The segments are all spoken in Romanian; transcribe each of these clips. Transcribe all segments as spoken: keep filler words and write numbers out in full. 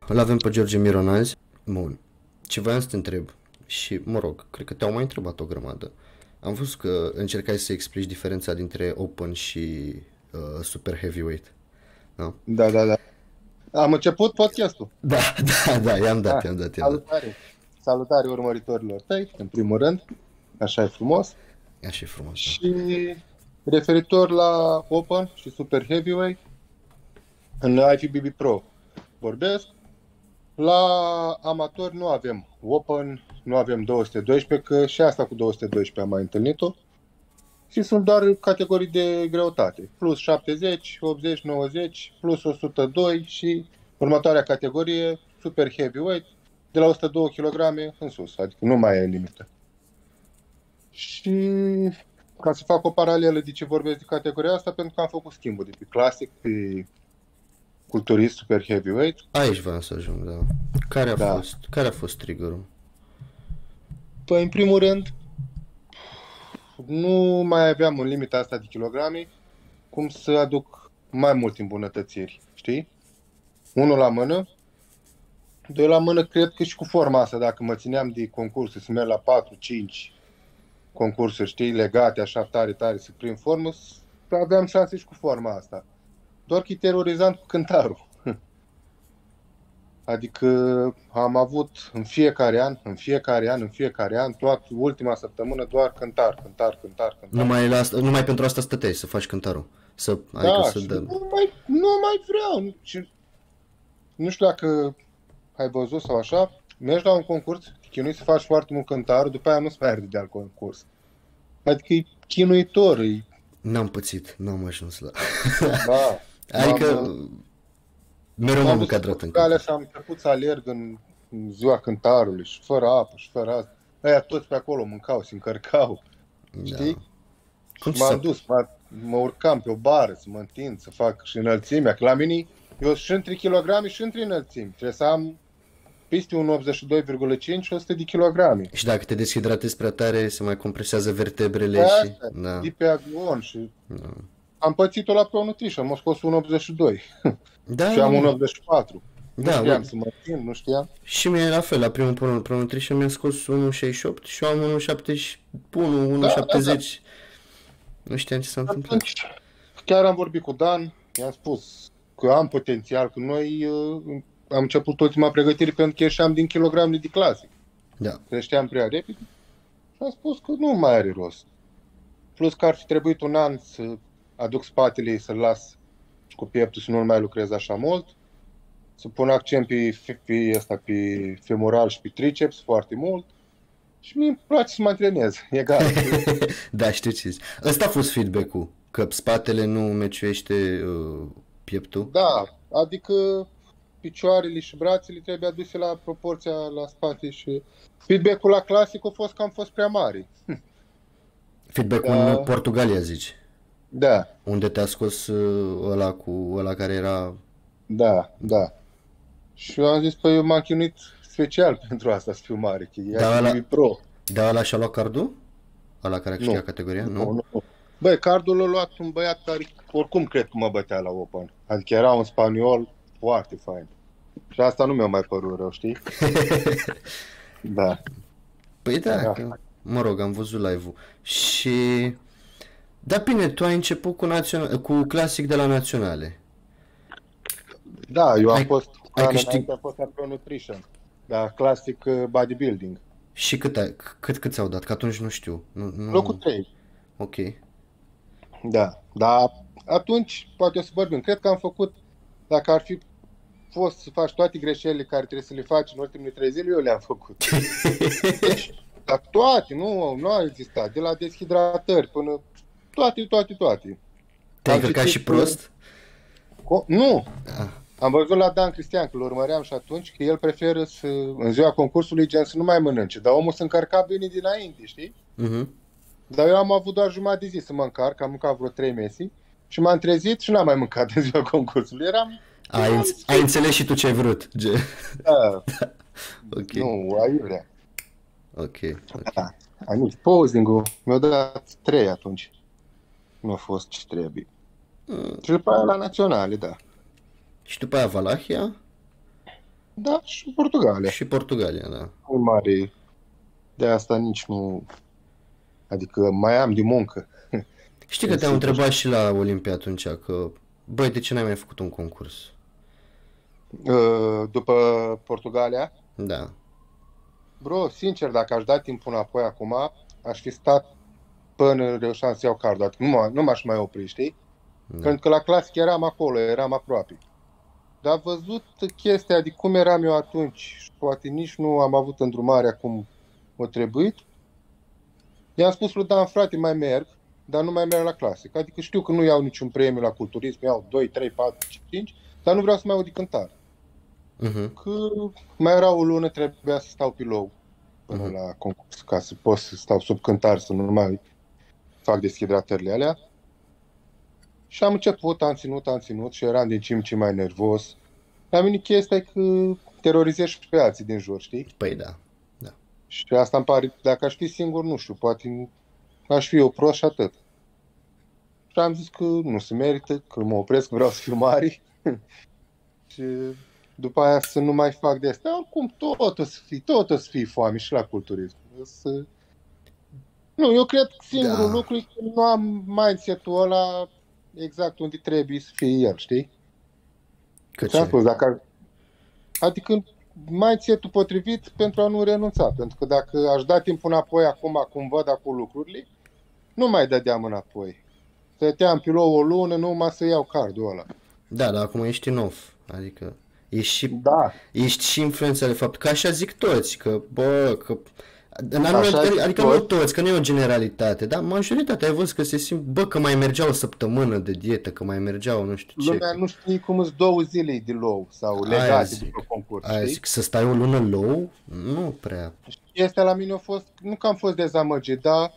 îl avem pe George Miron azi. Bun. Ce voiam să te întreb, și mă rog, cred că te-au mai întrebat o grămadă. Am văzut că încercai să explici diferența dintre Open și uh, Super Heavyweight. Da? Da, da, da. Am început podcastul. Da, da, da, i-am dat, Ah, i-am dat, i-am dat. salutare. Salutare urmăritorilor tăi, în primul rând. Așa e frumos. Așa e frumos. Da. Și referitor la Open și Super Heavyweight, în I F B B Pro vorbesc. La amatori nu avem Open, nu avem două sute doisprezece, că și asta cu două sute doisprezece am mai întâlnit-o. Și sunt doar categorii de greutate. Plus șaptezeci, optzeci, nouăzeci, plus o sută doi și următoarea categorie, Super Heavyweight, de la o sută doi kilograme în sus, adică nu mai e limită. Și ca să fac o paralelă de ce vorbesc de categoria asta, pentru că am făcut schimbul de pe clasic, pe culturist Super Heavyweight. Aici vreau să ajung, da. Care a, Da. fost, care a fost triggerul? Păi, în primul rând, nu mai aveam în limita asta de kilograme cum să aduc mai multe îmbunătățiri, știi? Unul la mână, doi la mână, cred că și cu forma asta, dacă mă țineam de concursuri, să merg la patru cinci concursuri, știi, legate așa tare, tare, să prind formă, aveam șanse și cu forma asta. Doar că e terorizant cu cântarul. Adică am avut în fiecare an, în fiecare an, în fiecare an, toată ultima săptămână doar cântar, cântar, cântar, cântar. Numai, la asta, numai pentru asta stăteai, să faci cântarul. Să, adică Da, să și dă... nu mai, nu mai vreau. Și nu știu dacă ai văzut sau așa, mergi la un concurs, te chinui să faci foarte mult cântar, după aia nu-ți mai arde de alt concurs. Adică e chinuitor, e... N-am pățit, n-am ajuns la... Da. Adică M-am- mereu m-am m-am dus mâncat pe drept în calea cap. și am început să alerg în, în ziua cântarului și fără apă și fără asta. Aia toți pe acolo mâncau, se încărcau, știi? Da. Cum Și ți s-a... m-am dus, mă, mă urcam pe o bară să mă întind, să fac și înălțimea. Că la mine, eu și între kilograme și între înălțimi. Trebuie să am peste un optzeci și doi virgulă cinci și o sută de kilograme. Și dacă te deshidratezi prea tare, se mai compresează vertebrele Pe și... asta, Da. de pe avion și Da, am pățit-o la Pro Nutrition, m-a scos un optzeci și doi da, și am un da. optzeci și patru. Nu Da, știam uite. să mă țin, nu știam. Și mie la fel, la primul Pro Pro Nutrition mi-a scos unu virgulă șaizeci și opt și eu am unu virgulă șaptezeci și unu, unu virgulă șaptezeci. Nu știam ce s-a întâmplat. Atunci, chiar am vorbit cu Dan, i-am spus că am potențial, că noi uh, am început ultima pregătire pentru că ieșeam din kilogramele de clasic. Da. Creșteam prea repede și am spus că nu mai are rost. Plus că ar fi trebuit un an să aduc spatele, să-l las și cu pieptul să nu-l mai lucrez așa mult, să pun accent pe, pe, ăsta, pe femoral și pe triceps foarte mult și mie îmi place să mă antrenez, egal. Da, știu ce zici. Ăsta a fost feedback-ul, că spatele nu meciuiește uh, pieptul. Da, adică picioarele și brațele trebuie aduse la proporția la spate și feedback-ul la clasic a fost că am fost prea mari. Feedback-ul Da. în Portugalia, zici. Da, Unde te-a scos uh, ăla cu ăla care era... da, da. Și eu am zis, păi eu m-am chinuit special pentru asta să fiu mare, că e Da, ăla- I F B B Pro. Da, ăla și-a luat cardul? Ăla care a câștigat Nu. categoria? Nu? Nu, nu. Băi, cardul l-a luat un băiat care oricum cred că mă bătea la Open. Adică era un spaniol foarte fain. Și asta nu mi-a mai părut rău, știi? Da. Păi da, Da. că, mă rog, am văzut live-ul. Și... Da, bine, tu ai început cu, naționa- cu clasic de la naționale. Da, eu am Ai- fost, ai anul câștig- înainte am fost la Pro Nutrition. Da, classic uh, bodybuilding. Și cât, ai, cât, cât ți-au dat? Că atunci nu știu. Nu, nu... Locul trei. Ok. Da, dar atunci poate o să vorbim. Cred că am făcut, dacă ar fi fost să faci toate greșelile care trebuie să le faci în ultimele trei zile, eu le-am făcut. Deci, dar toate, nu, nu au existat. De la deshidratări până toate, toate, toate. Te-ai Am încărcat citit, și prost? Co- Nu! Ah. Am văzut la Dan Cristian, că îl urmăream și atunci, că el preferă să, în ziua concursului, gen să nu mai mănânce. Dar omul se încărca bine dinainte, știi? Mhm. Dar eu am avut doar jumătate de zi să mă încarc, am mâncat vreo trei mesi și m-am trezit și n-am mai mâncat în ziua concursului. Eram... Ai, înț- ai înțeles și tu ce ai vrut. Ge- Da, Ok, nu, aiurea. ok, ok. Da. Ai nu, posing-ul mi-a dat trei atunci. Nu a fost ce trebuie. Mm. Și după aia la naționale, da. Și după aia Valahia? Da, și Portugalia. Și Portugalia, da. Nu mare, de asta nici nu, adică mai am de muncă. Știi că te-am întrebat și la Olimpia atunci că, băi, de ce n-ai mai făcut un concurs? După Portugalia? Da. Bro, sincer, dacă aș da timpul înapoi acum, aș fi stat până reușeam să iau cardul. Adică nu, m- nu m-aș mai opri, știi? Da. Pentru că la clasic eram acolo, eram aproape. Dar văzut chestia de cum eram eu atunci și poate nici nu am avut îndrumarea cum o trebuit, i-am spus lui Dan, frate, mai merg, dar nu mai merg la clasic. Adică știu că nu iau niciun premiu la culturism, iau doi, trei, patru, cinci, dar nu vreau să mai aud de cântar. Uh-huh. Că mai era o lună, trebuia să stau pilou până Mhm. la concurs, ca să pot să stau sub cântar, să nu mai fac deshidratările alea. Și am început, am ținut, am ținut și eram din ce în ce mai nervos. La mine chestia e că terorizezi și pe alții din jur, știi? Păi da. Și asta îmi pare, dacă aș fi singur, nu știu, poate aș fi eu prost și atât. Și am zis că nu se merită, că mă opresc, că vreau să fiu mare. Și după aia să nu mai fac de asta. Oricum, tot o să fii, tot o să fii foame și la culturism. Să... Nu, eu cred că singurul Da. lucru e că nu am mindset-ul ăla exact unde trebuie să fie el, știi? Că Ți-am ce? spus, dacă... Adică mindset-ul potrivit pentru a nu renunța. Pentru că dacă aș da timpul înapoi acum, cum văd acum lucrurile, nu mai dădeam înapoi. Stăteam pilou o lună, numai să iau cardul ăla. Da, dar acum ești în off. Adică ești și, Da. ești și influența de fapt. Că așa zic toți, că bă, că... În Așa anumite, zic adică toți. nu toți, că nu e o generalitate, dar majoritatea ai văzut că se simt, bă, că mai mergeau o săptămână de dietă, că mai mergeau nu știu ce. Lumea nu știe cum îți două zile de low sau Aia legate zic, după concurs, aia știi? zic, să stai o lună low? Nu prea. Chestia la mine a fost, nu că am fost dezamăgit, dar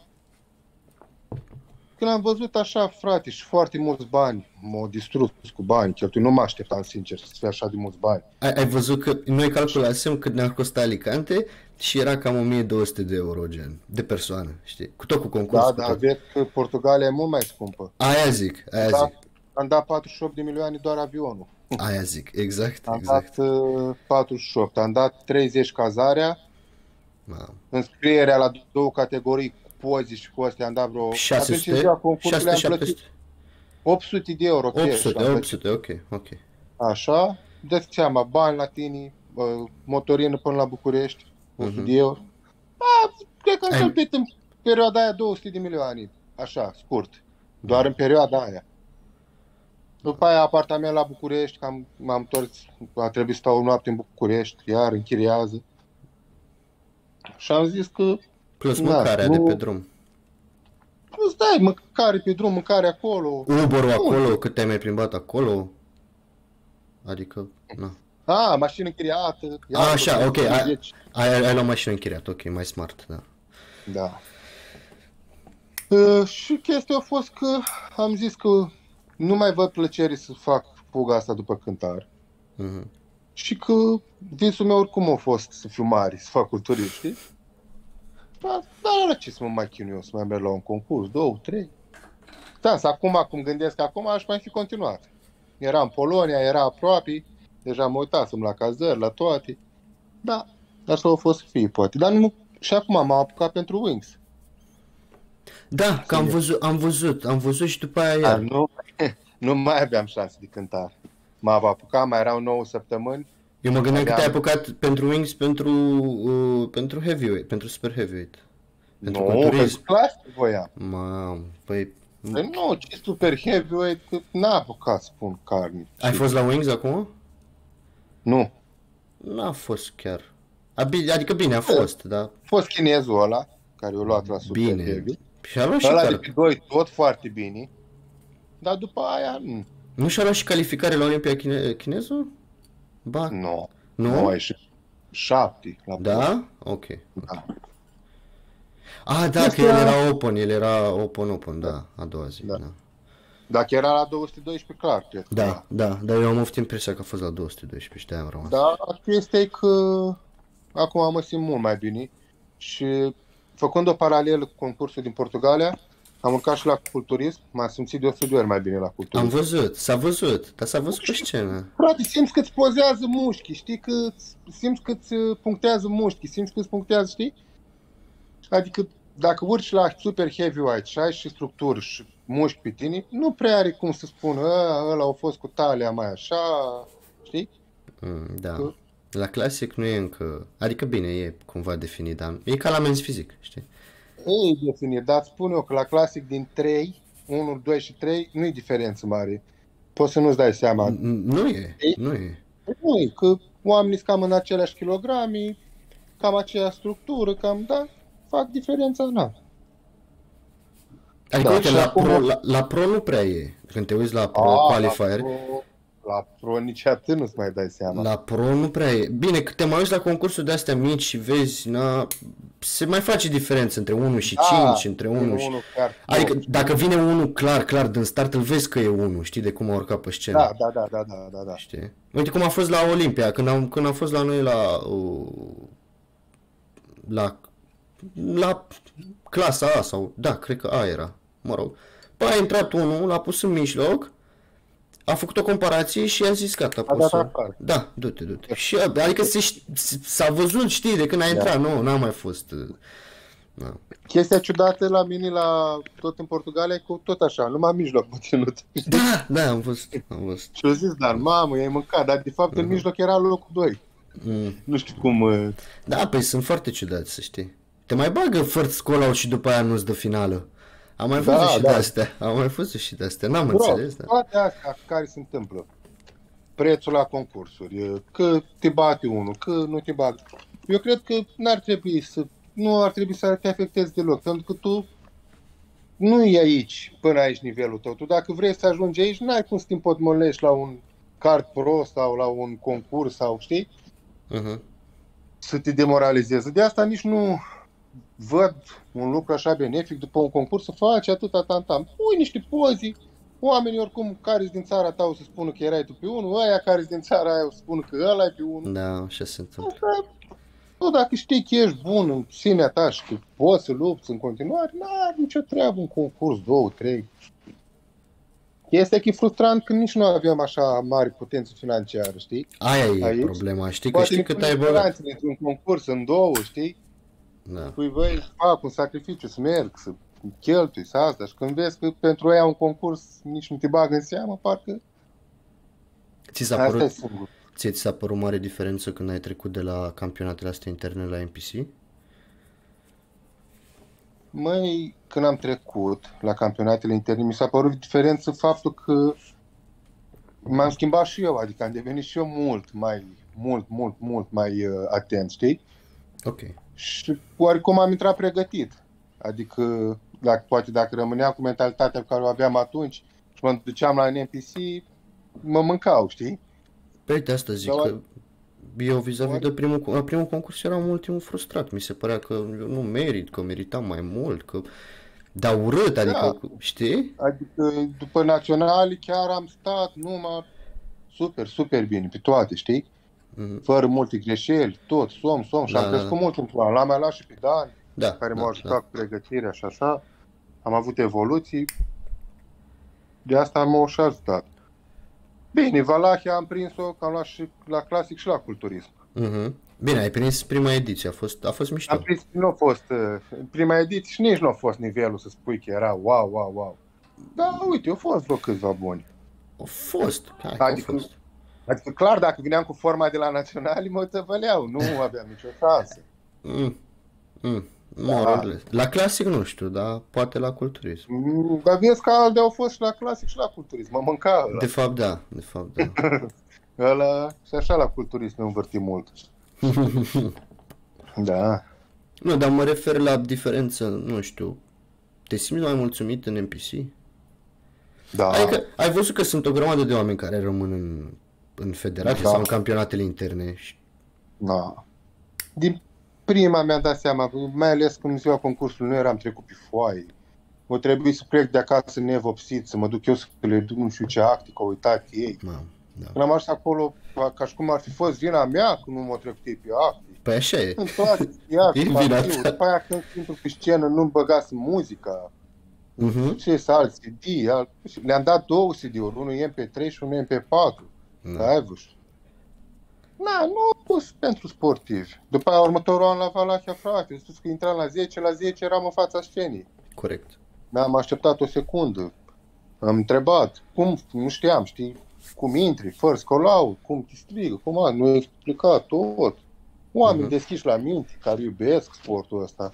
când am văzut așa, frate, și foarte mulți bani, m-au distrus cu bani, cheltui, nu mă așteptam, sincer, să fie așa de mulți bani. Ai, ai văzut că noi calculasem cât ne-ar costa Alicante și era cam o mie două sute de euro, gen, de persoană, știi? Cu tot cu concurs, Da, cu dar tot. vezi că Portugalia e mult mai scumpă. Aia zic, aia Da, zic, am dat patruzeci și opt de milioane doar avionul. aia zic, exact, Am exact. dat uh, patruzeci și opt, am dat treizeci cazarea, Mamă. înscrierea la două categorii cu poze și cu astea am dat vreo... Atunci în șase sute, ziua concursului am șase sute, plătit șapte sute, opt sute de euro cash. opt sute, am opt plătit. sute, ok, ok. Așa, dă-ți seama, bani la tine, uh, motorină până la București, o sută Mhm. de euro. A, cred că am Ai- cheltuit în perioada aia două sute de milioane, așa, scurt, doar în perioada aia. După aia apartament la București, că am, m-am întors, a trebuit să stau o noapte în București, iar închiriază. Și am zis că Plus Na, mâncarea nu- de pe drum. îți dai mâncare pe drum, mâncare acolo. Uber-ul Nu. acolo, cât te-ai mai plimbat acolo? Adică, na. A, mașină închiriată. A, așa, ok, ai, treizeci. ai, ai luat mașină închiriată, ok, mai smart, da. Da. Uh, și chestia a fost că am zis că nu mai văd plăcere să fac fuga asta după cântar. Mhm. Și că visul meu oricum a fost să fiu mare, să fac culturism, știi? Dar dar la ce să mă mai chinui eu, să mai merg la un concurs, două, trei? Da, să acum, cum gândesc acum, aș mai fi continuat. Era în Polonia, era aproape, deja mă uitasem la cazări, la toate. Da, așa a fost să fie, poate. Dar nu, și acum m-am apucat pentru Wings. Da, că am văzut, am văzut, am văzut și după aia Dar iar. nu, nu mai aveam șanse de cântar. M-am apucat, mai erau nouă săptămâni. Eu mă gândeam că te-ai Aveam- apucat pentru Wings, pentru, uh, pentru heavyweight, pentru super heavyweight. Pentru Nu, culturism. pentru clasic voiam. Mamă, păi, Păi nu, ce super heavyweight, că n-a apucat să pun carne. ai fost la Wings acum? Nu. N-a fost chiar. A, bine, adică bine a fost, dar A fost chinezul ăla, care o luat la super bine. heavy. Și a luat și Ăla de car... pe doi tot foarte bine. Dar după aia, nu. Nu și-a luat și calificare la Olimpia chine... chinezul? Ba, Nu. nu? Nu, ai și șapte. La Da? Ok. Da. Ah, da, Este că el a- era open, el era open, open, da, a doua zi, Da. da. Dacă era la două sute doisprezece, clar, cred. că Da, da, dar eu am avut impresia că a fost la două sute doisprezece și de-aia am rămas. Da, chestia e că acum mă simt mult mai bine și făcând o paralelă cu concursul din Portugalia, Am urcat și la culturism, m-am simțit de o sută de ori mai bine la culturism. Am văzut, s-a văzut, dar s-a văzut pe scenă. Frate, simți că îți pozează mușchii, știi, că simți că îți punctează mușchii, simți că îți punctează, știi? Adică dacă urci la super heavyweight și ai și structuri și mușchi pe tine, nu prea are cum să spună, ăla a fost cu talia mai așa, știi? Mm, da. Că... La clasic nu e încă, adică bine, e cumva definit, dar e ca la men's fizic, știi? E definit, dar spun eu că la clasic din trei, unu, doi și trei, nu e diferență mare. Poți să nu-ți dai seama. Nu e, nu e. Nu e, că oamenii sunt cam în aceleași kilogrami, cam aceeași structură, cam, da, fac diferența, na. Adică, da, uite, la, acum... pro, la, la pro nu prea e. Când te uiți la pro A, qualifier... La pro, la pro nici atât nu-ți mai dai seama. La pro nu prea e. Bine, că te mai uiți la concursuri de-astea mici și vezi, na, se mai face diferență între unu și da, cinci, între unu și... unu, clar, adică dacă vine unul clar, clar din start, îl vezi că e unu, știi, de cum a urcat pe scenă. Da, da, da, da, da, da, da. Știi? Uite cum a fost la Olimpia, când am, când am fost la noi la... Uh, la... la clasa A sau... Da, cred că A era. Mă rog. Păi a intrat unul, l-a pus în mijloc, a făcut o comparație și a zis gata, a dat da, du-te, du-te. Și, adică se, s-a văzut, știi, de când a intrat, da. Nu, n-a mai fost. Da. Chestia ciudată la mine, la tot în Portugalia, e cu tot așa, numai în mijloc mă ținut. Da, da, am văzut, am văzut. Și eu zis, dar mamă, i-ai mâncat, dar de fapt uh-huh. în mijloc era locul doi. Mm. Nu știu cum... Uh... Da, păi sunt foarte ciudați, să știi. Te mai bagă first call-out și după aia nu-ți dă finală. Am mai văzut da, și da. de-astea, am mai văzut și de-astea, n-am Bro, înțeles. Da. Toate astea care se întâmplă, prețul la concursuri, că te bate unul, că nu te bate. Eu cred că n-ar trebui să, nu ar trebui să te afectezi deloc, pentru că tu nu e aici, până aici nivelul tău. Tu dacă vrei să ajungi aici, n-ai cum să te împotmolești la un card pro sau la un concurs sau, știi? Uh-huh. Să te demoralizeze. De asta nici nu... văd un lucru așa benefic după un concurs să faci atâta tam-tam. Pui niște pozii, oamenii oricum care din țara ta o să spună că erai tu pe unul, ăia care din țara aia o să spună că ăla e pe unul. Da, așa se întâmplă. Tu dacă știi că ești bun în sinea ta și că poți să lupți în continuare, n-ai nicio treabă în concurs, două, trei. Este că e frustrant că nici nu avem așa mari potențe financiară, știi? Aia e aici, problema, știi că știi cât ai băgat. Într-un concurs în două, știi? Da. Păi băi, fac un sacrificiu, să merg, să cheltui, să asta. Și când vezi că pentru ea un concurs nici nu te bagă în seamă, parcă ți s-a părut, ție ți s-a părut mare diferență când ai trecut de la campionatele astea interne la N P C? Măi, când am trecut la campionatele interne, mi s-a părut diferență faptul că m-am schimbat și eu, adică am devenit și eu mult mai, mult, mult, mult mai uh, atent, știi? Ok. Și oricum am intrat pregătit. Adică, dacă, poate dacă rămâneam cu mentalitatea pe care o aveam atunci și mă duceam la N P C, mă mâncau, știi? Păi de asta zic, că eu vis-a-vis de primul, primul concurs eram ultimul frustrat. Mi se părea că eu nu merit, că meritam mai mult, că... Dar urât, adică, da. Știi? Adică după naționali chiar am stat numai super, super bine, pe toate, știi? Mm-hmm. Fără multe greșeli, tot, som, som, și da, am crescut da, da. mult într-un an. L-am mai luat și pe Dan, da, care da, m-a ajutat da. cu pregătirea și așa. Am avut evoluții. De asta m-a și ajutat. Bine, Valahia am prins-o, că am luat și la clasic și la culturism. Mm-hmm. Bine, ai prins prima ediție, a fost, a fost mișto. Am prins, nu a fost, prima ediție și nici nu a fost nivelul să spui că era wow, wow, wow. Da, uite, au fost vreo câțiva buni. Au fost, hai adică, au fost. Adică clar, dacă vineam cu forma de la naționali, mă tăvăleau, nu aveam nicio șansă. Mm. Mm. Da. La clasic nu știu, dar poate la culturism. Mm, dar vezi că alde au fost și la clasic și la culturism, mă mânca ăla. De fapt da, de fapt da. Ăla și așa la culturism ne învârti mult. Da. Nu, dar mă refer la diferență, nu știu, te simți mai mulțumit în N P C? Da. Adică ai văzut că sunt o grămadă de oameni care rămân în, în federație da. sau în campionatele interne. Da. Din prima mi-am dat seama, mai ales când în ziua concursului nu eram trecut pe foaie. O trebuie să plec de acasă nevopsit, să mă duc eu să le duc nu știu ce acte, că au uitat ei. Da. Da. Când am ajuns acolo, ca și cum ar fi fost vina mea că nu m-au trecut ei pe acte. Păi așa e. În toate, iar, după aia când intru pe scenă nu-mi băgasem muzica. Mhm. ce să alt C D, alt... le-am dat două C D-uri, unul M P trei și unul M P patru. Da, Ai văzut? Na, nu a fost pentru sportivi. După aia, următorul an la Valahia, frate, spus că intram la zece, la zece eram în fața scenei. corect. Mi-am așteptat o secundă. Am întrebat, cum, nu știam, știi, cum intri, first call-out, cum te strigă, cum a, nu e explicat tot. Oameni Mhm. deschiși la minte, care iubesc sportul ăsta.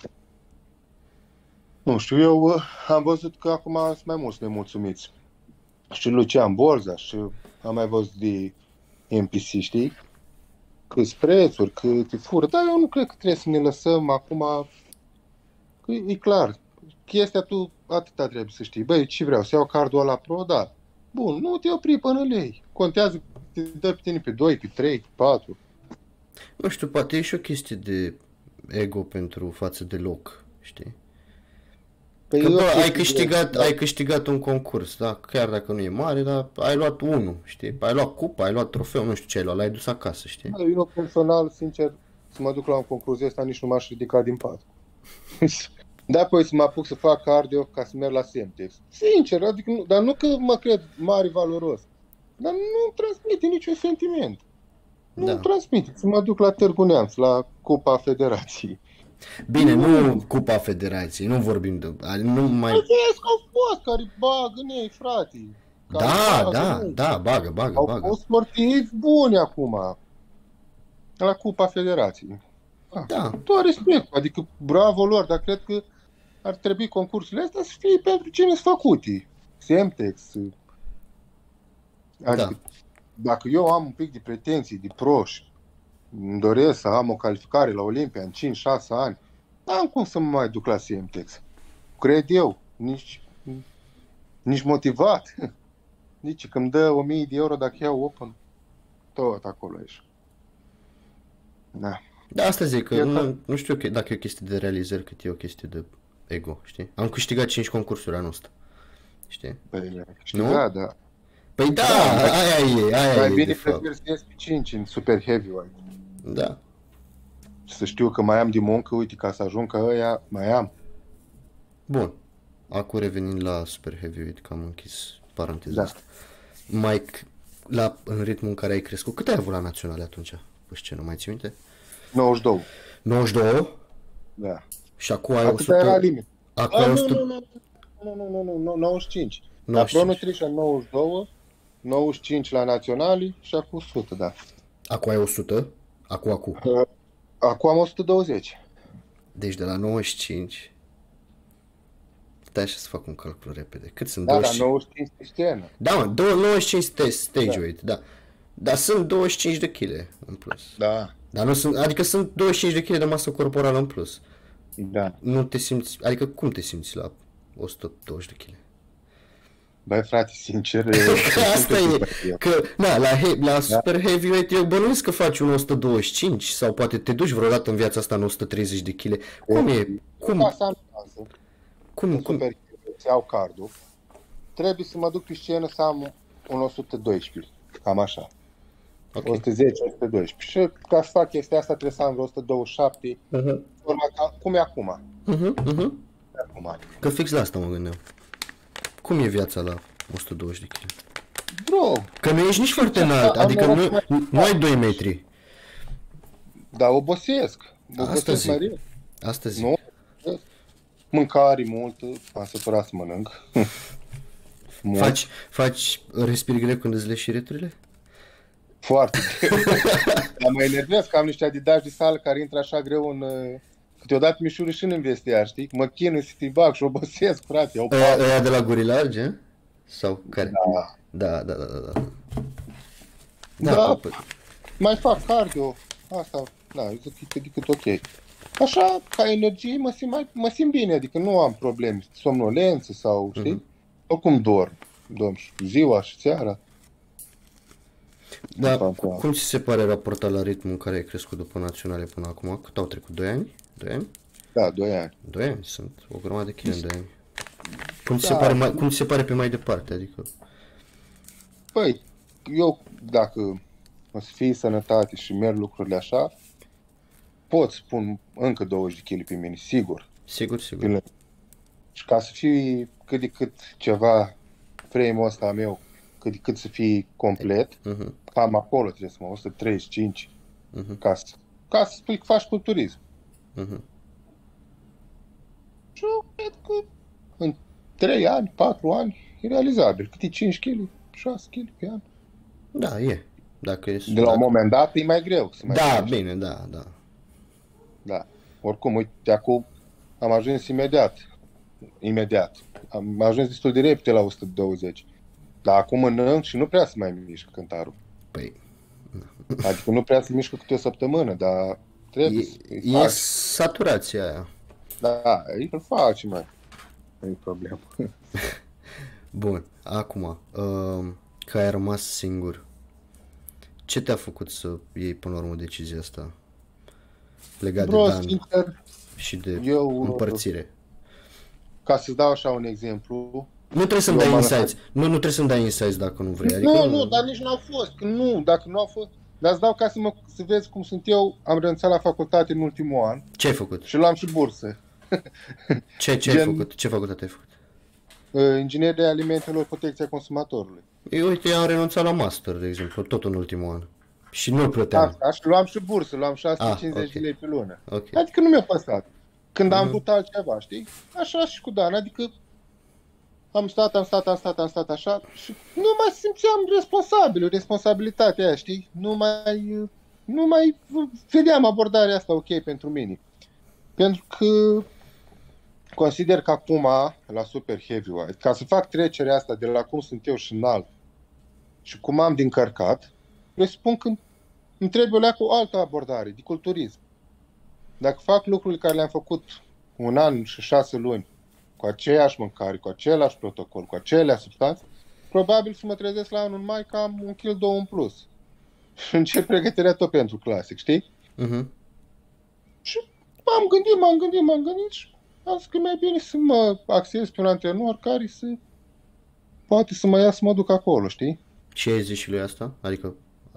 Nu știu, eu uh, am văzut că acum sunt mai mulți nemulțumiți. Și Lucian Borza, și am mai văzut de N P C, știi? Câți prețuri, cât te fură. Dar eu nu cred că trebuie să ne lăsăm acum. Că e clar. Chestia tu atâta trebuie să știi. Băi, ce vreau? Să iau cardul ăla pro? Da. Bun, nu te opri până lei. Contează, te dă pe tine pe doi, pe trei, pe patru. Nu știu, poate e și o chestie de ego pentru față de loc, știi? Păi Că e o bă, chestie ai de- câștigat, da. ai câștigat un concurs, da? Chiar dacă nu e mare, dar ai luat unul, știi? Ai luat cupa, ai luat trofeu, nu știu ce ai luat, l-ai dus acasă, știi? Eu personal, sincer, să mă duc la un concurs ăsta, nici nu m-aș ridica din pat. Da, apoi să mă apuc să fac cardio ca să merg la Semtex. Sincer, adică, nu, dar nu că mă cred mare valoros, dar nu transmite niciun sentiment. Nu Da. transmite. Să mă duc la Târgu Neamț, la Cupa Federației. Bine, nu Cupa Federației, nu vorbim de... Nu mai... Vezi că au fost care bagă în ei, frate. Care Da, bagă da, în ei. da, bagă, bagă, Au bagă. fost sportivi buni acum. La Cupa Federației. Da, Tot respect, adică bravo lor, dar cred că ar trebui concursurile astea să fie pentru cine sunt făcute. Semtex. Adică, dacă eu am un pic de pretenții, de proști, îmi doresc să am o calificare la Olimpia în cinci șase ani, n-am cum să mă mai duc la Semtex. Cred eu, nici, nici motivat. Nici că îmi dă o mie de euro dacă iau Open, tot acolo ești. Da. da, asta zic, că E nu, ca- nu știu dacă e o chestie de realizări, cât e o chestie de ego, știi? Am câștigat cinci concursuri anul ăsta, știi? Păi, câștigat, da. Păi da, Da, aia e, aia Mai e bine de fapt. prefer să ies pe cinci în Super Heavyweight. Da. Și să știu că mai am de muncă, uite, ca să ajung ca ăia, mai am. Bun. Acum revenind la Super Heavyweight, că am închis paranteza Da. asta. Mai, la, în ritmul în care ai crescut, cât ai avut la naționale atunci? Pe scenă, mai ții minte? nouăzeci și doi. nouăzeci și doi? Da. Și acum ai Atâta era o sută... limit. Acum A, ai nu, o sută... nu, nu, nu, nu, nu, nu, nu, nouăzeci și cinci. La nouăzeci și Pro cinci. Nutrition nouăzeci și doi, nouăzeci și cinci la naționali și acum o sută, da. Acum ai o sută? Acum, acum. Acum am o sută douăzeci. Deci de la nouăzeci și cinci... Stai așa să fac un calcul repede. Cât sunt? Da, dar douăzeci și cinci? nouăzeci și cinci pe scenă. Da, mă, dou- nouăzeci și cinci stage, stage Da. weight, da. Dar sunt douăzeci și cinci de kg în plus. Da. Dar nu sunt, adică sunt douăzeci și cinci de kg de masă corporală în plus. Da. Nu te simți, adică cum te simți la o sută douăzeci de kg? Băi, frate, sincer... Că asta e, că, na, la, he, Da. la super heavyweight eu bănuiesc că faci un o sută douăzeci și cinci sau poate te duci vreodată în viața asta în o sută treizeci de kg. Cum e? Cum? Ca să am șansă, Cum? în Cum? Super Heavyweight, să iau cardul, trebuie să mă duc pe scenă să am un o sută doisprezece. Cam așa. Ok. o sută zece, o sută doisprezece. Și ca să fac chestia asta trebuie să am vreo o sută douăzeci și șapte. Uh-huh. Urma ca, cum e acum? Uh-huh. Uh-huh. Acum. Că fix la asta mă gândeam. Cum e viața la o sută douăzeci de kg? Bro, Că nu ești nici foarte înalt, am adică o nu, mai- nu ai doi metri. dar obosesc. Asta Obosesc zic. mai bine. Asta zic. Nu? Mâncare multă, am săturat să mănânc. Mult. Faci, faci respiri greu când îți leși șireturile? Foarte greu. Dar mă enervez că am niște adidași de sală care intră așa greu în... uh, Câteodată mi-e și rușine în vestiar, știi? Mă chinui să te bag și obosesc, frate. Iau Ăia, patru. ăia de la guri largi, eh? Sau care? Da. Da, da, da, da. Da, Da. da pă- Mai fac cardio. Asta, da, zic că e decât ok. Așa, ca energie, mă simt, mai, mă simt bine, adică nu am probleme, somnolență sau, știi? Mhm. Oricum dorm. Dorm și ziua și seara. da, Fac, cu- da. cum ți se pare raportat la ritmul în care ai crescut după naționale până acum? Cât au trecut? doi ani? doi ani? Da, doi ani. doi ani, sunt o grămadă de kg în doi ani. Cum ți se, Da. pare mai, cum ți se pare pe mai departe? Adică, Păi, eu, dacă o să fie sănătate și merg lucrurile așa, pot să pun încă douăzeci de kilograme pe mine, sigur. sigur, sigur. Până- Și ca să fii cât de cât ceva frame-ul ăsta a meu, cât de cât să fii complet, Uh-huh. cam acolo trebuie să mă, o sută treizeci și cinci, Uh-huh. ca să, ca să spui că faci culturism. Uh-huh. Și eu cred că în trei ani, patru ani e realizabil. Cât e cinci kilograme, șase kilograme pe an. Da, e. Dacă e De la dacă... un moment dat e mai greu. Să mai Da, faci. bine, da, da. Da. Oricum, uite, acum am ajuns imediat. Imediat. Am ajuns destul de repede la o sută douăzeci. Dar acum mănânc și nu prea să mai mișc cântarul. Păi, Adică nu prea să mișcă câte o săptămână, dar trebuie să e, îi e faci. saturația aia. Da, îi faci, mai. Nu e problemă. Bun, acum, uh, că ai rămas singur, ce te-a făcut să iei până la urmă decizia asta? Legat Bro, de Dan sincer, și de eu, împărțire. ca să dau așa un exemplu, Nu trebuie să-mi eu dai m-am insights. Nu, nu trebuie să-mi dai insights dacă nu vrei. Adică nu, nu, dar nici nu au fost. Nu, dacă nu au fost. Dar îți dau ca să, mă, să vezi cum sunt eu. Am renunțat la facultate în ultimul an Ce ai făcut? și luam și bursă. Ce, ce ai Gen- făcut? Ce facultate ai făcut? Uh, Ingineria alimentelor, protecția consumatorului. Eu, uite, eu am renunțat la master, de exemplu, tot în ultimul an. Și nu plăteam. Asta, și luam și bursă, luam șase sute cincizeci Ah, ok. de lei pe lună. Ok. Adică nu mi-a păsat. Când am Mhm. vrut altceva, știi? Așa și cu Dan, adică am stat, am stat, am stat, am stat așa și nu mai simțeam responsabil, responsabilitatea aia, știi? Nu mai, nu mai vedeam abordarea asta ok pentru mine. Pentru că consider că acum, la Super Heavyweight, ca să fac trecerea asta de la cum sunt eu și înalt și cum am din cărcat, presupun că îmi trebuie o o altă abordare, de culturism. Dacă fac lucrurile care le-am făcut un an și șase luni, cu aceeași mâncare, cu același protocol, cu aceleași substanțe, probabil să mă trezesc la anul mai cam un kil două în plus. Și încep pregătirea tot pentru clasic, știi? Mhm. Și m-am gândit, m-am gândit, m-am gândit și am zis că e mai bine să mă axez pe un antrenor care să poate să mă ia să mă duc acolo, știi? Ce ai zis și lui asta? Adică,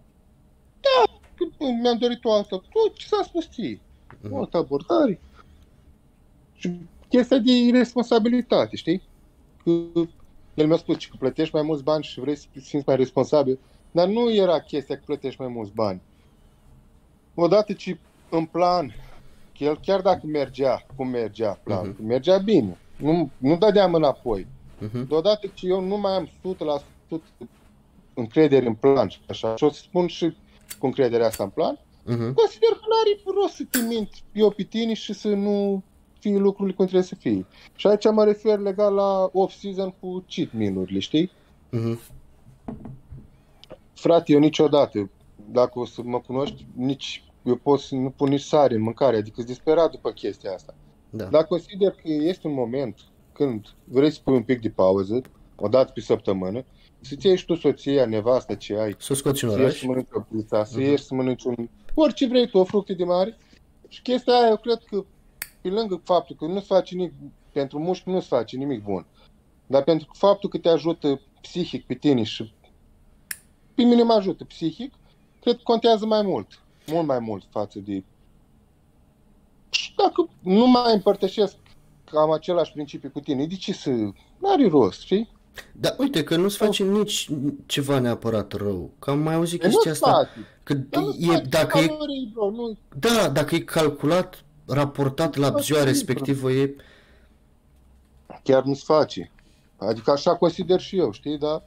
Că mi-am dorit o altă, tot ce s-a spus ție, o altă abordare. Și chestia de responsabilitate, știi? Că el mi-a spus că plătești mai mulți bani și vrei să te simți mai responsabil, dar nu era chestia că plătești mai mulți bani. Odată ce în plan, că el chiar dacă mergea, cum mergea planul, Mhm. mergea bine, nu, nu dădeam înapoi. mhm. Deodată ce eu nu mai am o sută la sută încredere în plan și așa, și o să spun și cu încrederea asta în plan, Mhm. consider că nu are rost să te mint eu pe tine și să nu fie lucrurile cum trebuie să fie. Și aici mă refer legat la off-season cu cheat meal-urile, știi? Mhm. Frate, eu niciodată, dacă o să mă cunoști, nici eu pot să nu pun nici sare în mâncare, adică sunt disperat după chestia asta. Da. Dar consider că este un moment când vrei să pui un pic de pauză, o dată pe săptămână, să-ți iei și tu soția, nevasta ce ai, Să o scoți în să ieși oraș. să mănânci o pizza, să Mhm. ieși să mănânci un... orice vrei tu, o fructe de mare. Și chestia aia, eu cred că, pe lângă faptul că nu-ți face nimic, pentru mușchi nu-ți face nimic bun, dar pentru faptul că te ajută psihic pe tine și pe mine mă ajută psihic, cred că contează mai mult, mult mai mult față de... Și dacă nu mai împărtășesc cam același principiu cu tine, de ce să... N-are rost, știi? Dar uite că nu-ți face nici ceva neapărat rău. Că am mai auzit E chestia nu-ți asta. face. Că Dar nu-ți e, face dacă e, calorii, bro, nu... da, dacă e calculat, raportat la face ziua nimic, respectivă, e... Chiar nu-ți face. Adică așa consider și eu, știi, dar...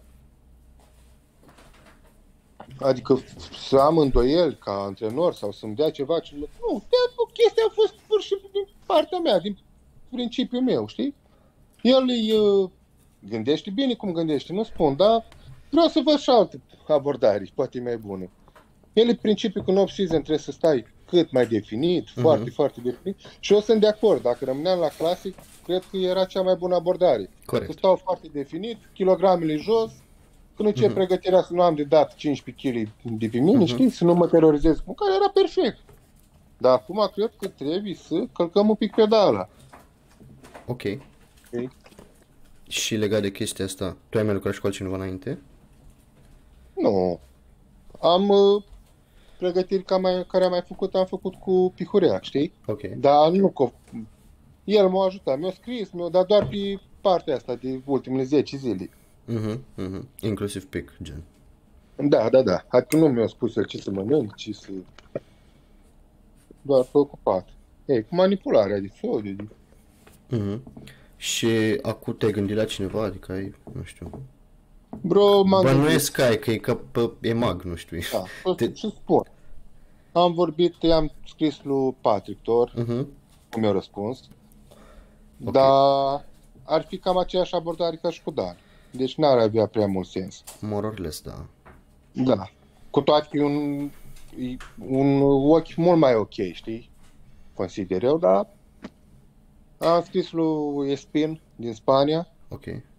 Adică să am îndoieli ca antrenor sau să-mi dea ceva ce... Nu, de- chestia a fost pur și simplu din partea mea, din principiul meu, știi? El îi uh, gândește bine cum gândește, nu spun, dar vreau să văd și altă abordare, poate e mai bună. El e principiul că în off-season trebuie să stai cât mai definit, Mhm. foarte, foarte definit. Și eu sunt de acord, dacă rămâneam la clasic, cred că era cea mai bună abordare. Să Corect. stau foarte definit, kilogramele jos, când încep Mhm. pregătirea să nu am de dat cincisprezece kilograme de pe mine, Mhm. știi, să nu mă terorizez cu care era perfect. Dar acum cred că trebuie să călcăm un pic pedala. Ok. Ok. Și legat de chestia asta, tu ai mai lucrat și cu altcineva înainte? Nu. Am uh, pregătiri ca mai, care am mai făcut, am făcut cu Pihurea, știi? Ok. Dar nu cu El m-a ajutat, mi-a scris, mi-a dat doar pe partea asta de ultimele zece zile. Mhm, mhm. Inclusiv pic, gen. Da, da, da. Adică nu mi-a spus el ce să mănânc, ce să... Doar s-a ocupat. Ei, cu manipularea de folie, de... Mhm. Și acum te-ai gândit la cineva? Adică ai, nu știu... Bro, m-am gândit. Bănuiesc că ai, că e ca pe EMAG, nu știu. Da, Te... ce spun? Am vorbit, i-am scris lui Patrick Tor, Mhm. cum mi-a răspuns, Ok. dar ar fi cam aceeași abordare ca și cu Dan. Deci n-ar avea prea mult sens. More or less, da. Da. Cu toate că e un, e un ochi mult mai ok, știi? Consider eu, dar am scris lui Espin din Spania, Ok.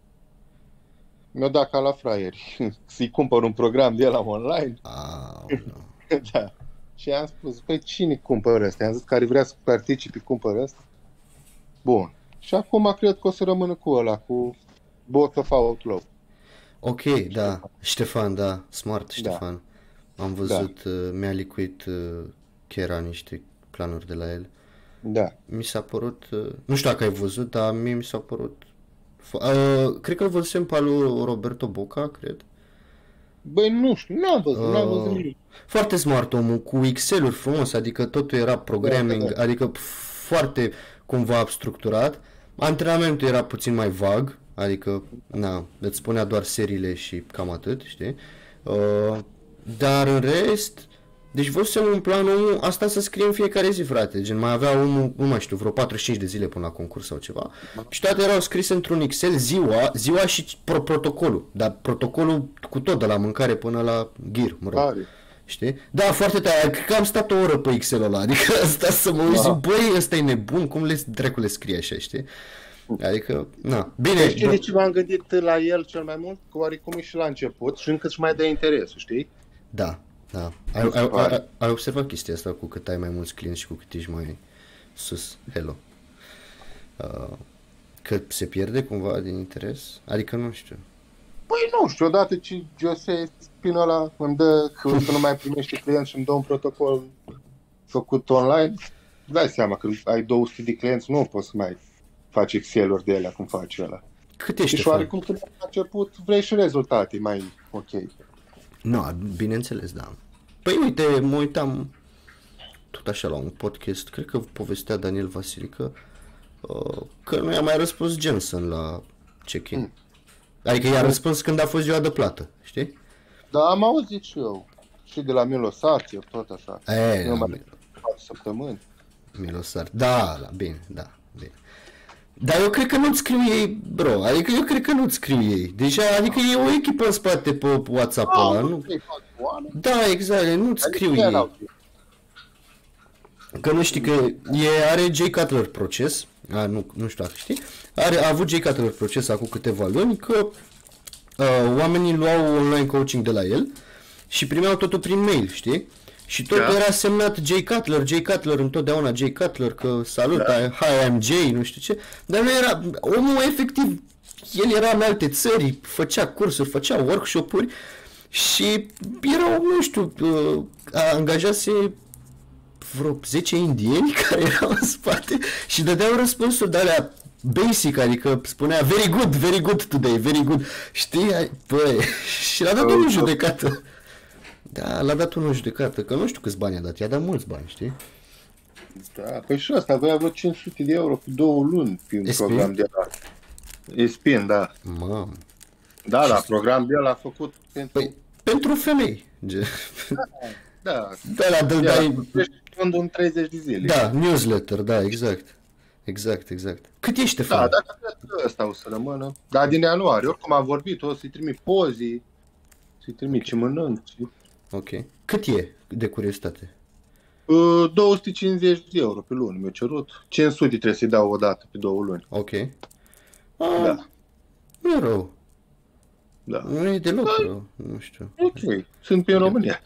mi-a dat ca la fraieri să-i cumpăr un program de la online. Aoleu. Da. Și am spus, păi cine cumpără ăsta? Am zis că care vrea să participe, cumpără ăsta. Bun. Și acum cred că o să rămână cu ăla, cu Both of Outlaw. Ok, da. Ștefan, da. Smart Ștefan. Am văzut, uh, mi-a licuit uh, Chera niște planuri de la el. Da. Mi s-a părut, uh, nu știu dacă ai văzut, dar mie mi s-a părut... f- Uh, cred că îl văzusem pe al lui Roberto Boca, cred. Băi, nu știu, n-am văzut, n-am văzut Uh, nimic. foarte smart omul, cu Excel-uri frumos, adică totul era programming, Da, da, da. adică foarte cumva structurat. Antrenamentul era puțin mai vag, adică, na, îți spunea doar seriile și cam atât, știi? Uh, dar în rest, deci văzusem un plan, omul, asta să scrie în fiecare zi, frate, gen mai avea omul, nu mai știu, vreo patruzeci și cinci de zile până la concurs sau ceva, și toate erau scrise într-un Excel ziua, ziua și pro- protocolul, dar protocolul cu tot, de la mâncare până la ghir, mă rog. Tare. Știi? Da, foarte tare. Cred că am stat o oră pe Excel-ul ăla. Adică asta să mă uit, zic, Da. băi, ăsta e nebun, cum le dracu le scrie așa, știi? Adică, na, bine, Deci știi bă, de ce m-am gândit la el cel mai mult? Că oarecum e și la început și încă își mai dă interesul, știi? da, da. Ai, Mi se ai, pare. ai, ai observat chestia asta cu cât ai mai mulți clienți și cu cât ești mai sus, hello. Uh, că se pierde cumva din interes? Adică nu știu. Păi nu știu, odată ce Jose Spin ăla îmi dă că, că nu mai primește clienți și îmi dă un protocol făcut online, îți dai seama că ai două sute de clienți, nu poți să mai faci Excel-uri de ele cum faci ăla. Cât ești, Și Ștefan? oarecum când ai început vrei și rezultate mai ok. Nu, bineînțeles, da. Păi uite, mă uitam tot așa la un podcast, cred că povestea Daniel Vasilică, uh, că nu i-a mai răspuns Jensen la check-in. Mm. Adică i-a răspuns când a fost ziua de plată, știi? Dar am auzit și eu, și de la Milosație, tot așa. E, Eu la mai Mil- patru săptămâni. Milosar. Da, da, bine, da, bine. Dar eu cred că nu-ți scriu ei, bro, adică eu cred că nu-ți scriu ei. Deja, adică e o echipă în spate pe WhatsApp ăla, Au nu? trei patru oameni, Da, exact, nu-ți adică scriu chiar ei. au timp. Că nu știi că e, are Jay Cutler proces, a, nu, nu știu dacă știi, are, a avut Jay Cutler proces acum câteva luni, că uh, oamenii luau online coaching de la el și primeau totul prin mail, știi? Și tot Da. era semnat Jay Cutler, Jay Cutler, întotdeauna Jay Cutler, că salut, Da. hi, I'm Jay, nu știu ce, dar nu era, omul efectiv, el era în alte țări, făcea cursuri, făcea workshop-uri și erau, nu știu, uh, angajase vreo zece indieni care erau în spate și dădeau răspunsuri de alea basic, adică spunea very good, very good today, very good, știi? Ai- Băi, și l-a dat unul în judecată. Da, l-a dat unul în judecată, că nu știu câți bani a dat, i-a dat mulți bani, știi? Da, păi și ăsta avea vreo cinci sute de euro pe două luni pe un Espin? program de ăla. Espin, da. Mamă. Da, da, program de ăla a făcut pentru... Păi, pentru femei, ge. Da, Da, la dă, da, dai, fondul în treizeci de zile. da, newsletter, da, exact. Exact, exact. Cât ești, Da, Ștefan? dar cred că ăsta o să rămână. Da, din ianuarie, oricum am vorbit, o să-i trimit pozii, să-i trimit ce mănânc. Și... Ok. Cât e, de curiozitate? Uh, două sute cincizeci de euro pe lună mi-a cerut. cinci sute trebuie să-i dau o dată pe două luni. Ok. A, Da, nu e rău. da. Nu e deloc rău, nu știu. Ok, sunt pe în România.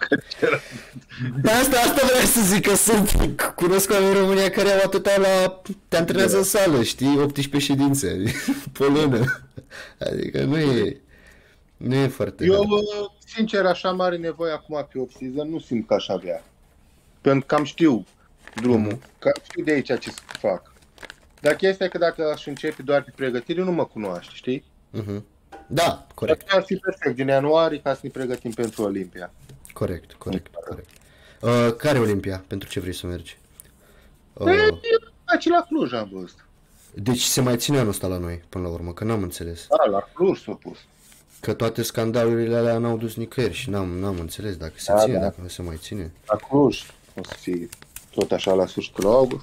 Da, asta, asta vreau să zic, că sunt, cunosc oameni în România care au atâta la, te antrenează Da. în sală, știi, optsprezece ședințe pe lună. Adică nu e, nu e foarte Eu, rău. uh, sincer, așa mare nevoie acum pe off-season, nu simt că aș avea. Pentru că cam știu drumul, Mhm. că știu de aici ce să fac. Dar chestia e că dacă aș începe doar pe pregătire, nu mă cunoaște, știi? Uh-huh. Da, corect. Ar fi perfect, din ianuarie, ca să ne pregătim pentru Olimpia. Corect, corect, corect. Uh, care Olimpia? Pentru ce vrei să mergi? Uh... Aici la Cluj am văzut. Deci se mai ține anul ăsta la noi, până la urmă, că n-am înțeles. Da, la Cluj s-a pus. Că toate scandalurile alea n-au dus nicăieri și n-am, n-am înțeles dacă se da, ține, da. Dacă nu se mai ține. La Cluj o să fie tot așa la sfârșitul august.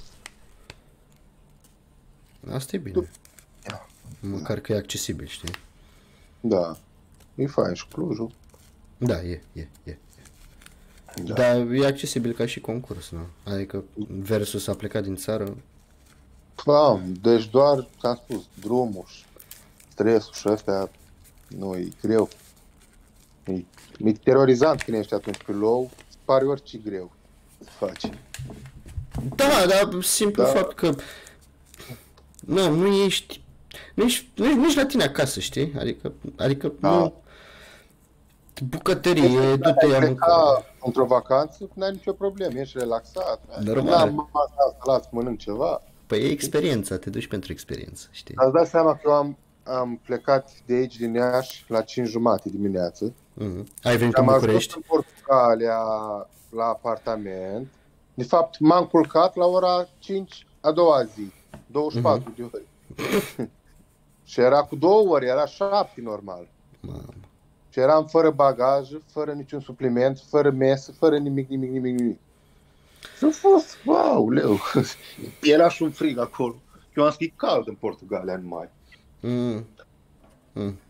Asta e bine. Da. Măcar că e accesibil, știi? Da. E fain și Clujul. Da, e, e, e. Da. Dar e accesibil ca și concurs, nu? Adică versus a plecat din țară. Da, deci doar, ți-am spus, drumul și stresul și ăstea, nu, e greu. E, e terorizant când ești atunci pe low, îți pare orice greu să faci. Da, dar simplu da. Fapt că nu, nu ești, nu ești, nu ești nici la tine acasă, știi? Adică, adică da. Nu, bucătărie, du-te ia mâncă. Într-o vacanță, n-ai nicio problemă, ești relaxat. Normal. N-am asta, las, mănânc ceva. Păi e experiența, te duci pentru experiență, știi? Ați dat seama că eu am, am plecat de aici, din Iași, la cinci jumate dimineață. Mm-hmm. Ai venit în București? Am ajuns în Portugalia la apartament. De fapt, m-am culcat la ora cinci a doua zi, douăzeci și patru mm-hmm. de ori. Și era cu două ori, era șapte normal. Mamă. Și eram fără bagaj, fără niciun supliment, fără mesă, fără nimic, nimic, nimic, nimic. S-a fost, wow, leu. Era și un frig acolo. Eu am scris cald în Portugalia în mai. Mm. Mm.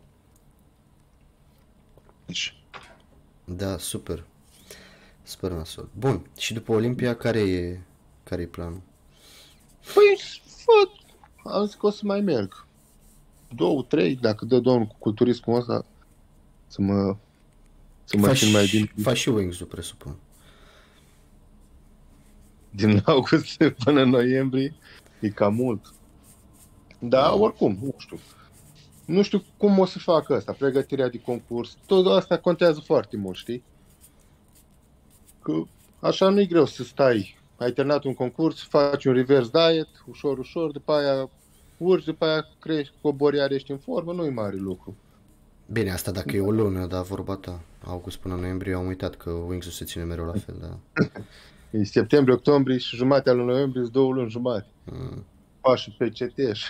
Deci. Da, super. Super nasol. Bun. Și după Olimpia, care e, care e planul? Păi, fă, am zis că o să mai merg. Două, trei, dacă dă domnul cu culturismul ăsta, să mă, să mă țin mai bine. Faci și Wings-ul, presupun. Din august până în noiembrie e cam mult. Da, oricum, nu știu. Nu știu cum o să fac asta, pregătirea de concurs. Tot asta contează foarte mult, știi? Că așa nu e greu să stai. Ai terminat un concurs, faci un reverse diet, ușor, ușor, după aia urci, după aia crești, cobori, iar ești în formă, nu e mare lucru. Bine, asta dacă e o lună, dar vorba ta. August până noiembrie, am uitat că Wings-ul se ține mereu la fel, da. E septembrie, octombrie și jumatea lui noiembrie, sunt două luni jumate. Mm. Pași pe C T și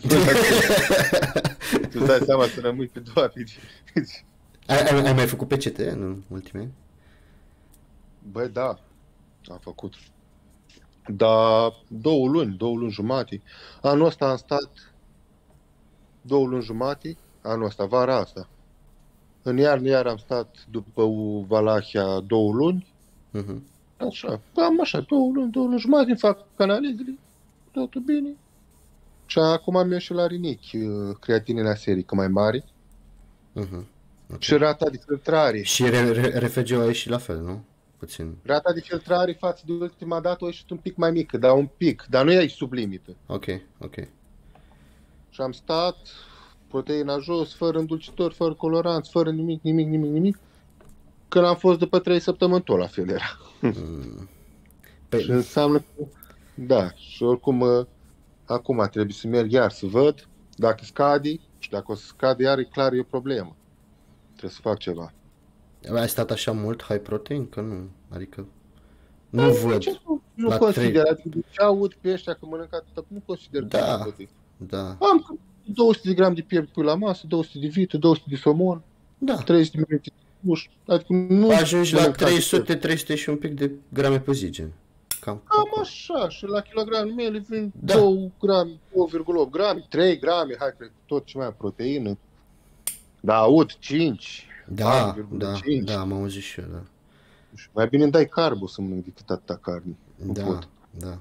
tu îți dai seama să rămâi pe doar. ai, ai, ai mai făcut P C T în ultimii ani? Băi, da, am făcut. Da, două luni, două luni jumate. Anul ăsta am stat două luni jumate, anul ăsta, vara asta. În iarnă iar am stat după Valahia două luni. Uh-huh. Așa, cam așa, două luni, două luni jumate, îmi fac analizele, totul bine. Și acum am ieșit la rinichi, creatine la serii, că mai mari. Uh-huh. Okay. Și rata de filtrare. Și R F G-ul a ieșit la fel, nu? Puțin. Rata de filtrare față de ultima dată a ieșit un pic mai mică, dar un pic, dar nu e sub limită. Ok, ok. Și am stat, proteina jos, fără îndulcitor, fără coloranți, fără nimic, nimic, nimic, nimic. Când am fost după trei săptămâni, tot la fel era. Mm. Păi... Și înseamnă că, da, și oricum, acum trebuie să merg iar să văd dacă scade și dacă o să scade iar, e clar, e o problemă. Trebuie să fac ceva. Ai stat așa mult high protein? Că nu, adică nu da, văd. Ce, nu nu consider, trei... adică ce aud pe ăștia că mănânc atâta, nu consider da, protein. Da. Am două sute de grame de piept pui la masă, două sute de vită, două sute de somon, da. treizeci de minute de uș, adică nu... Ajungi la trei sute trei sute și un pic de grame pe zi, gen. Cam, cam așa, și la kilogramele mele vin da. doi grame, doi virgulă opt grame, trei grame, hai, cred, tot ce mai am proteină. Da, aud, cinci. Da, da, da, am auzit și eu, da. Mai bine îmi dai carbo să mănânc decât atâta carne. Da, pot. da,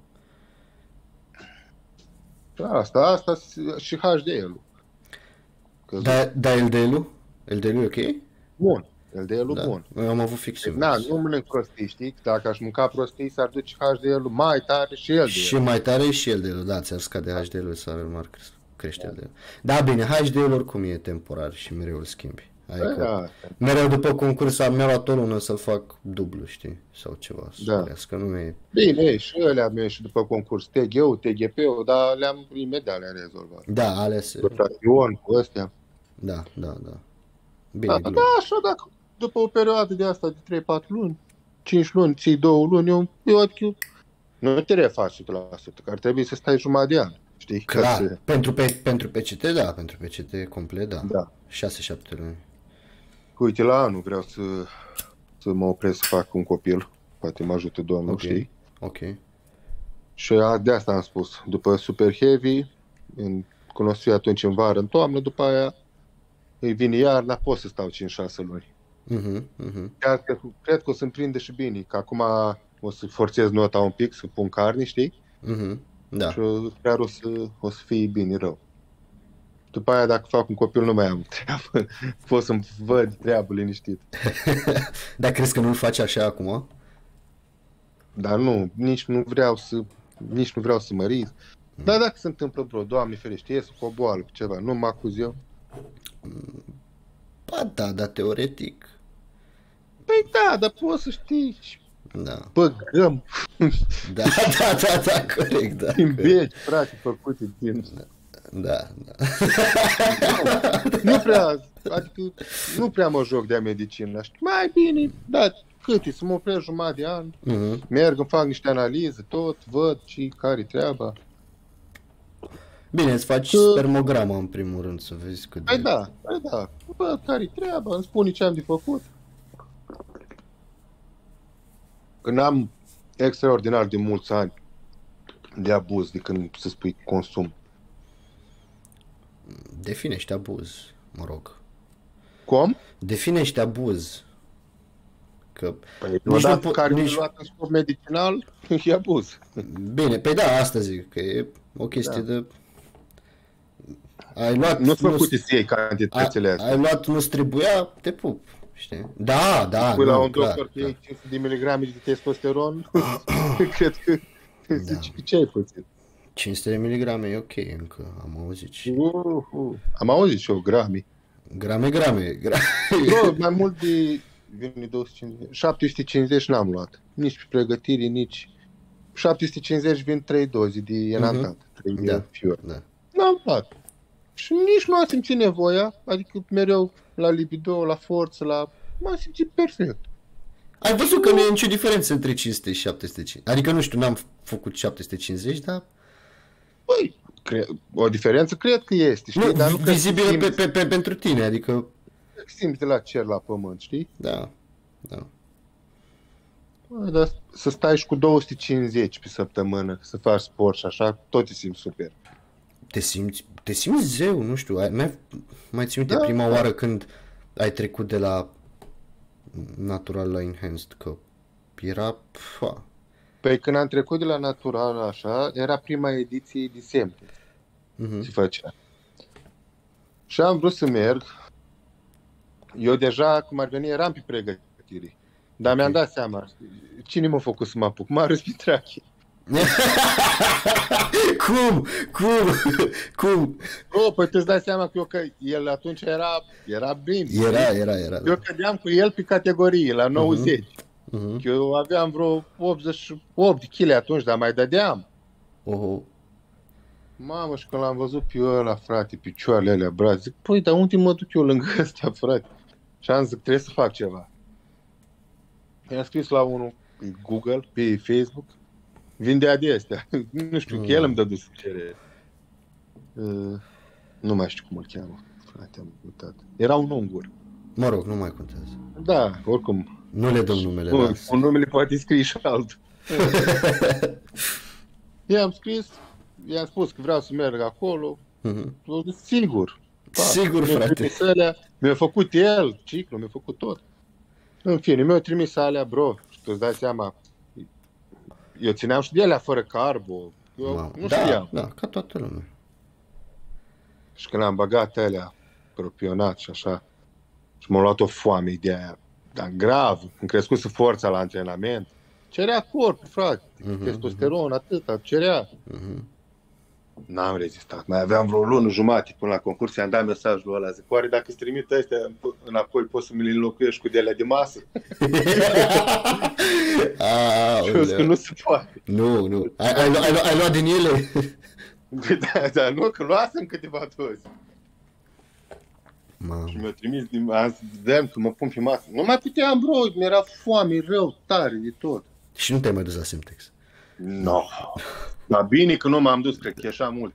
da. Asta, asta și H D L-ul. Da, da, L D L-ul? L D L-ul e ok? Bun, L D L-ul da. Bun. Eu am avut fix. Na, nu mănânc prostii, știi? Dacă aș mânca prostii, s-ar duce H D L-ul mai tare și L D L-ul. Și mai tare și L D L-ul, da, ți-ar scade H D L-ul, s-ar mari crește L D L-ul. Da, bine, H D L-ul oricum e temporar și mereu îl schimbi. Adică Da, mereu după concurs am mi-a luat o lună să-l fac dublu, știi? Sau ceva, să da. crească, nu e... Bine, și ălea mi și după concurs, T G-ul, T G P-ul, dar le-am imediat le-am rezolvat. Da, ales... Rotațion cu astea. Da, da, da. Bine, Da, glumă. da, așa, dacă după o perioadă de asta de trei patru luni, cinci luni, ții două luni, eu, eu adică nu te refaci o sută la sută, că ar trebui să stai jumătate de an, știi? Ca Clar, să- pentru, pe, pentru P C T, da, pentru P C T complet, da. Da. șase șapte luni. Uite, la anul vreau să, să mă opresc să fac un copil, poate mă ajută Domnul, Ok. știi? Ok. Și a- de asta am spus, după Super Heavy, în, când o să fie atunci în vară, în toamnă, după aia îi vine iarna, pot să stau cinci șase luni. Mhm, mhm. Chiar că, cred că o să-mi prinde și bine, că acum o să forțez nota un pic, să pun carne, știi? Mhm. Da. Și o- chiar o să, o să fie bine rău. După aia, dacă fac un copil, nu mai am treabă. Pot să-mi văd treabă liniștit. Dar crezi că nu-l faci așa acum? Dar nu, nici nu vreau să, nici nu vreau să mă riz. Dar dacă se întâmplă, bro, Doamne ferește, ies cu o boală, cu ceva, nu mă acuz eu. Ba da, dar teoretic, Păi da, dar poți să știi, și da. băgăm Da, da, da, da, corect, da. din corect. veci, frate, făcute din... Da, da. Nu prea, adică nu prea mă joc de medicină. Știi, mai bine, da, cât e, să mă opresc jumătate de an, Mhm. merg, îmi fac niște analize, tot, văd și care-i treaba. Bine, îți faci Că- spermograma în primul rând, să vezi cât de... Păi da, păi da, văd care-i treaba, îmi spune ce am de făcut. Când am extraordinar de mulți ani de abuz, de când să spui consum. Definește abuz, mă rog. Cum? Definește abuz. Că... Păi Nici odată nu po- care nici- nici... luat în scop medicinal, e abuz. Bine, pe da, asta zic, că e o chestie Da. de... Ai luat... Nu-ți nu- făcute să iei cantitățile a, astea. ai luat, nu-ți trebuia, te pup, știi? Da, da, Pui nu, la un clar, doctor că clar. iei cinci sute de miligrame de testosteron, cred că zici că ce ai pățit. cinci sute de miligrame e ok încă, am auzit și... Uh, uh. Am auzit și eu grame. Grame, grame, grame. Bro, mai mult de vine două sute cincizeci, șapte sute cincizeci n-am luat. Nici pe pregătire, nici... șapte sute cincizeci vin trei doze de enantat. trei Da. fiori. Da. N-am luat. Și nici nu am simțit nevoia, adică mereu la libido, la forță, la... M-am simțit perfect. Ai văzut că nu e nicio diferență între cinci sute și șapte sute cincizeci. Adică, nu știu, n-am făcut șapte sute cincizeci, dar... Păi, cre- o diferență cred că este, știi? Nu, Dar nu cred că vizibilă pe, simți, pe, pe, pentru tine, adică... simți de la cer la pământ, știi? Da, da. Bă, dar să stai și cu două sute cincizeci pe săptămână, să faci sport și așa, tot te simți super. Te simți, te simți zeu, nu știu, ai, mai, mai ții minte Da, prima da. oară când ai trecut de la natural la enhanced, că era... Pfa. Păi când am trecut de la natural așa, era prima ediție de semne, Mhm. se făcea. Și am vrut să merg, eu deja, cum ar veni, eram pe pregătire. Dar mi-am dat seama, cine m-a făcut să mă apuc? Marius Pitrache. Cum? Cum? Cum? Oh, păi tu îți dai seama că eu, că el atunci era, era bine. Era, era, era. Eu cădeam cu el pe categorie, la nouăzeci. Mhm. Eu aveam vreo optzeci și opt de kg atunci, dar mai dădeam. Oho. Mamă, și când l-am văzut pe ăla, frate, picioarele alea, braț, zic, păi, dar unde mă duc eu lângă ăsta, frate? Și am zis, trebuie să fac ceva. I-am scris la unul pe Google, pe Facebook, vindea de astea. Nu știu, că el îmi dă dus cere. Uh, nu mai știu cum îl cheamă, frate, am uitat. Era un ungur. Mă rog, nu mai contează. Da, oricum, Nu le dăm numele. un, lasă. un numele poate scrie și altul. I-am scris, i-am spus că vreau să merg acolo. Mhm. Eu zic, sigur. Pa, Sigur, mi-a frate. trimis alea, mi-a făcut el ciclu, mi-a făcut tot. În fine, mi-a trimis alea, bro, și tu îți dai seama, eu țineam și de alea fără carbo, eu Mamă. nu da, știam. da, ca toată lumea. Și când am băgat alea, propionat și așa, și m-a luat o foame de aia, dar grav, îmi crescuse forța la antrenament, cerea corpul, frate, Mhm, testosteron, atâta, cerea. Mhm. N-am rezistat. Mai aveam vreo lună jumate până la concurs, i-am dat mesajul ăla. Zic, oare dacă îți trimit ăstea înapoi, poți să mi le înlocuiești cu de alea de masă? Și eu zic că nu se poate. Nu, nu. Ai, ai, ai, ai luat din ele? Da, da, nu, că luasem câteva dozi. Mamă. Și mi-a trimis, din, am zis, că mă pun pe masă. Nu mai puteam, bro, mi-era foame rău, tare, de tot. Și nu te-ai mai dus la Semtex? Nu. No. Dar bine că nu m-am dus, cred că ieșa mult.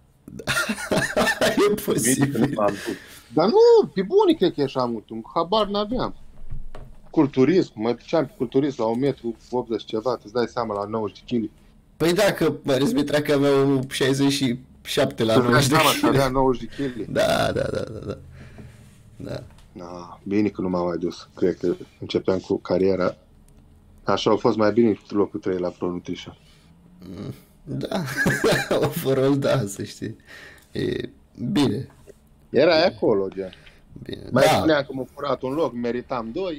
E posibil. Nu Dar nu, pe bune cred că ieșa mult, un habar n-aveam. Culturism, mă duceam pe culturism la un metru optzeci ceva, îți dai seama, la nouăzeci de kilograme. Păi dacă mă respectra că avea șaizeci și șapte la nouăzeci de kilograme. Avea nouăzeci de kilograme. Da, da, da, da, da. Da. Na, bine că nu m-am mai dus. Cred că începeam cu cariera. Așa au fost mai bine locul trei la Pro Nutrition. Da, overall da, să știi. E bine. Era acolo, gen. Bine. Mai Da. spuneam că m-a furat un loc, meritam doi.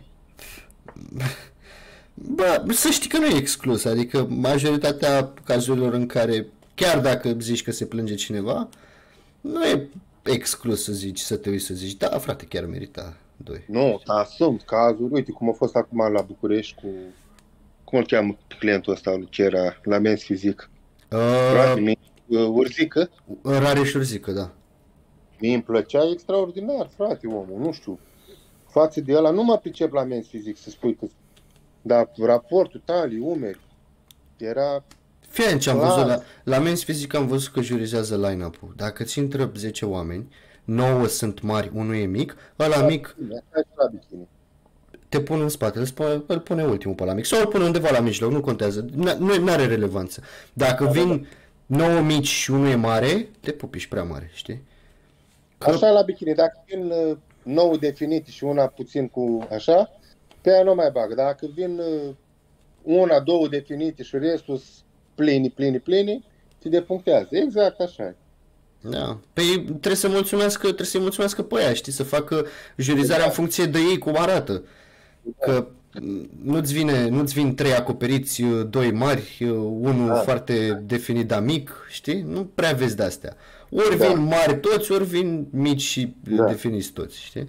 Bă, să știi că nu e exclus, adică majoritatea cazurilor în care, chiar dacă zici că se plânge cineva, nu e exclus să zici, să te uiți să zici, da, frate, chiar merita doi. Nu, dar sunt cazuri. Uite cum a fost acum la București cu... Cum îl cheamă clientul ăsta, ce era la Men's Physique? Frate, Uh, mie, Urzică? Rareș Urzică, da. Mie îmi plăcea extraordinar, frate, omul, nu știu. Față de ăla, nu mă pricep la Men's Physique să spui că... Dar raportul, talii, umeri, era... Fie ce am Clar. văzut la, la Men's Physique am văzut că jurizează line-up-ul. Dacă ți intră zece oameni, nouă sunt mari, unul e mic, ăla mic Asta e la bikini. te pun în spate, îl, spune, îl pune ultimul pe la mic sau îl pune undeva la mijloc, nu contează, N- nu are relevanță. Dacă vin nouă mici și unul e mare, te pupi și prea mare, știi? Că- Așa la bikini, dacă vin uh, nouă definite și una puțin cu așa, pe aia nu mai bag. Dacă vin uh, una, două definite și restul sunt plini, plini, plini, te depunctează. Exact așa e. Da. Păi trebuie să mulțumească, trebuie să-i mulțumească pe aia, știi, să facă jurizarea în funcție de ei, cum arată. Că nu-ți vine, nu-ți vin trei acoperiți, doi mari, unul Da. foarte definit, dar mic, știi? Nu prea vezi de-astea. Ori Da. vin mari toți, ori vin mici și Da. definiți toți, știi?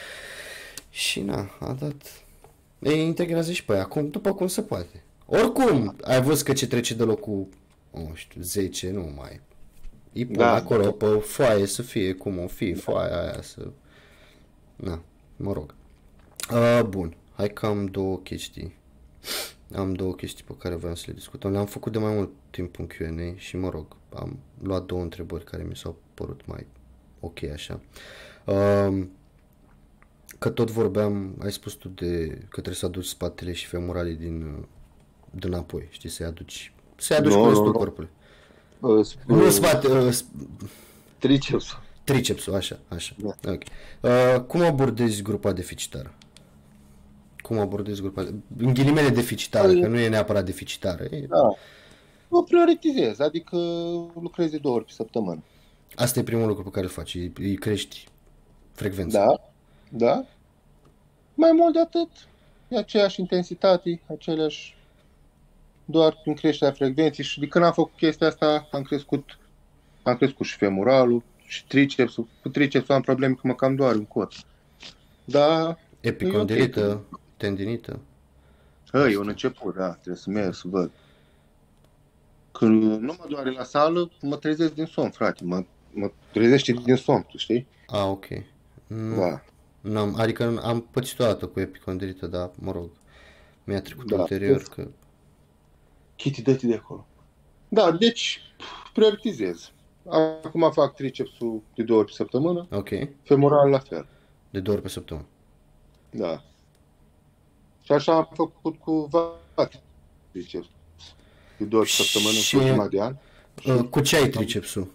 Și na, a dat... Ei integrează și pe aia, cum, după cum se poate. Oricum, ai văzut că ce trece de locul, nu știu, zece, nu mai... Îi pun Da. acolo pe foaie să fie cum o fi, foaia aia să... Na, mă rog. Uh, bun, hai că am două chestii. Am două chestii pe care vreau să le discutăm. Le-am făcut de mai mult timp în Q and A și mă rog, am luat două întrebări care mi s-au părut mai ok așa. Uh, că tot vorbeam, ai spus tu de că trebuie să aduci spatele și femoralii din, din înapoi, știi, să-i aduci, să-i aduci Nu, cu nu, restul nu. corpului. Uh, Nu spate, uh, sp- triceps. tricepsul, așa, așa. Da. Ok. Uh, cum abordezi grupa deficitară? Cum abordezi grupa, în ghilimele deficitară, Păi- că nu e neapărat deficitară. E... Da. O prioritizez, adică lucrez de două ori pe săptămână. Asta e primul lucru pe care îl faci, îi, îi crești frecvența. Da, da. Mai mult de atât, e aceeași intensitate, aceleași, doar prin creșterea frecvenței și de când am făcut chestia asta am crescut, am crescut și femoralul și tricepsul. Cu tricepsul am probleme că mă cam doare un cot. Da, Epicondilită, e ok. tendinită. Hă, e un început, da, trebuie să merg să văd. Când nu mă doare la sală, mă trezesc din somn, frate, mă, mă trezește din somn, tu știi? A, ok. Mm, Da. N-am, adică am pățit o dată cu epicondilită, dar mă rog, mi-a trecut Da. ulterior că... Kitty, dă-te de acolo. Da, deci prioritizez. Acum fac tricepsul de două ori pe săptămână, Ok, femoral la fel. de două ori pe săptămână. Da. Și așa am făcut cu vat triceps. De două ori pe săptămână, Și- în ultima de an. Uh, cu ce ai tricepsul?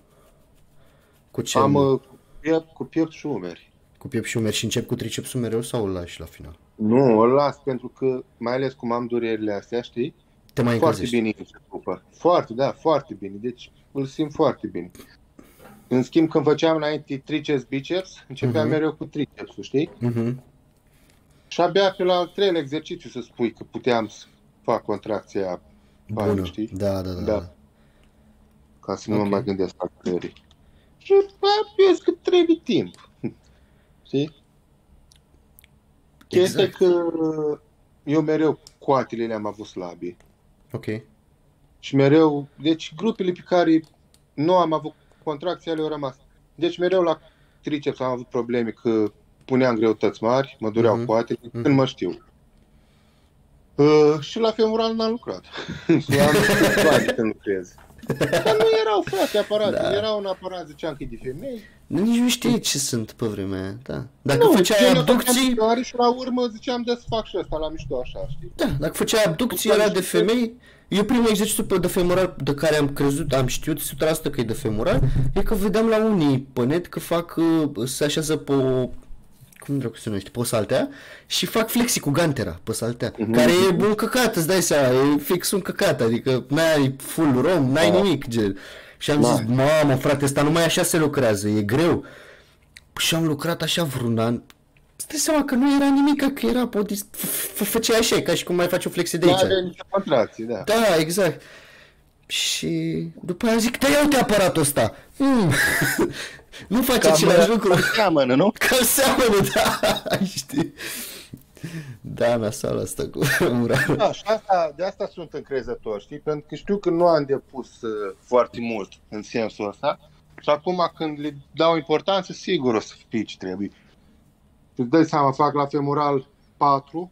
Cu ce? Am uh, cu piept, cu piept și umeri. Cu piept și umeri și încep cu tricepsul mereu sau îl lași la final? Nu, îl las pentru că, mai ales cum am durerile astea, știi? Te mai Foarte încălzești. bine început. Foarte, da, foarte bine. Deci îl simt foarte bine. În schimb, când făceam înainte triceps, biceps, începeam Mhm. mereu cu tricepsul, știi? Mhm. Și abia pe la al treilea exercițiu să spui că puteam să fac contracția aia, Bună. știi? Da, da, da. Da. da. ca să nu Ok. mă mai gândesc la creierii. Și eu zic că trebuie timp. Știi? Chestia Exact. că eu mereu coatele le-am avut slabe. Ok. Și mereu, deci grupele pe care nu am avut contracții, ale au rămas. Deci mereu la triceps am avut probleme că puneam greutăți mari, mă dureau Mhm. coatele, Mhm. când mă știu. Uh, și la femoral n-am lucrat. Și am bani când lucrez. Dar nu erau, frate, aparate. Da. Era un aparat, ziceam că e de femei. Nici nu știi ce sunt pe vremea aia, da. Dacă Nu, făceai eu abducții, făceam și la urmă ziceam de să fac și ăsta la mișto așa, știi? da, dacă făceai abducții era de femei, eu primul exercițiu pe de femoral de care am crezut, am știut o sută la sută că e de femoral, e că vedeam la unii pe net că fac, uh, se așează pe o, cum dracu se numește, pe o saltea și fac flexii cu gantera pe saltea, Mhm. care e un căcat, îți dai seama, e fix un căcat, adică n-ai full rom, n-ai Da. nimic, gen. Și am Da. zis, mamă, frate, ăsta numai așa se lucrează, e greu. Și am lucrat așa vreun an. Îți dai seama că nu era nimic, că era pe o dis- f- f- făceai așa, ca și cum mai faci o flexie de Nu aici. avea nicio contracție, da. Da, exact. Și după aia zic, da, ia uite aparatul ăsta. Mm. Nu face Cam, același lucru. cam seamănă, nu? Că seamănă, da, știi. Da, nasal asta cu mural. Da, și asta, de asta sunt încrezător, știi? Pentru că știu că nu am depus uh, foarte mult în sensul ăsta. Și acum când le dau importanță, sigur o să fie ce trebuie. Îți dai seama, fac la femoral patru,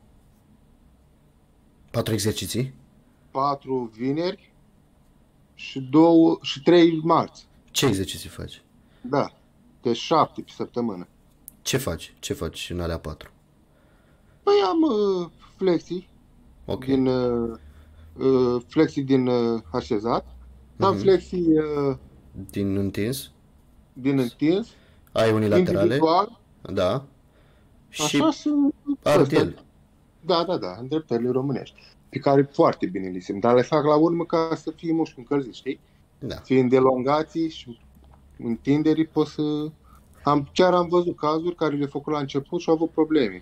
Patru exerciții. patru vineri și două și trei marți. Ce exerciții faci? Da, de șapte pe săptămână. Ce faci? Ce faci în alea patru? Păi am uh, flexii Ok. din uh, uh, flexii din uh, așezat, am Mhm. flexii uh, Din întins? din întins, Ai unilaterale? individual, Da. Și așa sunt artiel. astea. Da, da, da, îndreptările românești, pe care foarte bine le simt, dar le fac la urmă ca să fie mușchi încălziți, știi? Da. Fiind elongații și întinderii, pot să... Am, chiar am văzut cazuri care le-au făcut la început și au avut probleme.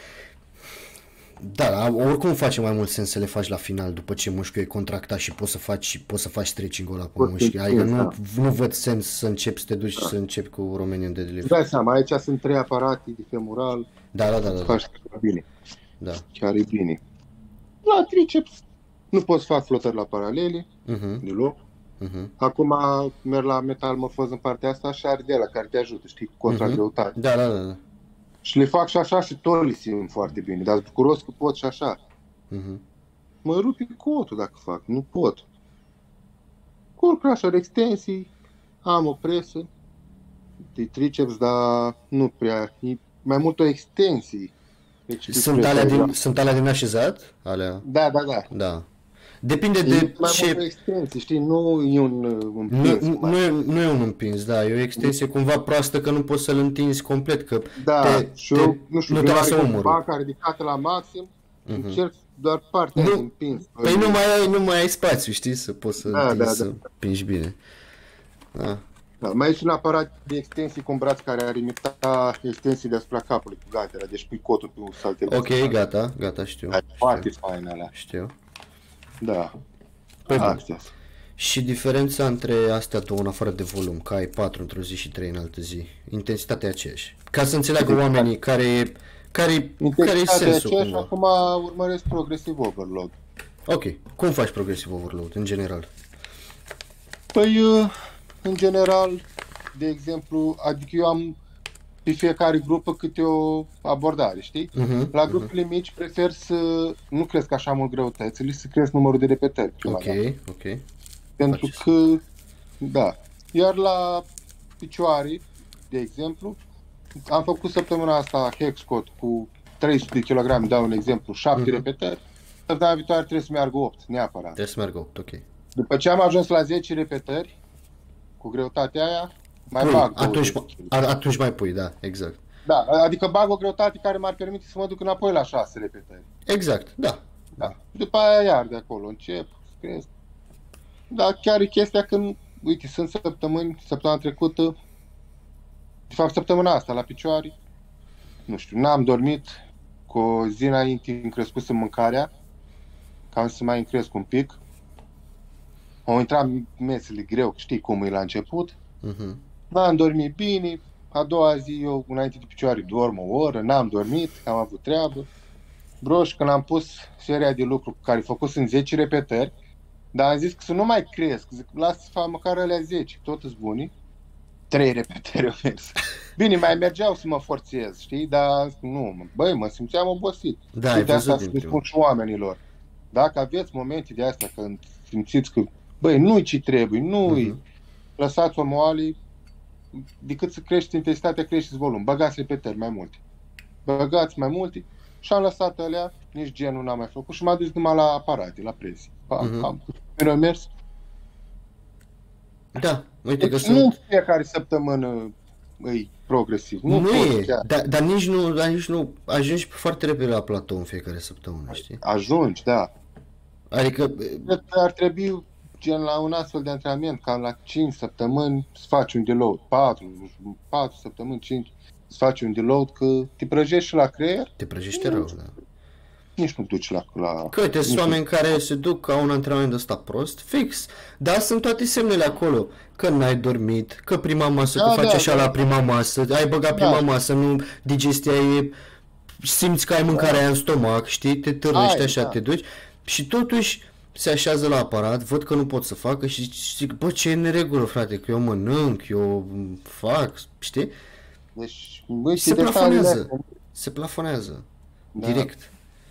Da, dar oricum face mai mult sens să le faci la final după ce mușchiul e contractat și poți să faci poți să faci stretching-ul ăla pe Poți mușchi. să- Adică nu, da. nu văd sens să începi să te duci să începi cu Romanian deadlift. Îți dai seama, aici sunt trei aparate de femoral, Da, da, da, da, da. faci bine, Da. chiar e bine. La triceps nu pot să fac flotări la paralele, Mhm. deloc. Mhm. Acum merg la metalmorfoz în partea asta și ardela care te ajută, știi, cu contra Mhm. greutate. Da, da, da, da. Și le fac și așa și tot le simt foarte bine, dar bucuros că pot și așa. Mhm. Mă rupi cotul dacă fac, nu pot. Cu crusher extensii, am o presă de triceps, dar nu prea, e mai mult o extensie. Deci, Sunt presă, alea da. din sunt alea din așezat? Alea. Da, da, da. Da. Depinde E de mai mult o ce extensie, știi, nu e un uh, nu, împins. nu, cum ar nu, e, nu e un împins, da, e o extensie cumva proastă că nu poți să-l întinzi complet, că Da, te, și te, eu, nu știu, nu te prima lasă oară când umărul. fac ridicată la maxim, Mhm. încerc doar partea Nu, aia de împins. Păi nu mai ai, nu mai ai spațiu, știi, să poți să Da, întinzi, da, da. să pingi bine. Da. Da, mai e și un aparat de extensii cu un braț care ar imita extensii deasupra capului cu gatera, deci pui cotul pe saltele. Ok, gata, gata, știu. Da, foarte fain alea. Știu. Da. Păi bun. Astea. Și diferența între astea două, în afară de volum, că ai patru într-o zi și trei în altă zi, intensitatea e aceeași. Ca să înțeleagă oamenii care e, care, care e Intensitatea sensul aceea și cumva. acum urmăresc progresiv overload. Ok, cum faci progresiv overload, în general? Păi, uh, în general, de exemplu, adică eu am pe fiecare grupă câte o abordare, știi? Mhm, La mhm. grupele mici prefer să nu cresc așa mult greutățile, să cresc numărul de repetări prima Ok, dată. ok. Pentru Faci că, da. Iar la picioare, de exemplu, am făcut săptămâna asta hex squat cu trei sute de kilograme, dau un exemplu, șapte Mhm. repetări. Săptămâna viitoare trebuie să meargă opt, neapărat. Trebuie să meargă opt, ok. După ce am ajuns la zece repetări, cu greutatea aia, mai Pui, bag atunci, douăzeci de a- atunci mai pui, da, exact. Da, adică bag o greutate care m-ar permite să mă duc înapoi la șase repetări. Exact, da. Da. După aia iar de acolo încep, cresc. Dar chiar e chestia când, uite, sunt săptămâni, săptămâna trecută, de fapt săptămâna asta la picioare, nu știu, n-am dormit, cu o zi înainte îmi crescusem mâncarea, ca să mai îmi cresc un pic. au intrat mesele greu, știi cum e la început. Uh-huh. N-am dormit bine, a doua zi eu înainte de picioare dorm o oră, n-am dormit, am avut treabă. Broș, când am pus seria de lucru care făcut în zece repetări, dar am zis că să nu mai cresc, zic, lasă să fac măcar alea zece, tot îți buni. trei repetări au mers. Bine, mai mergeau să mă forțez, știi, dar nu, băi, mă simțeam obosit. Da, și de asta să spun și oamenilor. Dacă aveți momente de astea când simțiți că, băi, nu-i ce trebuie, nu-i, uh-huh. lăsați o moale, decât să crești intensitatea, creșteți volum. Băgați repetări mai multe. Băgați mai multe și am lăsat alea, nici genul n-am mai făcut și m-am dus numai la aparate, la presii. Am, uh-huh. am, am mers. Da, uite deci că nu sunt... fiecare săptămână e progresiv. Nu, nu e, dar, dar nici nu, dar nici nu ajungi foarte repede la platou în fiecare săptămână, știi? Ajungi, da. Adică... Cred că ar trebui, gen la un astfel de antrenament, cam la cinci săptămâni să faci un deload, patru, patru săptămâni, cinci, să faci un deload, că te prăjești și la creier. Te prăjește rău, da. Nici nu duci la... la că uite, sunt oameni care se duc ca un antrenament de ăsta prost, fix, dar sunt toate semnele acolo, că n-ai dormit, că prima masă, da, că faci da, așa da. la prima masă, ai băgat prima da. masă, nu, digestia e, simți că ai mâncarea aia în stomac, știi, te târnești așa, da. te duci și totuși se așează la aparat, văd că nu pot să facă și zic, bă, ce e în neregulă, frate, că eu mănânc, eu fac, știi? Deci, bă, se plafonează, se plafonează, da. direct.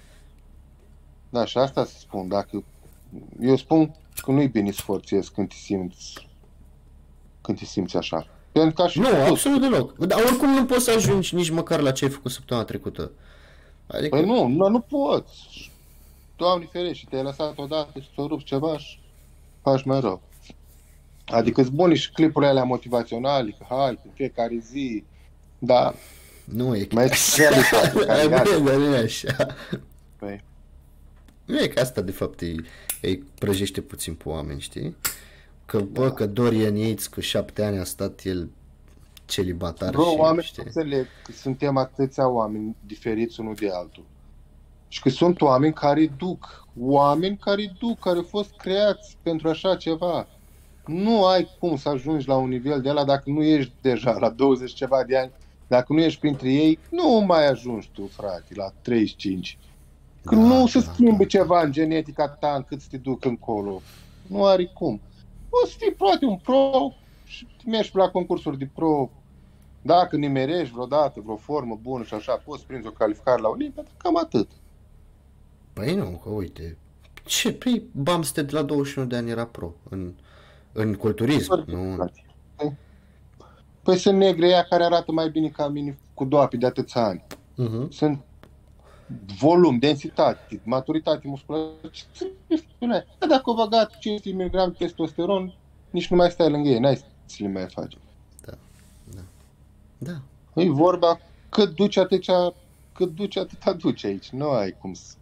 Da, și asta să spun, dacă eu spun că nu-i bine să forțezi când te simți când te simți așa. Pentru că nu, făcut. absolut deloc. Dar oricum nu poți să ajungi nici măcar la ce ai făcut săptămâna trecută. Adică... Păi nu, nu, nu poți. Doamne ferește, te-ai lăsat odată și ți-o rupi ceva și faci mai rău. Adică sunt bune și clipurile alea motivaționale, că hai, în fiecare zi, dar nu e mai așa. Nu e așa. Păi. Nu e că asta de fapt îi, îi prăjește puțin pe oameni, știi? Că bă, da. că Dorian Yates cu șapte ani a stat el celibatar. Bro, și, oameni știi? înțeleg că suntem atâția oameni diferiți unul de altul. Și că sunt oameni care duc, oameni care duc, care au fost creați pentru așa ceva. Nu ai cum să ajungi la un nivel de ăla dacă nu ești deja la douăzeci ceva de ani, dacă nu ești printre ei, nu mai ajungi tu, frate, la treizeci și cinci. Că da, nu se da, schimbă da, ceva în genetica ta încât să te duc încolo. Nu are cum. O să fii poate un pro și mergi la concursuri de pro. Dacă nimerești vreodată vreo formă bună și așa, poți prinzi o calificare la Olimpia, cam atât. Păi nu, că uite, ce, păi Bumstead la douăzeci și unu de ani era pro în, în culturism, nu? Păi sunt negre ea care arată mai bine ca mine cu doapi de atâția ani. Uh-huh. Sunt volum, densitate, maturitate musculară. Dar dacă o băgat cinci sute miligrame testosteron, nici nu mai stai lângă ei, n-ai să le mai faci. Da, da, da. E vorba cât duci atâția, cât duci atâta duci aici, nu ai cum să...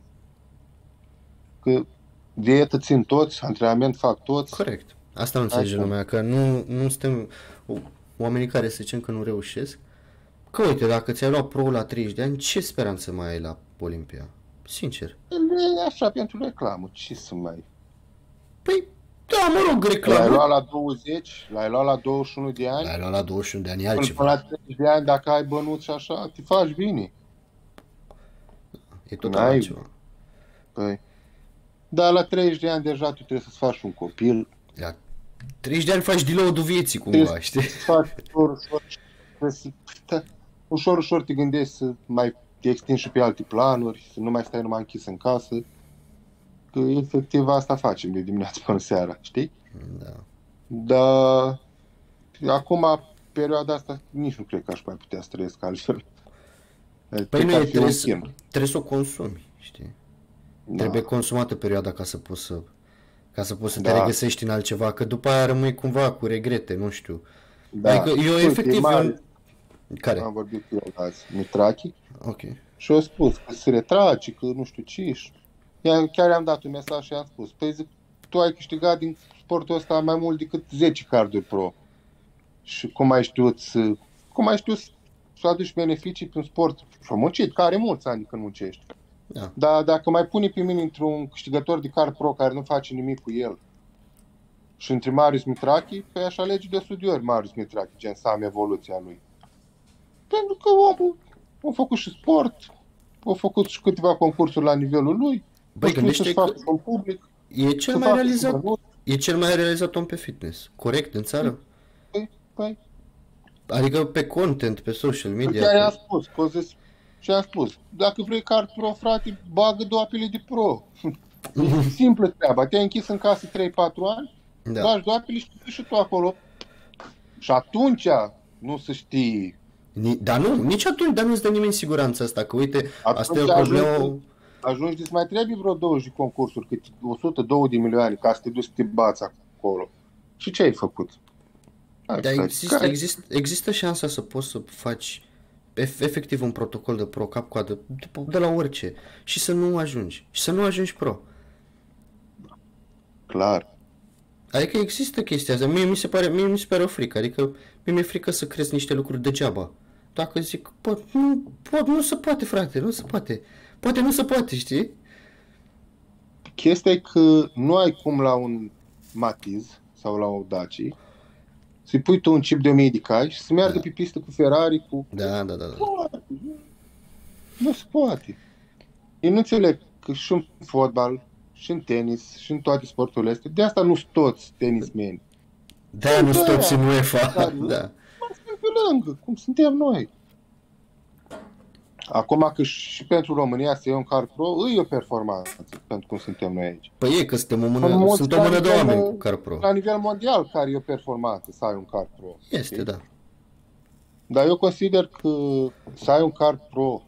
Că dietă țin toți, antrenament fac toți. Corect. Asta nu înțelege lumea, că nu, nu suntem oamenii care să zicem că nu reușesc. Că uite, dacă ți-ai luat pro la treizeci de ani, ce speranță mai ai la Olimpia? Sincer. E așa pentru reclamă, ce să mai... Păi, da, mă rog, reclamă. L-ai luat la douăzeci, l-ai luat la douăzeci și unu de ani. L-ai luat la douăzeci și unu de ani, e altceva. Până la treizeci de ani, dacă ai bănuți și așa, te faci bine. E tot altceva. Păi... Dar la treizeci de ani deja tu trebuie să-ți faci un copil. La treizeci de ani faci deload-ul vieții cumva, știi? Faci ușor, ușor, să, ușor, ușor te gândești să mai te extinzi și pe alte planuri, să nu mai stai numai închis în casă. Că efectiv asta facem de dimineață până seara, știi? Da. Dar acum, perioada asta, nici nu cred că aș mai putea să trăiesc altfel. Păi nu, trebuie, să, trebuie să o consumi, știi? Da. Trebuie consumată perioada ca să poți să, ca să, poți să te Da. regăsești în altceva, că după aia rămâi cumva cu regrete, nu știu. Da. Adică eu Uite, efectiv... mai- Eu... Care? Am vorbit cu el azi, Mitrachi, Ok. și eu spus că se retrage, că nu știu ce. Și ea- chiar i-am dat un mesaj și i-am spus, păi zic, tu ai câștigat din sportul ăsta mai mult decât zece carduri pro. Și cum ai știut să, cum ai știut să aduci beneficii pe un sport și-a muncit, care are mulți ani când muncești. Da. Dar dacă mai pune pe mine într-un câștigător de card pro care nu face nimic cu el, și între Marius Mitrachi, pe aș alege de sută de ori Marius Mitrachi, gen să am evoluția lui. Pentru că omul a făcut și sport, a făcut și câteva concursuri la nivelul lui, Băi, gândește că în public, e cel mai realizat, e cel mai realizat om pe fitness, corect, în țară? Păi, păi. Adică pe content, pe social media. Chiar i-am spus, că o zis, și am spus, dacă vrei card pro, frate, bagă două apele de pro. E simplă treaba, te-ai închis în casă trei patru ani, Da. bagi două apele și tu și tu acolo. Și atunci nu se știe. Ni, dar nu, nici atunci, dar nu-ți dă nimeni siguranța asta, că uite, Atunci asta e o problemă. Ajungi, ajungi să mai trebuie vreo douăzeci de concursuri, cât o sută doi de milioane, ca să te duci să te bați acolo. Și ce ai făcut? Hai, Dar frate, există, care- există, există șansa să poți să faci ef- efectiv un protocol de pro cap-coadă de, de la orice și să nu ajungi. Și să nu ajungi pro. Clar. Adică există chestia asta. Mie mi se pare, mie mi se pare o frică. Adică mie mi-e frică să crezi niște lucruri degeaba. Dacă zic, pot, nu, pot, nu se poate, frate, nu se poate. Poate nu se poate, știi? Chestia e că nu ai cum la un Matiz sau la o Daci să-i pui tu un chip de o mie de cai și să meargă Da. pe pistă cu Ferrari, cu... Da, da, da. da. Poate. Nu se poate. Eu nu înțeleg că și în fotbal, și în tenis, și în toate sporturile astea, de asta nu sunt toți tenismeni. Da, nu Da, stoți în UEFA. da, Da. Suntem pe lângă, cum suntem noi. Acum că și pentru România să iei un car pro, îi o performanță, pentru cum suntem noi aici. Păi e că suntem o mână, În mod sunt o mână de la oameni nivel- cu car pro. La nivel mondial, care e o performanță să ai un car pro. Este, știi? da. Dar eu consider că să ai un car pro,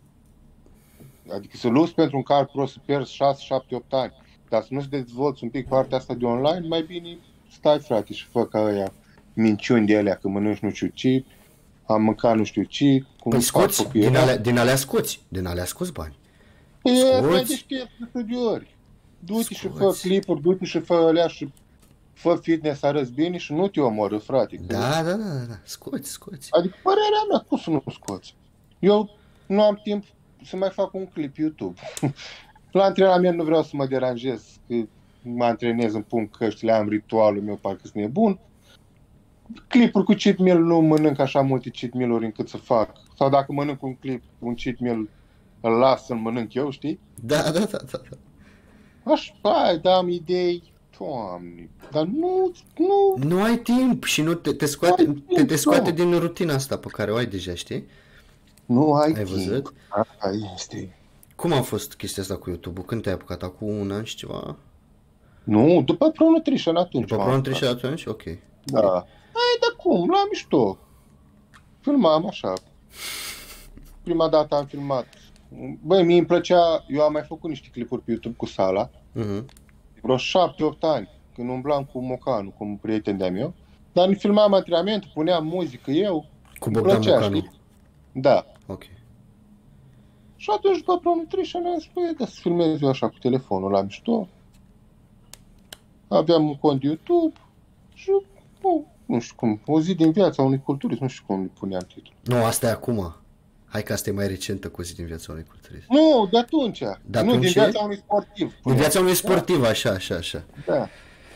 adică să lupți pentru un car pro, să pierzi șase, șapte, opt ani, dar să nu-ți dezvolți un pic partea asta de online, mai bine stai, frate, și fă ca ăia minciuni de alea, că mănânci nu știu ce, am mâncat nu știu ce, cum Păi fac scoți, copiii din ăia. alea, din alea scoți, din alea scoți bani. E, Scoți. mai deștept de sută de ori. Du-te și fă Scoți. clipuri, du-te și fă alea și fă fitness, arăți bine și nu te omoră, frate. că- Da, da, da, da, da. Scoți, scoți. Adică părerea mea, cum să nu scoți? Eu nu am timp să mai fac un clip YouTube. La antrenament nu vreau să mă deranjez, că mă antrenez, îmi pun căștile, am ritualul meu, parcă sunt nebun. Clipuri cu cheat meal nu mănânc așa multe cheat meal-uri încât să fac. Sau dacă mănânc un clip, un cheat meal, îl las să-l mănânc eu, știi? Da, da, da, da. da. Așa, hai, dam idei, Doamne, dar nu, nu, Nu ai timp și nu te, te scoate, Nu ai timp, te, te scoate nu. din rutina asta pe care o ai deja, știi? nu ai, Ai timp. văzut? Asta este. Cum a fost chestia asta cu YouTube-ul? Când te-ai apucat? Acum un an și ceva? Nu, după Pro Nutrition atunci. După m-am Pro apucat. Nutrition atunci? Ok. Da. Ai, dar cum? La mișto. Filmam așa. Prima dată am filmat. Băi, mie îmi plăcea, eu am mai făcut niște clipuri pe YouTube cu Sala, Mhm. vreo șapte opt ani, când umblam cu Mocanu, cu un prieten de-a meu, dar ne filmam antrenamentul, puneam muzică eu, Cu îmi Bogdan plăcea, Mocanu. știi? Da. Ok. Și atunci, după Pro Nutrition, am zis, băi, da, să filmez eu așa cu telefonul la mișto. Aveam un cont de YouTube și, nu, nu știu cum, o zi din viața unui culturist, nu știu cum îi puneam titlul. Nu, asta e acum. Hai că asta e mai recentă cu zi din viața unui culturist. Nu, de atunci. De Nu, atunci din e? viața unui sportiv. Din puneam. viața unui sportiv, așa, așa, așa. Da.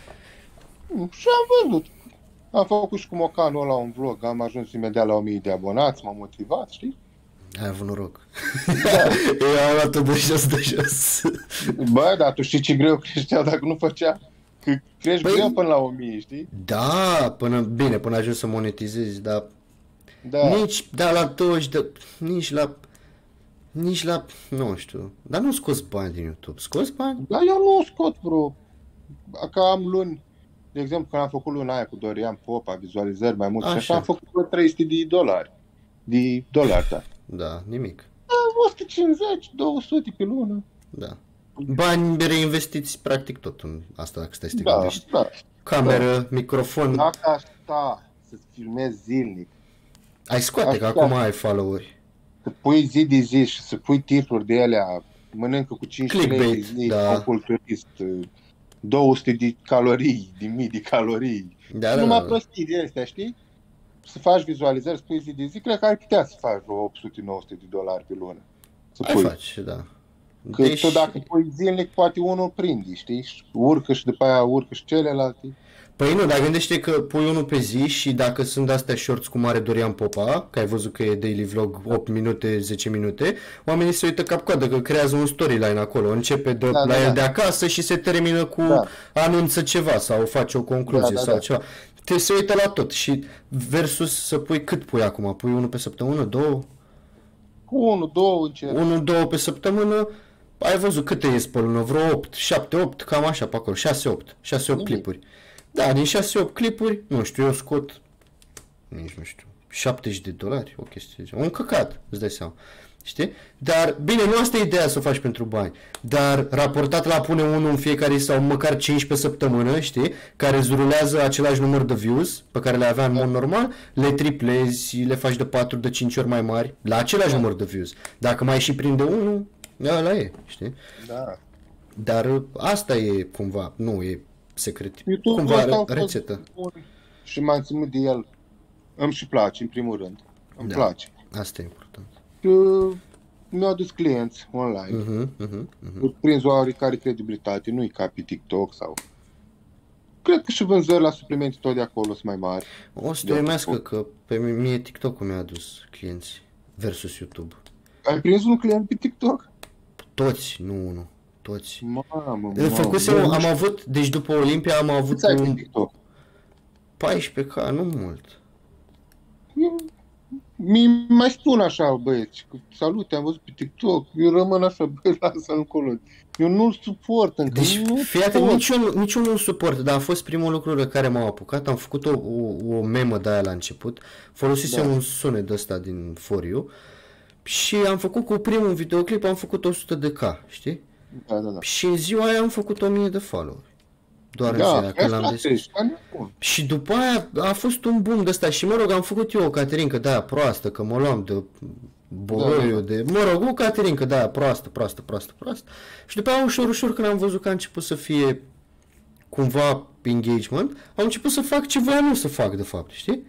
Mm, Și am văzut. Am făcut și cu Mocanu ăla un vlog, am ajuns imediat la o mie de abonați, m-am motivat, știi? Ai avut noroc. Eu am luat-o de jos, de jos. Bă, dar tu știi ce greu creștea dacă nu făcea? Că crești Păi- greu până la o mie, știi? Da, până, bine, până ajungi să monetizezi, dar Da. nici, da, la douăzeci de, nici la, nici la, nu știu, dar nu scoți bani din YouTube, scoți bani? Dar eu nu scot vreo... Că am luni, de exemplu, când am făcut luna aia cu Dorian Popa, vizualizări mai mult, și Așa. așa am făcut vreo trei sute de dolari. De dolari, da. Da, nimic, o sută cincizeci, două sute pe lună. da. Bani reinvestiți practic tot în asta, dacă stai să te Da, gândești. da. Cameră, microfon, Dacă aș sta să-ți filmezi zilnic, ai scoate, că Așa. acum ai follow-uri. să pui zi de zi și să pui titluri de alea, mănâncă cu cinci lei de Clickbait, zi, da. un culturist, două sute de calorii, de mii de calorii. Da, da, Numai da. prostii de astea, știi? Să faci vizualizări, să pui zi de zi, cred că ai putea să faci vreo opt sute nouă sute de dolari pe lună. Să Ai pui. face, da. Că tu dacă pui zilnic, poate unul prinde, știi? Și urcă și după aia urcă și celelalte. Păi nu, dar gândește că pui unul pe zi și dacă sunt de-astea shorts cum are Dorian Popa, că ai văzut că e daily vlog opt minute, zece minute, oamenii se uită cap-coadă că creează un storyline acolo, începe de, Da, la da, el da. de acasă și se termină cu Da. anunță ceva sau face o concluzie Da, da, sau da. ceva. Te se uită la tot și versus să pui cât pui acum, pui unul pe săptămână, două? Unu, două încerc. Unul, două pe săptămână, ai văzut câte ies pe lună, vreo opt, șapte, opt, cam așa pe acolo, șase, opt, șase, opt Nimic. clipuri. Da, din șase, opt clipuri, nu știu, eu scot, nici nu știu, șaptezeci de dolari, o chestie de genul. Un căcat, îți dai seama, știi? Dar, bine, nu asta e ideea să o faci pentru bani, dar raportat la pune unul în fiecare sau măcar cinci pe săptămână, știi? Care îți rulează același număr de views pe care le avea în mod normal, le triplezi, le faci de patru, de cinci ori mai mari, la același număr de views. Dacă mai și prinde unul, ăla e, știi? Da. Dar asta e cumva, nu e secret, YouTube-ul cumva ăsta a re- fost rețetă. bun și m-am ținut de el. Îmi și place, în primul rând. Îmi Da. place. Asta e important. Uh, Mi-au adus clienți online. Mhm, mhm, mhm. Uh-huh. Prins o oarecare credibilitate, nu-i ca pe TikTok sau... Cred că și vânzări la suplimente tot de acolo sunt mai mari. O să te uimească că pe mie TikTok-ul mi-a adus clienți versus YouTube. Ai prins un client pe TikTok? Toți, nu unul. Toți. Mamă, Eu mamă. făcusem, Eu nu am știu avut, deci după Olimpia am avut câți ai pe un TikTok. paisprezece K, nu mult. Eu- Mi mai spun așa, băieți, că salut, te-am văzut pe TikTok. Eu rămân așa, băi, lasă încolo. Eu nu-l suport încă. Deci, nu fii atent, suport. nici eu, nici eu nu suport, dar a fost primul lucru de care m-am apucat. Am făcut o, o, o memă de aia la început. Folosisem Da. un sunet de ăsta din For You și am făcut cu primul videoclip, am făcut o sută de K, știi? Da, da, da. Și în ziua aia am făcut o mie de follow-uri. Doar în Da, ziua aia, când asta l-am este, deschis. asta nebun. Și după aia a fost un boom de ăsta și mă rog, am făcut eu o caterincă de aia proastă, că mă luam de boroiu, Da, da, de... Mă rog, o caterincă de aia proastă, proastă, proastă, proastă. Și după aia ușor, ușor, când am văzut că a început să fie cumva engagement, am început să fac ce voiam eu să fac, de fapt, știi?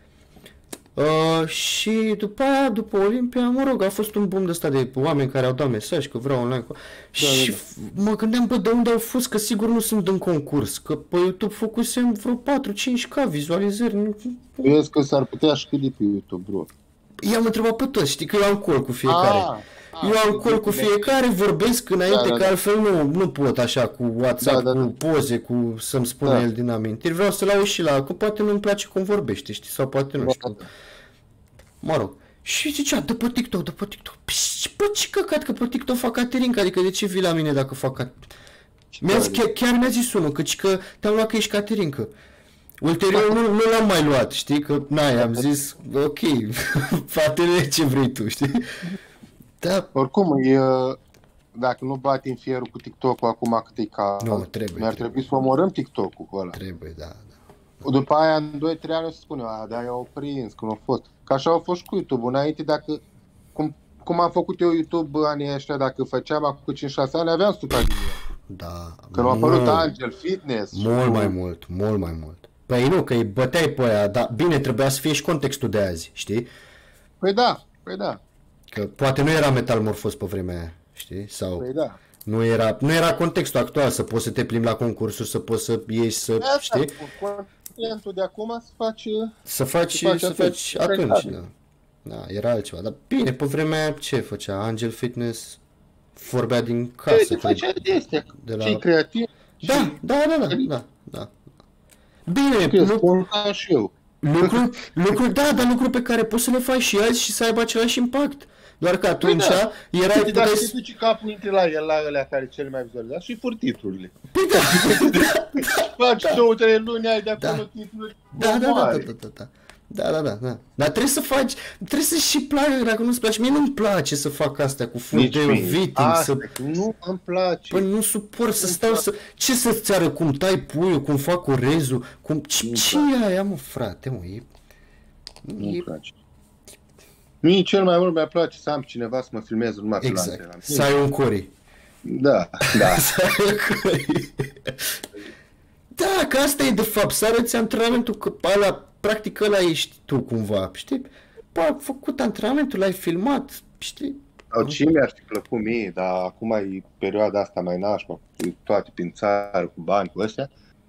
Uh, și după aia, după Olimpia, mă rog, a fost un boom de ăsta de oameni care au dat mesaj că vreau online. Da, Și da, f- mă gândeam, bă, de unde au fost, că sigur nu sunt în concurs, că pe YouTube făcusem vreo patru cinci K vizualizări. nu- Vezi că s-ar putea și de pe YouTube, bro. I-am întrebat pe toți, știi că eu am call cu fiecare. Ah, ah, Eu am știi, call cu bine. fiecare, vorbesc înainte, Da, da, că da. altfel nu, nu pot așa cu WhatsApp, Da, da, da. cu poze, cu să-mi spună Da. el din amintiri. Vreau să-l aud și la, că poate nu-mi place cum vorbește, știi, sau poate nu Da, știu. da. Mă rog. Și zicea, dă pe TikTok, dă pe TikTok. Păi, bă, ce căcat că pe TikTok fac caterinca, adică de ce vii la mine dacă fac cat... Mi-a zis, chiar, chiar mi-a zis unul, căci că te-am luat că ești caterincă. Ulterior nu, nu l-am mai luat, știi, că n-ai, am zis, ok, fratele, ce vrei tu, știi? Da, Oricum, e, dacă nu batem fierul cu TikTok-ul acum cât e ca... Nu, trebuie, Mi-ar trebuie. trebui să omorâm TikTok-ul cu ăla. trebuie, da, da. După aia, în doi trei ani o să spun eu, a, da, i-au prins, că nu a fost. Că așa au fost și cu YouTube. Înainte, dacă... Cum, cum am făcut eu YouTube anii ăștia, dacă făceam acum cinci șase ani, aveam sute de mii. Da, Când au apărut mult, Angel Fitness. mult mai mult, mult mai mult. Păi nu, că îi băteai pe aia, dar bine, trebuia să fie și contextul de azi, știi? Păi da, păi da, Că poate nu era Metalmorphos pe vremea aia, știi? Sau păi da. nu era, nu era contextul actual să poți să te plimbi la concursuri, să poți să ieși, să, Asta, știi? cu contentul de acum se face... Să faci, Să faci să atunci. faci atunci, Rentabil. da. Da, era altceva. Dar bine, pe vremea aia ce făcea? Angel Fitness vorbea din casă. Păi, cred. face chestia. de la- Și creativ. Da, da, da, da, da, da. Bine, Și eu lu- spun ca și eu. lucruri, lucruri, da, dar lucruri pe care poți să le faci și azi și să aibă același impact. Doar că atunci da. erai, Dacă puteai te să... duci capul între la el, la alea care cele mai vizualizează și fur titlurile. Păi da, Faci două, trei luni, ai de acolo Da. titluri da, da, da, da, mari. da, da, da. Da, da, da, da. Dar trebuie să faci, trebuie să și placă, dacă nu-ți place. Mie nu-mi place să fac astea cu full Nici de mie. editing, Asta, să... că nu îmi place. Păi nu suport să stau să... Ce să-ți arăt? Cum tai puiul, cum fac orezul, cum... Ce, Nu-mi ce e aia, mă, frate, mă, e... Nu-mi e... place. Mie cel mai mult mi-a place să am cineva să mă filmeze numai pe la Exact. antrenament. Să ai un cori. Da, da. Să ai un cori. Da, că asta e de fapt, să arăți antrenamentul, că ăla, practic ăla ești tu cumva, știi? Bă, ai făcut antrenamentul, l-ai filmat, știi? Sau ce mi-ar fi plăcut mie, dar acum e perioada asta mai nașpa, cu toate prin țară, cu bani, cu astea.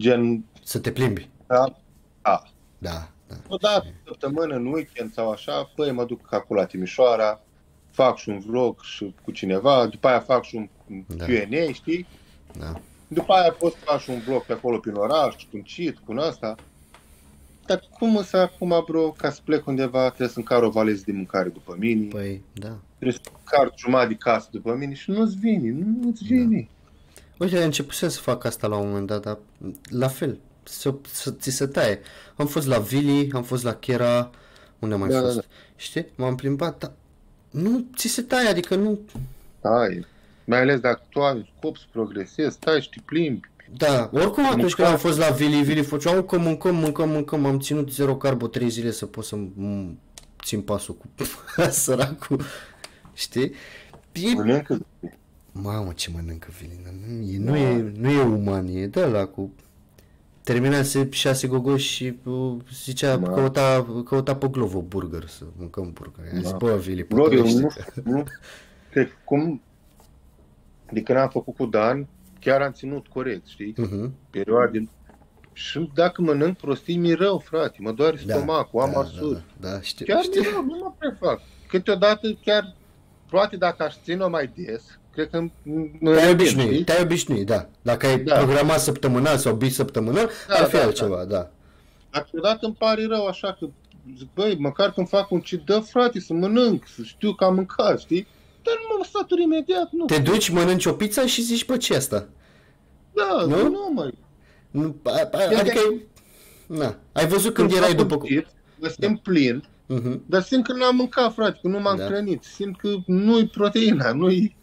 gen... Să te plimbi. Da, da. Da, da. O dată pe săptămână, în weekend sau așa, păi mă duc acolo la Timișoara, fac și un vlog și cu cineva, după aia fac și un Da. Q and A, știi? Da. După aia poți să faci un vlog pe acolo prin oraș, cu un cheat, cu un asta. Dar cum să acum, bro, ca să plec undeva, trebuie să încar o valiză de mâncare după mine, Păi, da. trebuie să încar jumătate de casă după mine și nu-ți vine, nu-ți vine. Uite, începusem să fac asta la un moment dat, dar la fel, să, să ți se taie. Am fost la Vili, am fost la Chera, unde am mai Da, da, fost, da. știi? M-am plimbat, dar nu ți se taie, adică nu... Stai, mai ales dacă tu ai scop să progresezi, stai și te plimbi. Da, oricum atunci Mânca- când am fost la Vili, Vili făceam încă mâncăm, mâncăm, mâncăm, am ținut zero carbo trei zile să pot să m- țin pasul cu săracul, știi? E... Mănâncă. Mamă, ce mănâncă Vilina, nu e, nu e, nu e uman, e de ăla cu... Terminase șase gogoși și uh, zicea, Da. căuta, căuta pe Glovo burger, să mâncăm burger. I-am zis, Da. bă, Vili, Bro, eu păcălește. nu, nu cred cum, de când am făcut cu Dan, chiar am ținut corect, știi? Mhm. Perioade. Și dacă mănânc prostii, mi-e rău, frate, mă doare Da, stomacul, am da, arsuri. da, da, știu, Chiar știu. mi-e rău, nu mă prea fac. Câteodată chiar, poate dacă aș ține-o mai des, cred că nu Te-ai e obișnuit, știi? te-ai obișnuit, da. Dacă ai Da. programat săptămânal sau bisăptămânal, Da, ar fi da, altceva, da. Dar câteodată îmi pare rău așa că, zic, băi, măcar când fac un cheat, dă frate să mănânc, să știu că am mâncat, știi? Dar nu mă satur imediat, nu. Te duci, mănânci o pizza și zici, bă, ce asta? Da, Nu? nu, nu măi. Nu, a, a, Ia adică, de- na, ai văzut când erai fac un după... cheat, mă simt plin, Mhm, dar simt că n-am mâncat, frate, că nu m-am Da. hrănit. Simt că nu-i proteina, nu-i...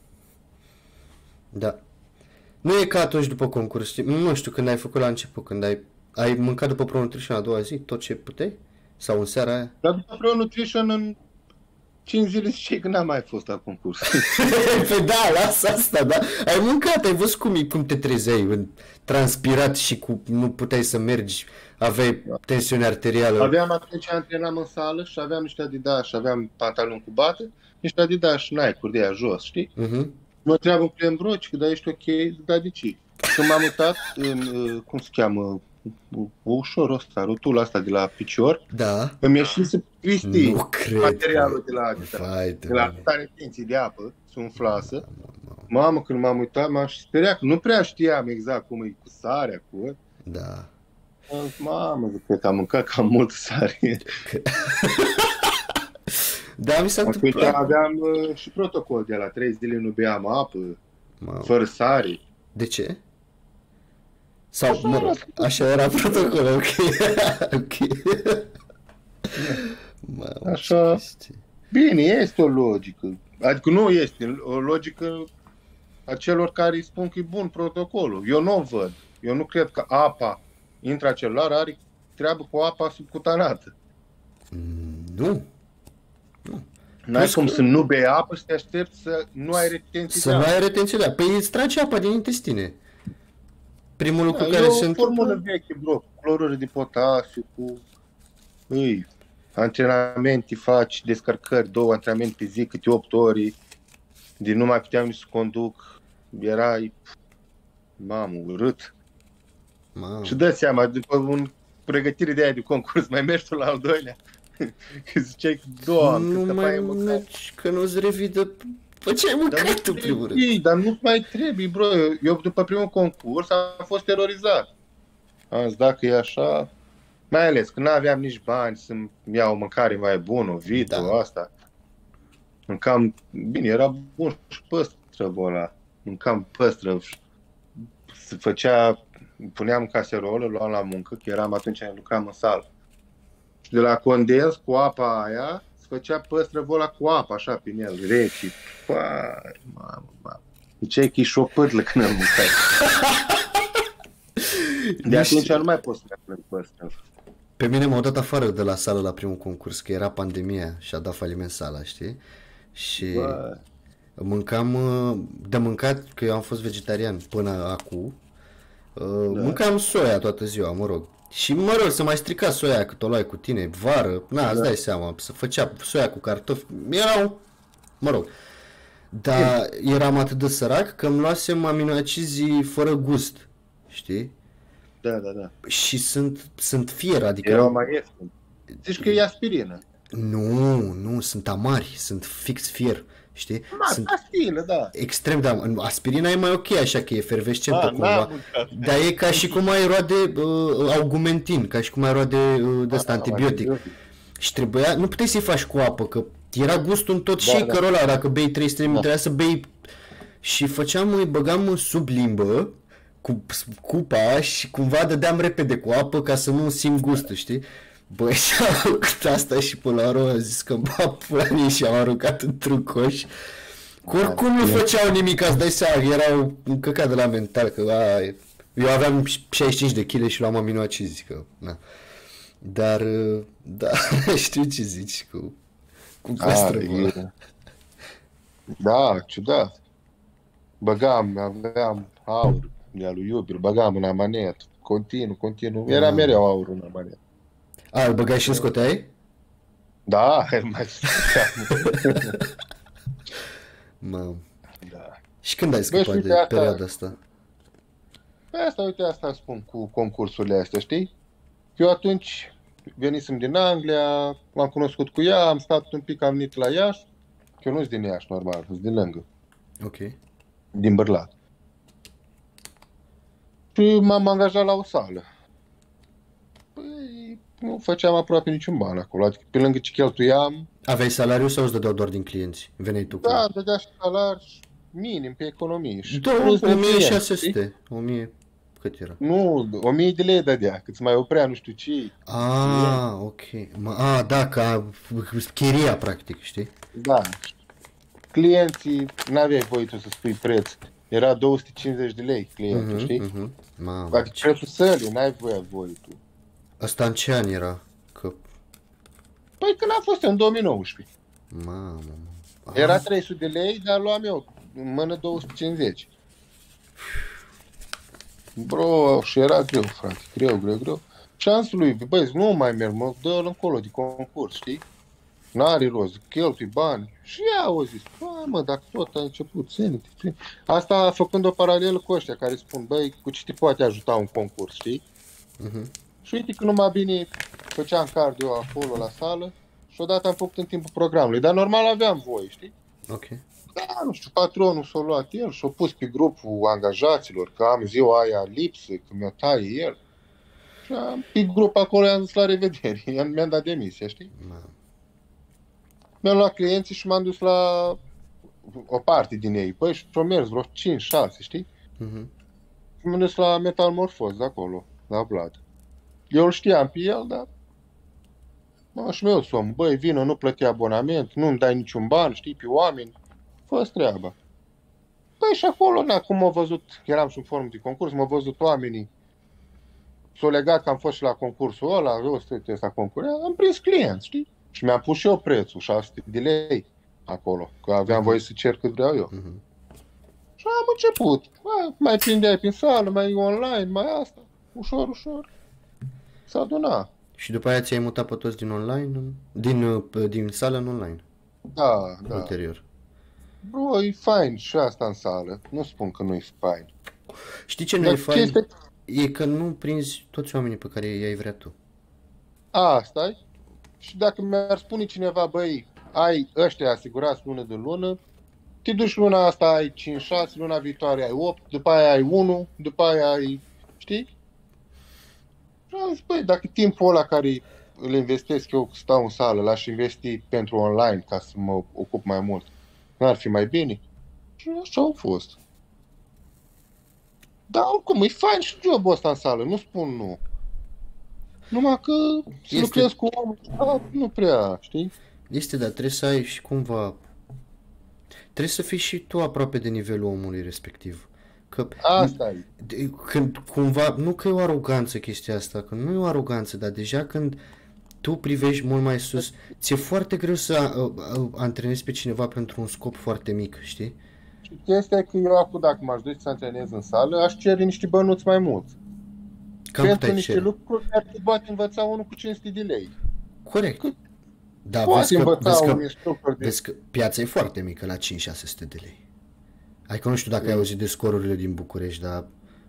da. Nu e ca atunci după concurs, știi? Nu știu, când ai făcut la început, când ai, ai mâncat după Pro Nutrition a doua zi, tot ce puteai? Sau în seara aia? Dar după Pro Nutrition în cinci zile ziceai că n-am mai fost la concurs. Păi da, lasă asta, da? Ai mâncat, ai văzut cum, e- cum te trezeai, în transpirat și cu, nu puteai să mergi, aveai tensiune arterială. Aveam atunci, antrenam în sală și aveam niște Adidas și aveam pantaloni cu bată, niște Adidas și Nike-uri de aia jos, știi? Mhm. Mă întreabă un prieten, bro, că da, ești ok? Zic, da, de ce? Când m-am uitat în, uh, cum se cheamă, ușor ăsta, rotul asta de la picior, Da. îmi ieșise pistii Nu cred. materialul de la Adidas. Vai de De la mine. atâta retenție de apă, se umflasă. Mamă, când m-am uitat, m-am și speriat, că nu prea știam exact cum e cu sarea, cu... Da. Am zis, mamă, zic, cred că am mâncat cam mult sare. Da, mi s-a Atunci întâmplat. aveam uh, și protocol de la trei zile nu beam apă, Mamă. fără sare. De ce? Sau, Așa mă era. rog, așa era protocolul, ok. Ok. Mamă, Așa. ce chestie. Bine, este o logică. Adică nu este o logică a celor care îi spun că e bun protocolul. Eu nu o văd. Eu nu cred că apa intracelulară are treabă cu apa subcutanată. Mm, Nu. N-ai Plus cum că- să nu bei apă și te aștepți să nu ai retenție Să de nu apă. ai retenție de apă. Păi îți trage apa din intestine. Primul lucru Da, care e se o formulă întâmplă... veche, bro, cu clorură de potasiu, cu îi, antrenamente faci, descărcări, două antrenamente pe zi, câte opt ori, de nu mai puteam nici să conduc, erai, mamă, urât. Mamă. Și dă seama, după un pregătire de aia de concurs, mai mergi tu la al doilea, că ziceai că, doamne, Nu câtă mai paie mâncat. mergi, că nu-ți revidă... Păi ce ai Dar mâncat nu în primul rând? trebuie, dar nu mai trebuie, bro. Eu, eu după primul concurs am fost terorizat. Am zis, dacă e așa, mai ales că n-aveam nici bani să-mi iau o mâncare mai bună, o vită, Da. asta. Mâncam, bine, era bun și păstrăvul ăla. Mâncam păstrăv. Se făcea, puneam caserolă, luam la muncă, că eram atunci, lucram în sală. Și de la condens cu apa aia, se făcea păstrăvul ăla cu apă, așa, pe el, rece. Păi, mamă, mamă. Ziceai că e șopârlă când am mâncat. De Nici- atunci nu mai pot să mai plâng păstrăv. Pe mine m-au dat afară de la sală la primul concurs, că era pandemia și a dat faliment sala, știi? Și Bă, mâncam, uh, de mâncat, că eu am fost vegetarian până acum, uh, Da. mâncam soia toată ziua, mă rog. Și mă rog, să mai strica soia cât o luai cu tine, vară, na, îți Da. dai seama, să făcea soia cu cartofi, erau, mă rog. Dar eram atât de sărac că îmi luasem aminoacizii fără gust, știi? Da, da, da. Și sunt, sunt fier, adică... Erau mai ieftin. Zici că e aspirină. Nu, nu, sunt amari, sunt fix fier, știi? Ma, Sunt aspirină, da. extrem de amari. Aspirina e mai ok, așa că e efervescentă Ah, cumva. n-am mâncat. Dar e ca și cum ai roade uh, augmentin, ca și cum ai roade uh, de ăsta Ah, antibiotic. antibiotic. Și trebuia, nu puteai să-i faci cu apă, că era gustul în tot Da, shakerul da. ăla, dacă bei trei sute de ml, Da. trebuia să bei. Și făceam, îi băgam sub limbă cu cupa și cumva dădeam repede cu apă ca să nu simt gustul, știi? Băi, și-am făcut asta și până la urmă am zis că bă, pula și am aruncat într-un coș. Că oricum nu făceau nimic, îți dai seama, erau un căcat de la mental, că a, eu aveam șaizeci și cinci de kilograme și luam aminoacizi, că na. Dar, da, știu ce zici cu, cu Ah, castrăvul. e... Da, ciudat. Băgam, aveam aur de al lui Iubi, îl băgam în amanet. Continuu, continuu. Era Ah. mereu aur în amanet. A, îl băgai și îl scoteai? Da, el mai stăteam. Mamă. Da. Și când ai Bă, scăpat știi de de asta- perioada asta? Pe asta, uite, asta spun cu concursurile astea, știi? Eu atunci venisem din Anglia, m-am cunoscut cu ea, am stat un pic, am venit la Iași. Eu nu sunt din Iași, normal, sunt din lângă, Ok. din Bârlad. Și m-am angajat la o sală. Păi, nu făceam aproape niciun ban acolo, adică pe lângă ce cheltuiam, Aveai salariu sau îți dădeau doar din clienți? Veneai tu cu... da, dădea și salari minim pe economie. Și Da, plus de o mie clienți, șase știi? sute. o mie... Cât era? Nu, o mie de lei dădea, cât mai oprea nu știu ce. Ah, ok. Ma, a, da, ca chiria, practic, știi? Da. Clienții, n-aveai voie tu să spui preț. Era două sute cincizeci de lei clientul, Mhm, știi? mhm. Mamă. Adică prețul sălii, n-ai voie voie tu. Asta în ce an era? Că... Păi când a fost eu, în două mii nouăsprezece. Mamă. Ah, Era trei sute de lei, dar luam eu în mână două sute cincizeci. Bro, și era greu, frate, greu, greu, greu. Și am zis lui, băi, nu mai merg, mă dă-l încolo de concurs, știi? N-are rost, cheltui bani. Și ea au zis, bă, mă, dacă tot ai început, ține-te. Asta făcând o paralelă cu ăștia care spun, băi, cu ce te poate ajuta un concurs, știi? mhm. Și uite că numai bine făceam cardio acolo la sală și odată am făcut în timpul programului. Dar normal aveam voie, știi? Ok. Da, nu știu, patronul s-a luat el și a pus pe grupul angajaților că am ziua aia lipsă, că mi-o taie el. Și am, pe grup acolo i-am zis la revedere, i-am, mi-am dat demisia, știi? Mamă. Mi-am luat clienții și m-am dus la o parte din ei. Păi și au mers vreo cinci șase, știi? Mhm. Și m-am dus la Metamorfoz de acolo, la Vlad. Eu îl știam pe el, dar mă, și meu somn, băi, vină, nu plăti abonament, nu-mi dai niciun ban, știi, pe oameni, fă-ți treaba. Păi și acolo, na, cum m-au văzut, eram și în formă de concurs, m-au văzut oamenii, s-au legat că am fost și la concursul ăla, eu sunt ăsta concurs, am prins clienți, știi? Și mi-am pus și eu prețul, șase sute de lei acolo, că aveam voie să cer cât vreau eu. Mhm. Și am început, bă, mai prindeai prin sală, mai online, mai asta, ușor, ușor, s-a adunat. Și după aia ți-ai mutat pe toți din online, în- din, uh, din sală în online, Da, da. ulterior. Bro, e fain și asta în sală. Nu spun că nu e fain. Știi ce nu Dar e fain? chestia... E că nu prinzi toți oamenii pe care i-ai vrea tu. Asta e. Și dacă mi-ar spune cineva, băi, ai ăștia asigurați lună de lună, te duci luna asta, ai cinci șase, luna viitoare ai opt, după aia ai unu, după aia ai... Știi? Și am zis, băi, dacă timpul ăla care îl investesc eu, stau în sală, l-aș investi pentru online ca să mă ocup mai mult, n-ar fi mai bine? Și așa au fost. Dar oricum, e fain și jobul ăsta în sală, nu spun nu. Numai că să Este- lucrez cu omul, a, nu prea, știi? Este, dar trebuie să ai și cumva... Trebuie să fii și tu aproape de nivelul omului respectiv. Că Asta e. de- când cumva, nu că e o aroganță chestia asta, că nu e o aroganță, dar deja când tu privești mult mai sus, ți-e foarte greu să uh, uh, antrenezi pe cineva pentru un scop foarte mic, știi? Și chestia e că eu acum, dacă m-aș duce să antrenez în sală, aș cere niște bănuți mai mulți. Cam cât Pentru ai niște cere. lucruri care te poate învăța unul cu cinci sute de lei. Corect. Da, vezi Poate că, învăța vezi, un că, instructor de... vezi că piața e foarte mică la cinci șase sute de lei. Adică nu știu dacă ai auzit de scorurile din București, dar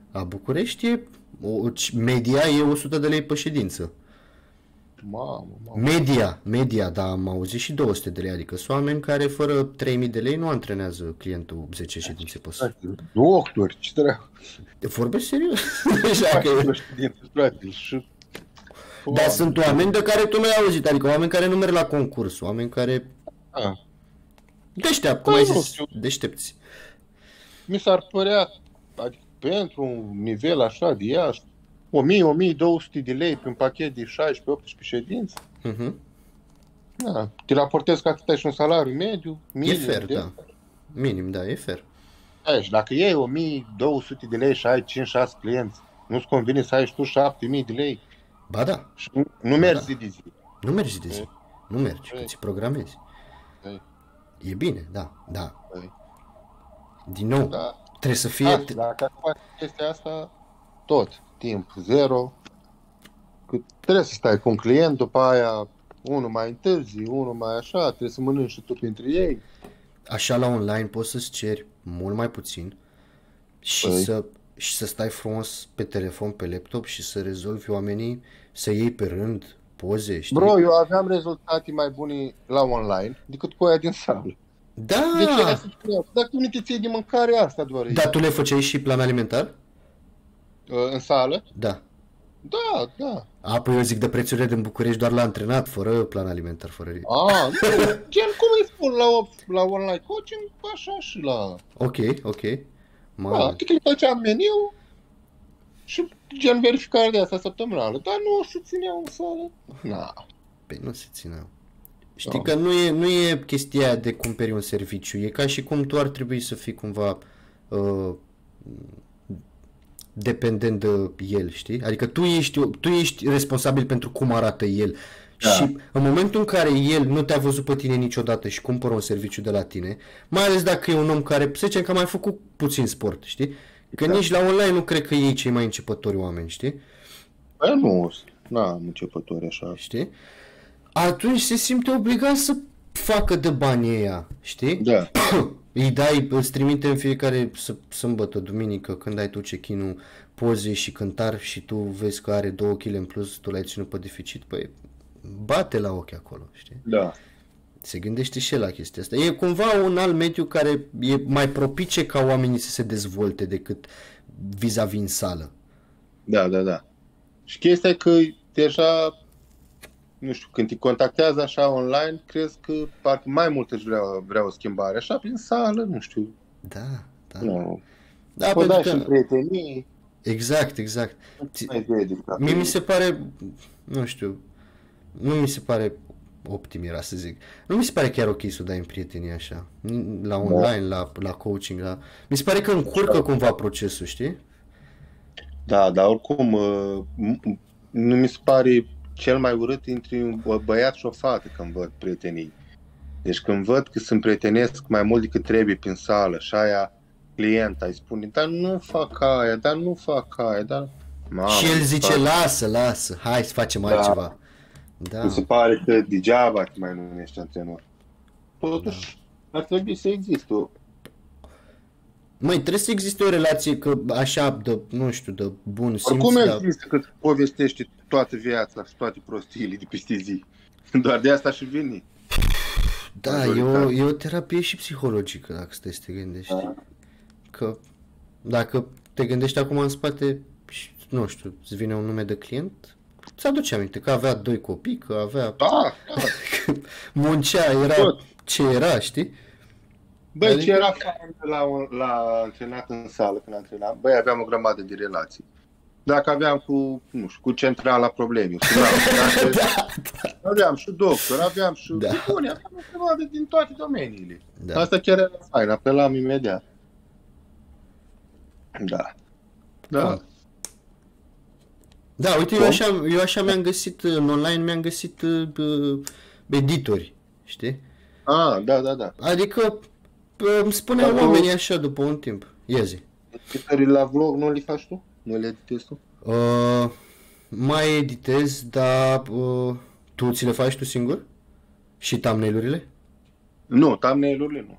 La București e, o, media e o sută de lei pe ședință. Mamă, mamă. Media, media, dar am auzit și două sute de lei, adică sunt oameni care fără trei mii de lei nu antrenează clientul zece ședințe pe zi. Doctor, ce treabă? Vorbesc serios. Așa că... și... Dar sunt oameni de care tu nu ai auzit, adică oameni care nu merg la concurs, oameni care... Ah. Deștept, cum Da, ai nu zis, știu. deștepți. Mi s-ar părea, adică pentru un nivel așa de Iași, o mie - o mie două sute de lei pe un pachet de șaisprezece - optsprezece ședințe. Uh-huh. Da, te raportezi că atât ai și un salariu mediu, minim. E fair, de... da. Minim, da, e fair. Aici, dacă iei o mie două sute de lei și ai cinci șase clienți, nu-ți convine să ai și tu șapte mii de lei? Ba da. Și nu, nu mergi da. zi de zi. Nu mergi de zi. Ei. Nu mergi, Ei. că ți programezi. Ei. E bine, da, da. Ei. Din nou, Da. trebuie să fie... Asta, dacă faci chestia asta, tot, timp zero, că trebuie să stai cu un client, după aia unul mai întârzi, unul mai așa, trebuie să mănânci și tu printre ei. Așa la online poți să-ți ceri mult mai puțin și, Păi. să, și să stai frumos pe telefon, pe laptop și să rezolvi oamenii, să iei pe rând poze, știi? Bro, eu aveam rezultate mai bune la online decât cu aia din sală. Da! De ce să spuneam? Dacă nu te ții de mâncare, asta doar e. Dar tu le făceai și plan alimentar? Uh, În sală? Da. Da, da. A, păi eu zic de prețurile din București doar la antrenat, fără plan alimentar, fără... A, nu, gen cum îi spun la, la online coaching, așa și la... Ok, ok. Mamă. Da, te făceam meniu și gen verificare de asta săptămânală, dar nu se țineau în sală. Na. Păi nu se țineau. Știi Da. că nu e, nu e chestia aia de cumperi un serviciu, e ca și cum tu ar trebui să fii cumva uh, dependent de el, știi? Adică tu ești, tu ești responsabil pentru cum arată el. Da. Și în momentul în care el nu te-a văzut pe tine niciodată și cumpără un serviciu de la tine, mai ales dacă e un om care, să zicem că a mai făcut puțin sport, știi? Că Da. nici la online nu cred că ei cei mai începători oameni, știi? Bă, nu, n-am începători așa. Știi? Atunci se simte obligat să facă de banii ăia, știi? Da. Îi dai, îți trimite în fiecare s- sâmbătă, duminică, când ai tu check-in-ul, poze și cântar și tu vezi că are două kilograme în plus, tu l-ai ținut pe deficit, păi bate la ochi acolo, știi? Da. Se gândește și el la chestia asta. E cumva un alt mediu care e mai propice ca oamenii să se dezvolte decât vis-a-vis în sală. Da, da, da. Și chestia e că deja, nu știu, când te contactează așa online, crezi că parcă mai mult își vrea, vrea o schimbare. Așa, prin sală, nu știu. Da, da. Nu. Da, Poți pentru da și în că... prietenii. Exact, exact. Ți- Mai idee de fapt. Mie mi se pare, nu știu, nu mi se pare optim era să zic. Nu mi se pare chiar ok să o dai în prietenie așa. La online, la, la coaching, la... Mi se pare că încurcă cumva procesul, știi? Da, dar oricum, uh, m- nu mi se pare cel mai urât între un băiat și o fată când văd prietenii. Deci când văd că se împrietenesc mai mult decât trebuie prin sală și aia clienta îi spune, dar nu fac aia, dar nu fac aia, dar... Mamă, Și el mi se zice, pare- lasă, lasă, hai să facem Da. altceva. Da. Mi se pare că degeaba te mai numești antrenor. Totuși, ar trebui să existe o... Măi, trebuie să existe o relație că așa, de, nu știu, de bun simț, Oricum dar... există că povestește toată viața și toate prostiile de peste zi. Doar de asta și vine. Da, e o, majoritar. e o terapie și psihologică, dacă stai să te gândești. Da. Că dacă te gândești acum în spate și, nu știu, îți vine un nume de client, ți aduce aminte că avea doi copii, că avea... Da, da. că muncea, era Tot. ce era, știi? Băi, Adică- ce era fain la, la antrenat în sală când antrenam? Băi, aveam o grămadă de relații. Dacă aveam cu, nu știu, cu centrala problemei, sunam, Da, aveam și doctor, aveam și... Da. Bune, aveam o grămadă din toate domeniile. da. Asta chiar era fain, apelam imediat. Da. Da. Da, uite, eu Cum? așa, eu așa mi-am găsit, în online mi-am găsit uh, editori, știi? Ah, da, da, da. Adică uh, îmi spuneau Dar tu- oamenii așa după un timp. Ia zi. Editorii la vlog nu le faci tu? Nu le editezi tu? Uh, mai editez, dar uh, tu ți le faci tu singur? Și thumbnail-urile? Nu, thumbnail-urile nu.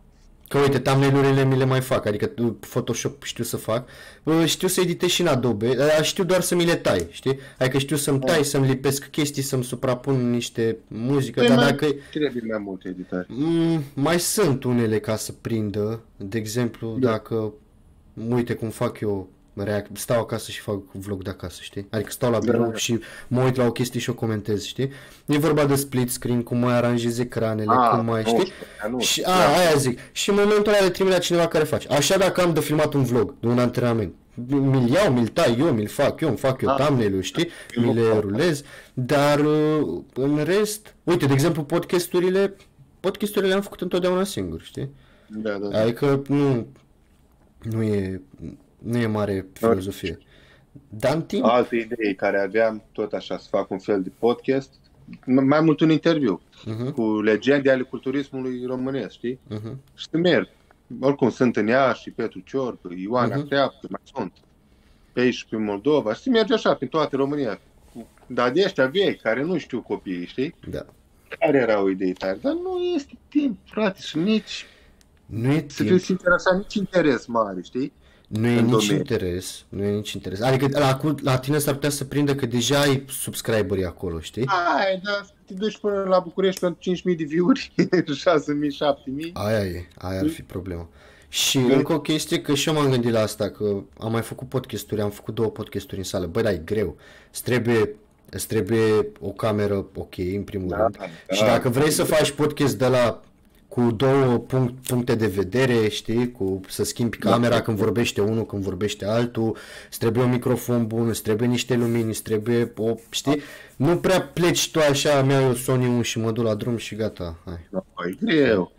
Că uite, thumbnail-urile mi le mai fac, adică uh, Photoshop știu să fac, uh, știu să editez și în Adobe, uh, știu doar să mi le tai, știi? Adică știu să-mi tai, să-mi lipesc chestii, să-mi suprapun niște muzică, dar dacă... Trebuie mai multe editări. Mm, mai sunt unele ca să prindă, de exemplu, Da. dacă, uite cum fac eu, reac- stau acasă și fac vlog de acasă, știi? Adică stau la birou Da. și mă uit la o chestie și o comentez, știi? E vorba de split screen, cum mai aranjezi ecranele, Ah, cum mai, nu știi? știu, nu Și știu. a, aia zic. Și în momentul ăla le trimit la cineva care face. Așa dacă am de filmat un vlog, de un antrenament, mi-l iau, mi-l tai eu, mi-l fac eu, îmi fac eu Ah, thumbnail-ul, știi? eu Mi nu le fac. rulez, dar uh, în rest, uite, de exemplu, podcasturile, podcasturile le-am făcut întotdeauna singur, știi? Da, da, da. Adică nu, nu e, nu e mare filozofie. Dar în timp, Alte idei care aveam, tot așa, să fac un fel de podcast, mai mult un interviu uh-huh, cu legende ale culturismului românesc, știi? uh-huh, Și să merg. Oricum sunt în Iași, Petru Ciorcă, Ioana Mhm. Creaptă, mai sunt. Pe aici și prin Moldova. Și să mergi așa, prin toată România. Dar de ăștia vechi, care nu știu copiii, știi? da. Care era o idee tare. Dar nu este timp, frate, și nici, Nu e să fiu timp, sincer așa, nici interes mare, știi? nu e în nici domeniu. interes, nu e nici interes. Adică la, cu- la tine s-ar putea să prindă că deja ai subscriberi acolo, știi? Hai, dar te duci până la București pentru cinci mii de view-uri, șase mii, șapte mii. Aia e, aia ar fi problema. Și încă o chestie, că și eu m-am gândit la asta, că am mai făcut podcasturi, am făcut două podcasturi în sală. Băi, dar e greu. Îți trebuie, îți trebuie o cameră ok, în primul Da, rând. da. Și dacă vrei să faci podcast de la cu două punct, puncte de vedere, știi, cu să schimbi camera Da. când vorbește unul, când vorbește altul, îți trebuie un microfon bun, îți trebuie niște lumini, îți trebuie o, știi, nu prea pleci tu așa, mi-au eu Sony unu și mă duc la drum și gata, hai. Da, e greu.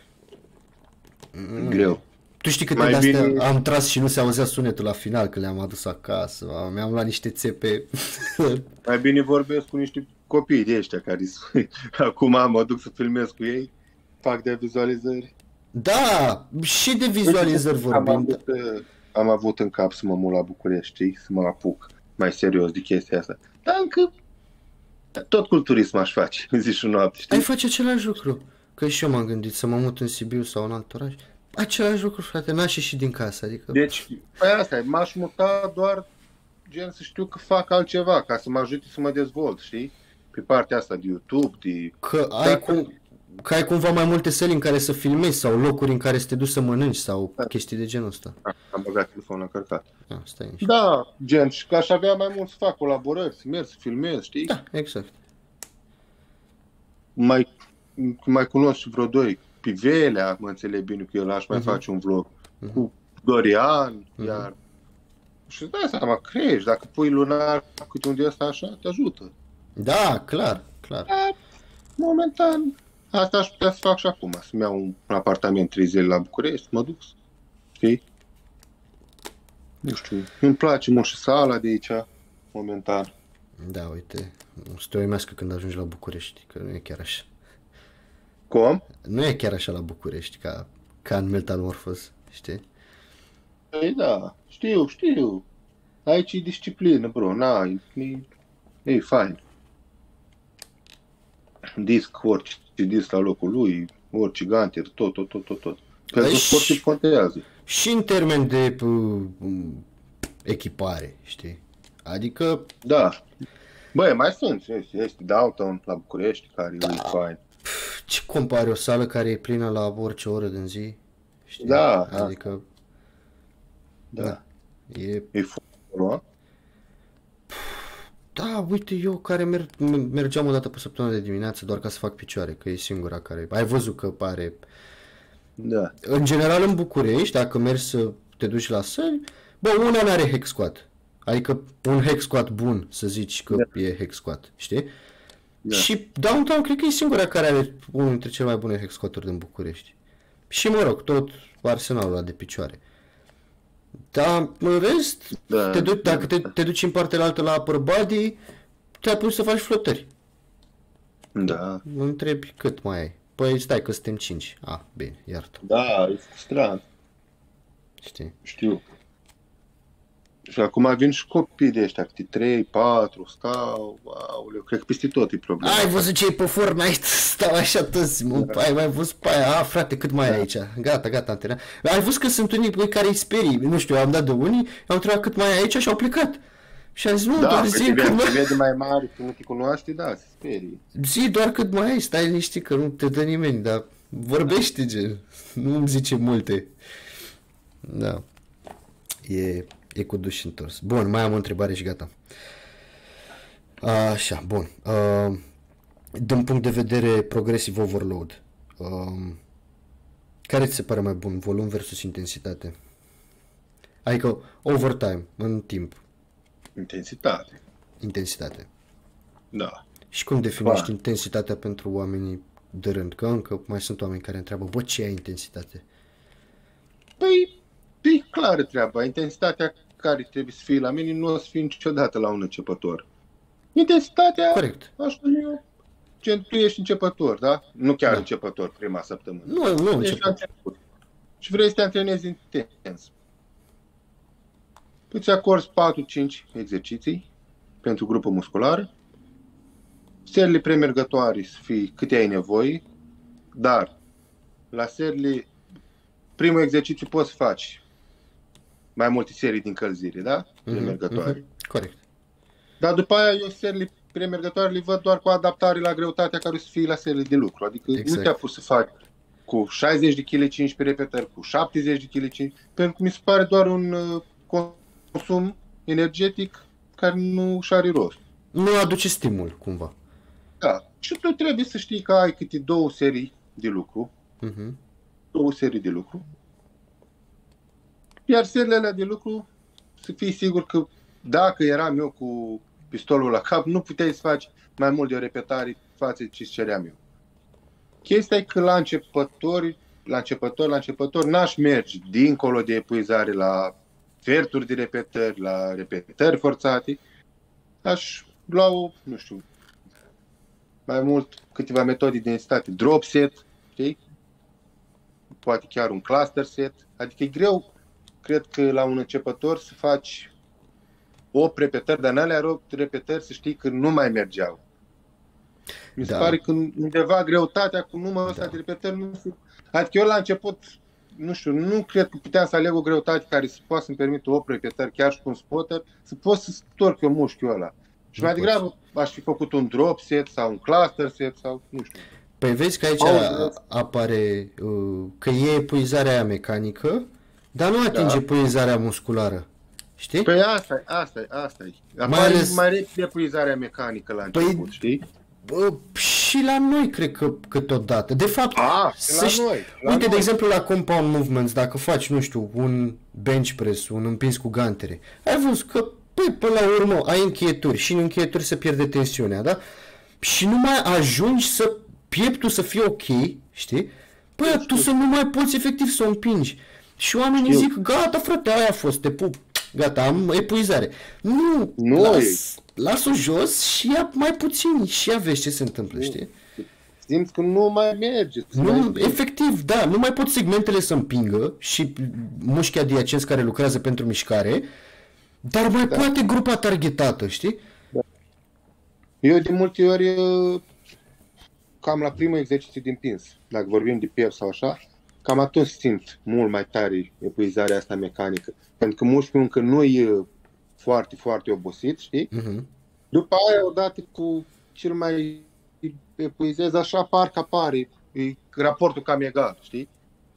E greu. Tu știi câte Mai de-astea bine- am tras și nu se auzea sunetul la final, că le-am adus acasă, mi-am luat niște țepe. Mai bine vorbesc cu niște copii de ăștia care sunt- acum mă duc să filmez cu ei, fac de vizualizări. Da, și de vizualizări Am vorbim. avut, uh, am avut în cap să mă mut la București, știi? Să mă apuc mai serios de chestia asta. Dar încă tot culturism aș face, zi și noapte, știi? Ai face același lucru. Că și eu m-am gândit să mă mut în Sibiu sau în alt oraș. Același lucru, frate, n-aș ieși din casă, adică... Deci, păi asta e, m-aș muta doar gen să știu că fac altceva, ca să mă ajute să mă dezvolt, știi? Pe partea asta de YouTube, de... Că ai, Dacă- cum, că ai cumva mai multe săli în care să filmezi sau locuri în care să te duci să mănânci sau chestii de genul ăsta. Ah, am băgat telefonul încărcat. Da, stai niște. Da, gen, și că aș avea mai mult să fac colaborări, să merg, să filmez, știi? Da, exact. Mai, mai cunosc și vreo doi. Pivelea, mă înțeleg bine că el aș mai Mhm. face un vlog. Mhm. Cu Dorian, Mhm. iar... Și îți dai seama, crești, dacă pui lunar câte un de ăsta așa, te ajută. Da, clar, clar. Dar, momentan, asta aș putea să fac și acum, să-mi iau un apartament trei zile la București, mă duc, știi? Nu știu, îmi place mult și sala de aici, momentan. Da, uite, o să te uimească când ajungi la București, că nu e chiar așa. Cum? Nu e chiar așa la București, ca, ca în Metamorfoz, știi? Păi da, știu, știu. Aici e disciplină, bro, na, e, e fain. Disc, orice disc la locul lui, orice ganter, tot, tot, tot, tot, tot. Pentru Aici- sportiv contează. Și în termen de uh, um, echipare, știi? Adică, Da. Băi, mai sunt, este, este Downtown la București, care e fain. ce compari o sală care e plină la orice oră din zi? Știi? Da, Adică, Da. da. E, E fotbalul, a? da, uite, eu care merg, m- mergeam o dată pe săptămână de dimineață doar ca să fac picioare, că e singura care... Ai văzut că pare... Da. În general în București, dacă mergi să te duci la săli, bă, una n-are hack squat. Adică un hack squat bun, să zici că e hack squat, știi? Da. Și Downtown cred că e singura care are unul dintre cele mai bune hack squat-uri din București. Și mă rog, tot arsenalul ăla de picioare. Dar în rest, Da. te duci, dacă te, te duci în partea altă la upper body, te-ai pus să faci flotări. Da. Mă întrebi cât mai ai. Păi stai că suntem cinci. Ah, bine, iartă. Da, e frustrant, Știi? știu. Și acum vin și copii de ăștia, câte trei, patru, stau, aoleu, cred că peste tot e problema. Ai văzut ce e pe Fortnite? Stau așa toți, mă, da. Ai mai văzut pe aia? A, frate, cât mai da. e aici? Gata, gata, antena. Ai văzut că sunt unii pe care îi sperii, nu știu, am dat de unii, au întrebat cât mai e aici și au plecat. Și am zis, nu, da, doar zi cât mai... vede mai mare, că nu te cunoaște, da, se sperii. Zi doar cât mai ai, stai liniștit că nu te dă nimeni, dar vorbește, gen, nu îmi zice multe. Da, e... E cu duș întors. Bun, mai am o întrebare și gata. Așa, bun. Uh, din punct de vedere progressive overload, uh, care ți se pare mai bun? Volum versus intensitate? Adică overtime, în timp. Intensitate. Intensitate. Da. Și cum definești Ba. intensitatea pentru oamenii de rând? Că încă mai sunt oameni care întreabă, bă, ce e intensitate? Păi, e clară treaba. Intensitatea care trebuie să fie la mine nu o să fie niciodată la un începător. Intensitatea, corect. Așa eu, gen, tu ești începător, da? Nu chiar da. începător prima săptămână. Nu, nu începător. Și vrei să te antrenezi intens. Îți acorzi patru cinci exerciții pentru grupă musculară. Serile premergătoare să fie câte ai nevoie, dar la serile, primul exercițiu poți să faci mai multe serii din încălzire, da? Premergătoare. Mm-hmm, corect. Dar după aia eu serile premergătoare le văd doar cu adaptare la greutatea care o să fie la serile de lucru. Adică exact. Nu te-a pus să faci cu șaizeci de kilograme cincisprezece repetări, cu șaptezeci de kilograme cinci, pentru că mi se pare doar un uh, consum energetic care nu și are rost. Nu aduce stimul, cumva. Da. Și tu trebuie să știi că ai câte două serii de lucru. Uh-huh. Două serii de lucru. Iar seriile alea de lucru, să fii sigur că dacă eram eu cu pistolul la cap, nu puteai să faci mai mult de o repetare față de ce-ți ceream eu. Chestia e că la începători, la începători, la începători, n-aș merge dincolo de epuizare la sferturi de repetări, la repetări forțate. Aș lua o, nu știu, mai mult câteva metode de intensitate, drop set, știi? Poate chiar un cluster set. Adică e greu, cred că la un începător să faci opt repetări, dar în alea opt repetări să știi că nu mai mergeau. Mi se da. pare că undeva greutatea cu numărul ăsta da. de repetări nu se... Adică eu la început, nu știu, nu cred că puteam să aleg o greutate care să poată să-mi permită opt repetări, chiar și cu un spotter, să pot să storc eu mușchiul ăla. Și nu mai poți. degrabă aș fi făcut un drop set sau un cluster set sau nu știu. Păi vezi că aici Auzi, apare uh, că e epuizarea aia mecanică, dar nu atinge da. epuizarea musculară. Știi? Păi asta e, asta e, asta e. Mai ales mai repede epuizarea mecanică la început, păi, știi? Bă, și la noi cred că câteodată. De fapt, A, la știi, noi, la uite, noi. de exemplu, la compound movements, dacă faci, nu știu, un bench press, un împins cu gantere, ai văzut că, păi, până la urmă, ai încheieturi și în încheieturi se pierde tensiunea, da? Și nu mai ajungi să pieptul să fie ok, știi? Păi, tu să nu mai poți efectiv să o împingi. Și oamenii Știu. zic, gata, frate, aia a fost, te pup, gata, am epuizare. Nu, nu las, las-o jos și ia mai puțin și ia vezi ce se întâmplă, nu. știi? Simți că nu mai merge. Nu, mai... efectiv, da, nu mai pot segmentele să împingă și mușchii adiacenți care lucrează pentru mișcare, dar mai da. poate grupa targetată, știi? Da. Eu de multe ori, cam la primul exercițiu din pins, dacă vorbim de piept sau așa, cam atunci simt mult mai tare epuizarea asta mecanică. Pentru că mușchiul încă nu e foarte, foarte obosit, știi? Uh-huh. După aia, odată cu cel mai epuizez, așa parcă apare, e raportul cam egal, știi?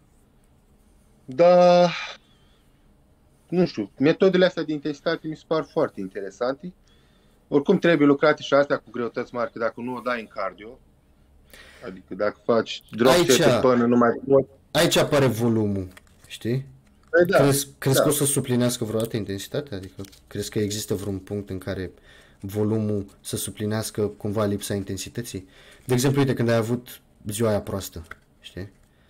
Dar, nu știu, metodele astea de intensitate mi se par foarte interesante. Oricum trebuie lucrate și astea cu greutăți mari, că dacă nu o dai în cardio, adică dacă faci drop set până nu mai poți. Aici apare volumul, știi? Păi da, crezi crezi da. că o să suplinească vreodată intensitatea? Adică crezi că există vreun punct în care volumul să suplinească cumva lipsa intensității? De exemplu, uite, când ai avut ziua aia proastă, știi?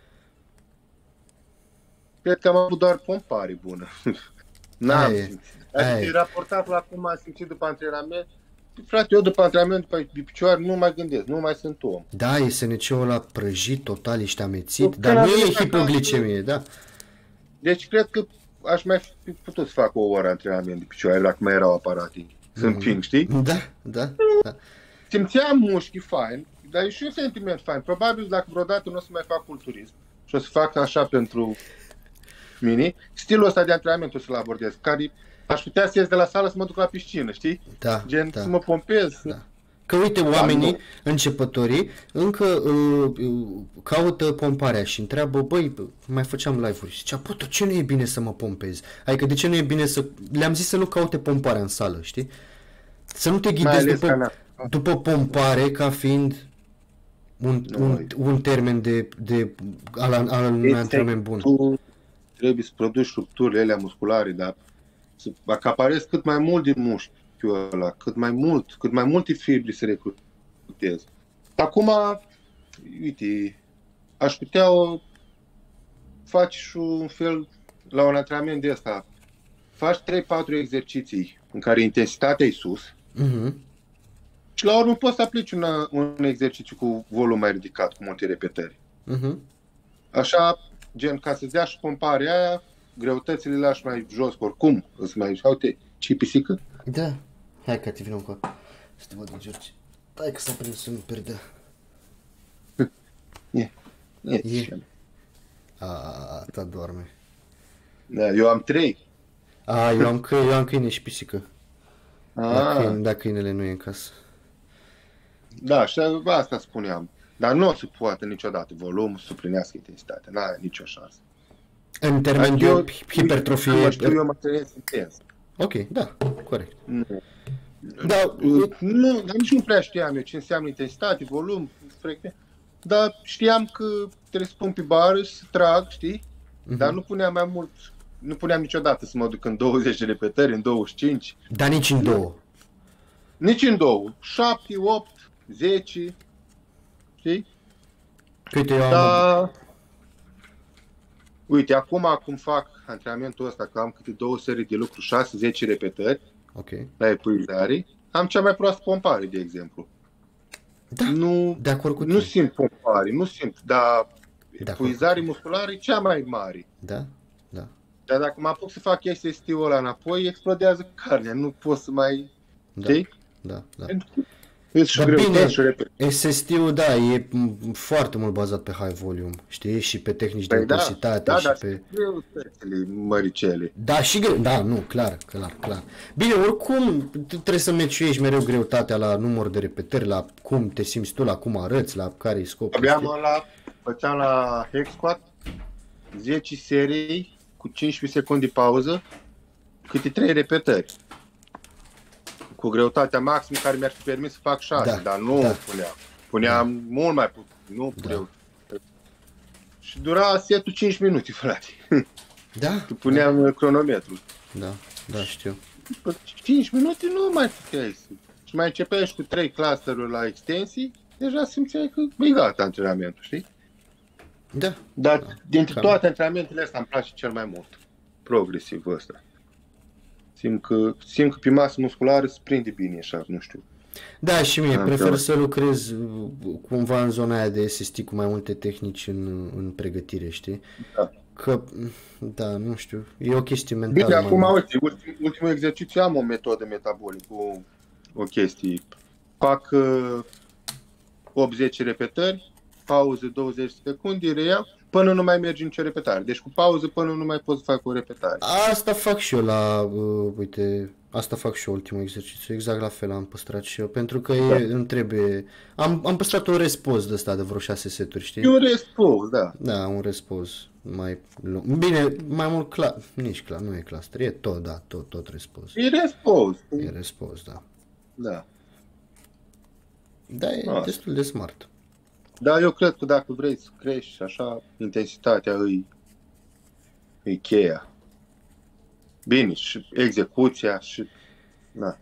Cred că am avut doar pompare bună. N-am simțit. Adică raportat la cum am simțit după antrenament. Frate, eu după antrenament, după picioare, nu mai gândesc, nu mai sunt om. Da, e S N C-ul ăla prăjit, total, ești amețit, dar nu e hipoglicemie, da. Deci cred că aș mai fi putut să fac o oră antrenament de picioare dacă mai erau aparate. Să împing, știi? Da, da, da. Simțeam mușchi fain, dar e și un sentiment fain. Probabil dacă vreodată nu o să mai fac culturism și o să fac așa pentru mine, stilul ăsta de antrenament o să-l abordez, care aș putea să ies de la sală să mă duc la piscină, știi? Da, Gen da. să mă pompez. Da. Că uite, oamenii, da, începătorii, încă uh, uh, caută pomparea și întreabă, băi, mai făceam live-uri și zicea, bă, ce nu e bine să mă pompez? Adică de ce nu e bine să... Le-am zis să nu caute pomparea în sală, știi? Să nu te ghidezi după, după pompare ca fiind un, un, un termen de, de al, al unui antrenament bun. Tu trebuie să produci rupturile alea musculare, dar să acaparezi cât mai mult din mușchiul ăla, cât mai mult, cât mai multe fibri să recrutezi. Acum, uite, aș putea o faci și un fel la un antrenament de ăsta. Faci trei patru exerciții în care intensitatea e sus. Uh-huh. Și la urmă poți să aplici una, un exercițiu cu volum mai ridicat, cu multe repetări. Uh-huh. Așa, gen, ca să-ți dea și pomparea aia, greutățile le lași mai jos, oricum, îți mai... Uite, ce pisică? Da. Hai că te vină încă. Să te văd în George. Hai că s-a prins să nu pierdă. E, e, e. A, ta doarme. Da, eu am trei. A, eu am, că, eu am câine și pisică. Ah. Dacă, dacă câinele nu e în casă. Da, și asta spuneam. Dar nu o să poată niciodată volumul să suplinească intensitatea. N-are nicio șansă. În termen de eu, hipertrofie... Eu știu, eu mă trăiesc intens. Ok, da, corect. Nu. Da, nu, dar nici nu prea știam eu ce înseamnă intensitate, volum, frecvență. Dar știam că trebuie să pun pe bară și să trag, știi? Uh-huh. Dar nu puneam mai mult, nu puneam niciodată să mă duc în douăzeci de repetări, în douăzeci și cinci. Dar nici în două. Nici în două. șapte, opt, zece, știi? Uite, eu am... Da. Uite, acum cum fac antrenamentul ăsta, că am câte două serii de lucru, șase zece repetări, okay. La epuizare, am cea mai proastă pompare, de exemplu. Da, nu, de acord cu nu simt pompare, nu simt, dar epuizare musculară e cea mai mare. Da, da. Dar dacă mă apuc să fac S S T-ul ăla înapoi, explodează carnea, nu pot să mai... Da, știi? Da, da. Dar bine, S S T-ul, da, e foarte mult bazat pe high volume, știi? Și pe tehnici păi de intensitate da, și da, pe... greutățile măricele. Da, și greu, da, nu, clar, clar, clar. Bine, oricum, trebuie să meciuiești mereu greutatea la număr de repetări, la cum te simți tu, la cum arăți, la care-i scopul. Aveam la, făceam la Hex Squat zece serii cu cincisprezece secunde pauză, câte trei repetări. Cu greutatea maximă care mi-ar fi permis să fac șase, da, dar nu da. puneam. Puneam da. mult mai puțin, nu da. greu. Și dura setul cinci minute, frate. Da? Puneam da. cronometrul. Da, da, știu. După cinci minute nu mai puteai să... Și mai începeai și cu trei clusteruri la extensii, deja simțeai că e gata antrenamentul, știi? Da. Dar da. dintre Cam. toate antrenamentele astea îmi place cel mai mult. Progresiv ăsta. Simt că, simt că pe masă musculară se prinde bine așa, nu știu. Da, și mie, prefer să lucrez cumva în zona aia de S S T cu mai multe tehnici în, în pregătire, știi? Da. Că, da, nu știu, e o chestie mentală. Bine, acum, uite, ultim, ultimul exercițiu am o metodă metabolică, o, o chestie. Fac uh, opt zece repetări, pauză douăzeci de secunde, reiau, până nu mai merge nicio repetare. Deci cu pauză până nu mai pot să fac o repetare. Asta fac și eu la, uh, uite, asta fac și eu ultimul exercițiu, exact la fel am păstrat și eu, pentru că da. e, îmi trebuie, am, am păstrat un respoz de ăsta de vreo șase seturi, știi? E un respoz, da. Da, un respoz mai lung. Bine, mai mult cla, nici cla, nu e cluster, e tot, da, tot, tot respoz. E respoz. E respoz, da. Da. Da, e asta. Destul de smart. Da, eu cred că dacă vrei să crești așa, intensitatea îi, îi cheia. Bine, și execuția și na,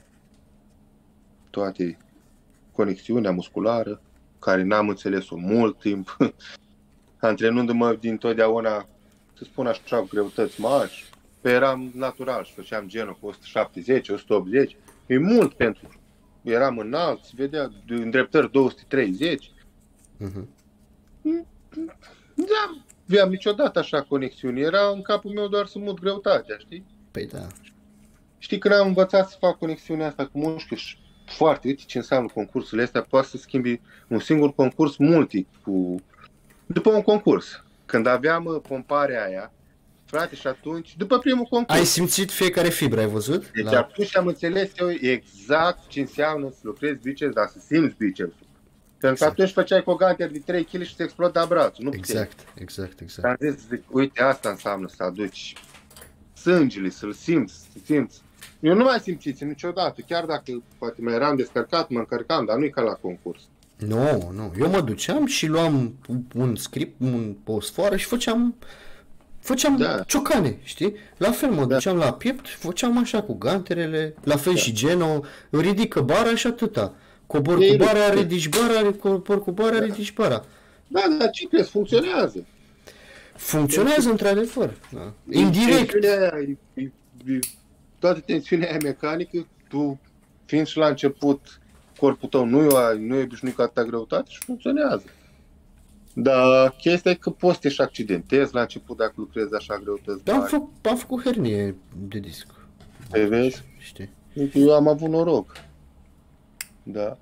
toate conexiunea musculară, care n-am înțeles-o mult timp, antrenându-mă dintotdeauna, să spun așa, greutăți mari, pe eram natural și făceam genul cu o sută șaptezeci, o sută optzeci, e mult pentru, eram înalt, se vedea îndreptări două sute treizeci. Uh-huh. Da, aveam niciodată așa conexiuni. Era în capul meu doar să mut greutatea, știi? Păi da. Știi, când am învățat să fac conexiunea asta cu mușchiul și foarte, uite ce înseamnă concursurile astea, poate să schimbi un singur concurs multi cu... După un concurs, când aveam uh, pomparea aia, frate, și atunci, după primul concurs... Ai simțit fiecare fibră, ai văzut? Deci La... atunci am înțeles eu exact ce înseamnă să lucrezi biceps, dar să simți bicepsul. Pentru că atunci făceai cu o ganter de trei kilograme și se exploda brațul, nu puteai. Exact, exact, exact. Am zis, zic, uite, asta înseamnă să aduci sângele, să-l simți, să simți. Eu nu mai simțiți niciodată, chiar dacă poate mai eram descărcat, mă încărcam, dar nu-i ca la concurs. Nu, nu. Eu mă duceam și luam un script, un, o sfoară și făceam, făceam Da. ciocane, știi? La fel mă Da. duceam la piept, făceam așa cu ganterele, la fel și Geno, ridică bara și atâta. Cobor cu Ei, bara, nu. ridici bara, cobor cu bara, ridici bara. Da, dar ce crezi? Funcționează. Funcționează într-adevăr. Da. Indirect. Tensiunea aia, e, e, e, toată tensiunea aia mecanică, tu fiind și la început, corpul tău nu e, nu e obișnuit cu atâta greutate și funcționează. Dar chestia e că poți să te accidentezi la început dacă lucrezi așa greutăți Da, am, mari. fă, am făcut hernie de disc. Te vezi? Știi? Uite, eu am avut noroc. Da.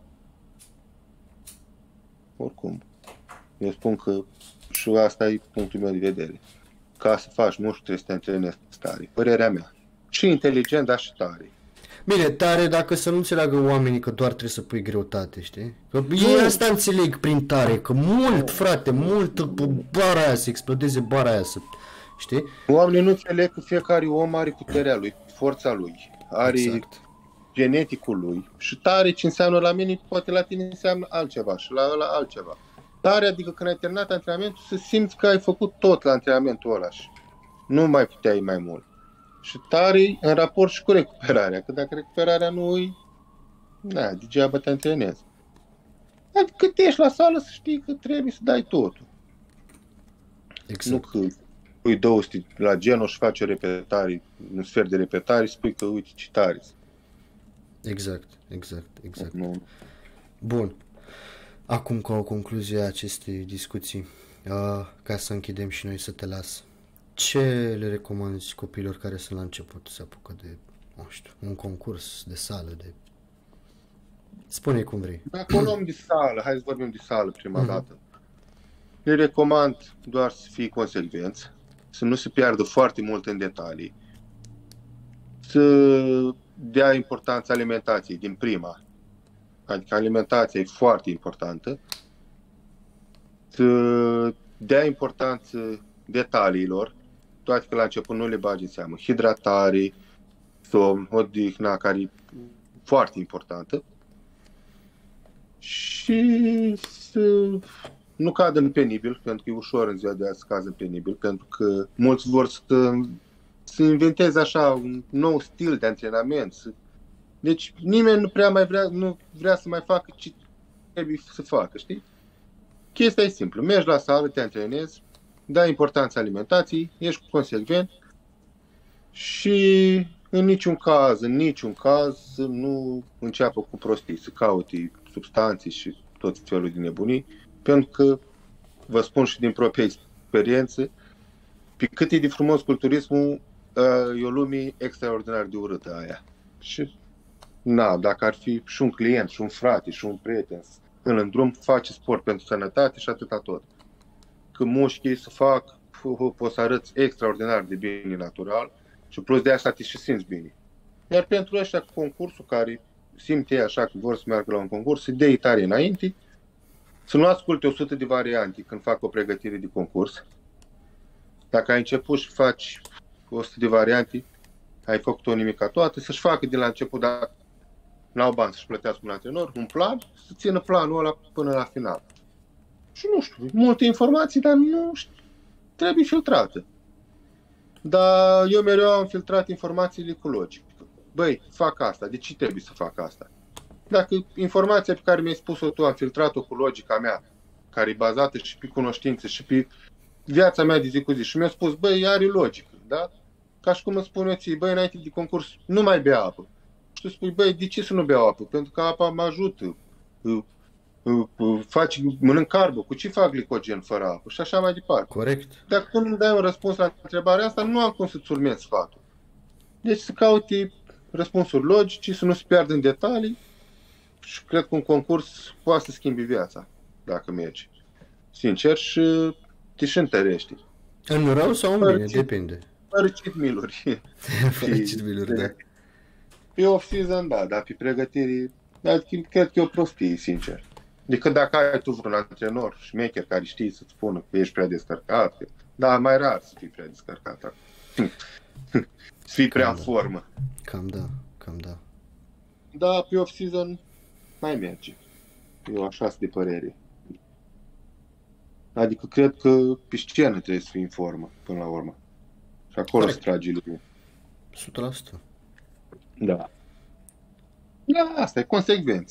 Oricum. Eu spun că și asta e punctul meu de vedere. Ca să faci mușchi trebuie să te antrenezi tare. Părerea mea. Și inteligent, dar și tare. Bine, tare dacă să nu înțeleagă oamenii că doar trebuie să pui greutate, știi? Că ei asta înțeleg prin tare, că mult, frate, mult bara aia, să explodeze bara aia, să... Știi? Oamenii nu înțeleg că fiecare om are puterea lui, forța lui, are Exact. geneticul lui. Și tare ce înseamnă la mine, poate la tine înseamnă altceva și la ăla altceva. Tare adică când ai terminat antrenamentul să simți că ai făcut tot la antrenamentul ăla și nu mai puteai mai mult. Și tare în raport și cu recuperarea, că dacă recuperarea nu e, na, degeaba te antrenezi. Adică cât ești la sală să știi că trebuie să dai totul. Exact. Nu că pui două sute la Geno și faci o repetare, un sfert de repetare și spui că uite ce tare. Exact, exact, exact. Nu. Bun. Acum, ca o concluzie a acestei discuții, uh, ca să închidem și noi să te las, ce le recomanzi copiilor care sunt la început să se apucă de, nu știu, un concurs de sală, de... Spune cum vrei. Dacă o luăm de sală, hai să vorbim de sală prima Mhm. dată. Le recomand doar să fie consecvenți, să nu se piardă foarte mult în detalii, să dea importanță alimentației din prima. Adică alimentația e foarte importantă. Să dea importanță detaliilor, toate că la început nu le bagi în seamă. Hidratare, somn, odihna, care e foarte importantă. Și să nu cadă în penibil, pentru că e ușor în ziua de azi să cadă în penibil, pentru că mulți vor să, să inventeze așa un nou stil de antrenament. Să... Deci nimeni nu prea mai vrea, nu vrea să mai facă ce trebuie să facă, știi? Chestia e simplă. Mergi la sală, te antrenezi, dai importanță alimentației, ești consecvent și în niciun caz, în niciun caz să nu înceapă cu prostii, să caute substanțe și tot felul de nebunii, pentru că, vă spun și din propria experiență, pe cât e de frumos culturismul, e o lume extraordinar de urâtă aia. Și, na, dacă ar fi și un client, și un frate, și un prieten, în drum face sport pentru sănătate și atâta tot. Când mușchii să fac, poți să arăți extraordinar de bine natural și plus de asta te și simți bine. Iar pentru ăștia cu concursul care simt ei așa că vor să meargă la un concurs, să dea tare înainte, să nu asculte o sută de variante când fac o pregătire de concurs. Dacă ai început și faci o sută de variante, ai făcut-o nimica toată, să-și facă de la început, dacă n-au bani să-și plătească un antrenor, un plan, să țină planul ăla până la final. Și nu știu, multe informații, dar nu știu, trebuie filtrate. Dar eu mereu am filtrat informațiile cu logică. Băi, fac asta, de ce trebuie să fac asta? Dacă informația pe care mi-ai spus-o tu am filtrat-o cu logica mea, care e bazată și pe cunoștințe și pe viața mea de zi cu zi, și mi-a spus, băi, are logică, da? Ca și cum îmi spun eu ție, băi, înainte de concurs, nu mai bea apă. Și tu spui, băi, de ce să nu beau apă? Pentru că apa mă ajută faci, mănânc carbă, cu ce fac glicogen fără apă și așa mai departe. Corect. Dacă tu nu dai un răspuns la întrebarea asta, nu am cum să-ți urmezi sfatul. Deci să cauti răspunsuri logice, să nu se piardă în detalii și cred că un concurs poate să schimbi viața, dacă mergi. Sincer, și te și întărești. În rău sau în bine, depinde. Fără cheat-meal-uri. Fără cheat-meal-uri, da. Pe off-season, da, dar pe pregătiri, dar cred că e o prostie, sincer. Decât dacă ai tu vreun antrenor șmecher care știi să-ți spună că ești prea descărcat, da, mai rar să fii prea descărcat. Să fii prea Cam în da. formă. Cam da, cam da. Da, pe off-season mai merge. Eu așa sunt de părere. Adică cred că pe scenă trebuie să fii în formă, până la urmă. Și acolo Corect. să tragi linie. o sută la sută. Da. Da, asta e consecvență.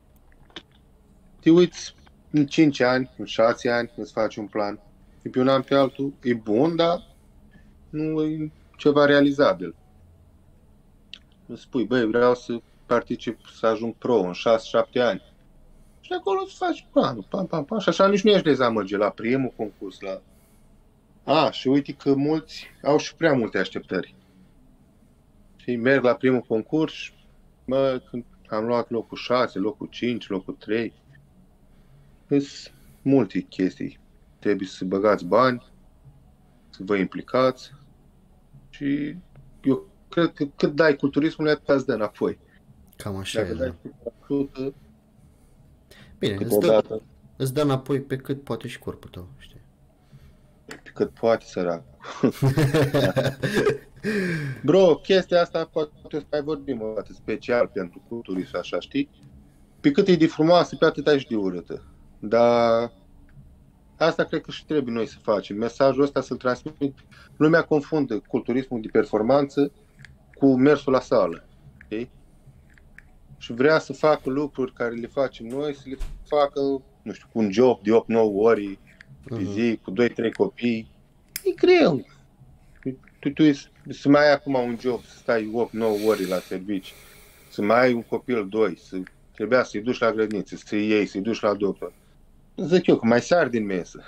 Te uiți în cinci ani, în șase ani, îți faci un plan. Și pe un an pe altul e bun, dar nu e ceva realizabil. Nu spui, băi, vreau să particip, să ajung pro în șase șapte ani. Și de acolo îți faci planul, pam, pam, pam. Și așa nici nu ești dezamăgit la primul concurs. La... A, și uite că mulți au și prea multe așteptări. Și merg la primul concurs, mă, când am luat locul șase, locul cinci, locul trei. Sunt multe chestii. Trebuie să băgați bani, să vă implicați și eu cred că cât dai culturismul, atât îți dă înapoi. Cam așa Dacă e, dai da. câteodată, Bine, îți dă, câteodată, îți dă înapoi pe cât poate și corpul tău, știi? pe cât poate sărac. Bro, chestia asta poate să mai vorbim o dată special pentru culturism, așa, știi? Pe cât e de frumoasă, pe atât ai și de urâtă. Dar asta cred că și trebuie noi să facem. Mesajul ăsta să-l transmit. Lumea confundă culturismul de performanță cu mersul la sală. Okay? Și vrea să facă lucruri care le facem noi, să le facă, nu știu, cu un job de opt nouă ori pe zi, cu doi trei copii. E greu. Tu, tu să mai ai acum un job, să stai opt nouă ori la servici, să mai ai un copil, doi, să trebuia să-i duci la grădiniță, să-i iei, să-i duci la doctor. Zic eu că mai sar din mesă.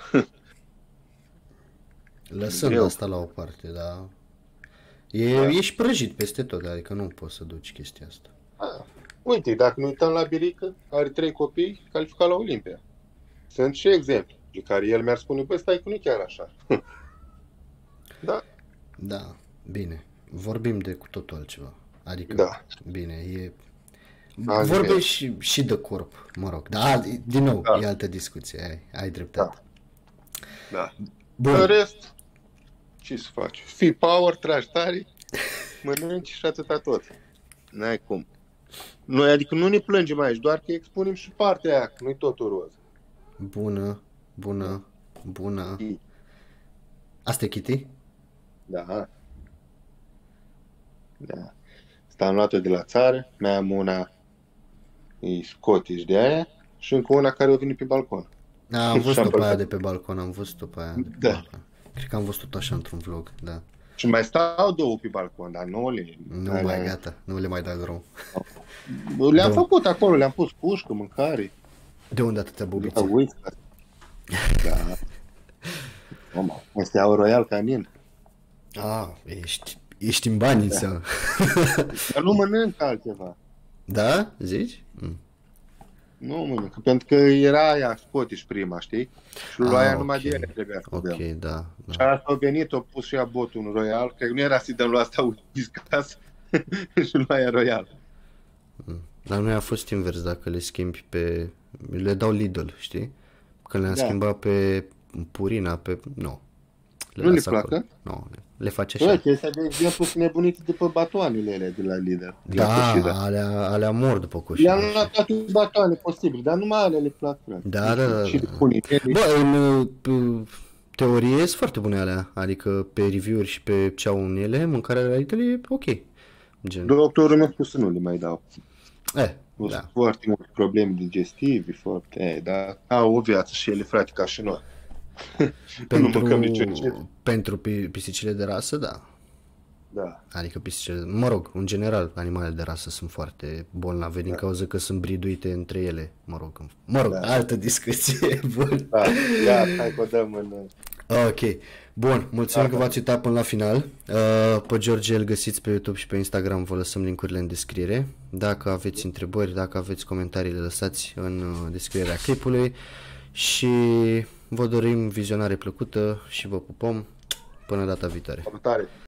Lăsând Greu. asta la o parte, dar e, Da. ești prăjit peste tot, adică nu poți să duci chestia asta. Ah, uite, dacă ne uităm la Birică, are trei copii calificat la Olimpia. Sunt și exemple pe care el mi-ar spune, băi, stai că nu chiar așa. Da? Da, bine. Vorbim de cu totul altceva. Adică, Da. bine, e... Alt Vorbești nivel. și, și de corp, mă rog. Da, din nou, Da. e altă discuție, ai, ai dreptate. Da. Bun, În rest, ce să faci? Fii power, tragi tare, mănânci și atâta tot. N-ai cum. Noi, adică nu ne plângem aici, doar că expunem și partea aia, că nu-i totul roz. bună, bună, bună. Asta e Kitty? Da. Da. Asta am luat-o de la țară, mai am una e Scottish de aia și încă una care o vine pe balcon. Da, am văzut-o Și-am pe aia păcat. de pe balcon, am văzut-o pe aia de pe Da. balcon. Cred că am văzut-o așa într-un vlog, da. Și mai stau două pe balcon, dar nu le... Nu mai gata, nu le mai dai drum. Le-am Da. făcut acolo, le-am pus pușcă, mâncare. De unde atâtea Da, bubițe? uite. Da. Mama, este au Royal Canin. Ah, ești, ești în bani, da. Sau... Dar nu mănânc altceva. Da? Zici? Mm. Nu mănânc, pentru că era aia Scottish prima, știi? Și lui Ah, aia numai ok. de ele trebuia să Ok, dăm. da, Și da. asta a venit, a pus și ea botul un Royal, cred că nu era să-i dăm lui asta discas și lui aia Royal. Mm. Dar noi a fost invers, dacă le schimbi pe... Le dau Lidl, știi? Când le-am Da. schimbat pe Purina, pe... Nu. Nu le las placă? acolo. Nu, le face Bă, așa. chestia de exemplu sunt nebunite după batoanele alea de la Lidl. de la Da, Coșida. alea, alea mor după coșină. Le-am luat toate batoane posibile, dar numai alea le plac, frate. Da, da, da, Și da. de punitele. Bă, în uh, p- teorie sunt foarte bune alea, adică pe review-uri și pe ce au în ele, mâncarea la Lidl e ok. Gen. Doctorul mi-a spus să nu le mai dau. Eh, Sunt da. foarte multe probleme digestive, foarte, e, dar au o viață și ele, frate, ca și noi. Nu Pentru, mâncăm niciun ce. pentru pi- pisicile de rasă, da. Da. Adică pisicile, mă rog, în general, animalele de rasă sunt foarte bolnave da. din cauza că sunt briduite între ele, mă rog, mă rog, da. altă discuție, bun. Da, ia, hai că o dăm în... Ok, bun, mulțumim da, că v-ați uitat până la final. Pe George îl găsiți pe YouTube și pe Instagram, vă lăsăm link-urile în descriere. Dacă aveți întrebări, dacă aveți comentarii, le lăsați în descrierea clipului. Și vă dorim vizionare plăcută și vă pupăm până data viitoare. Salutare!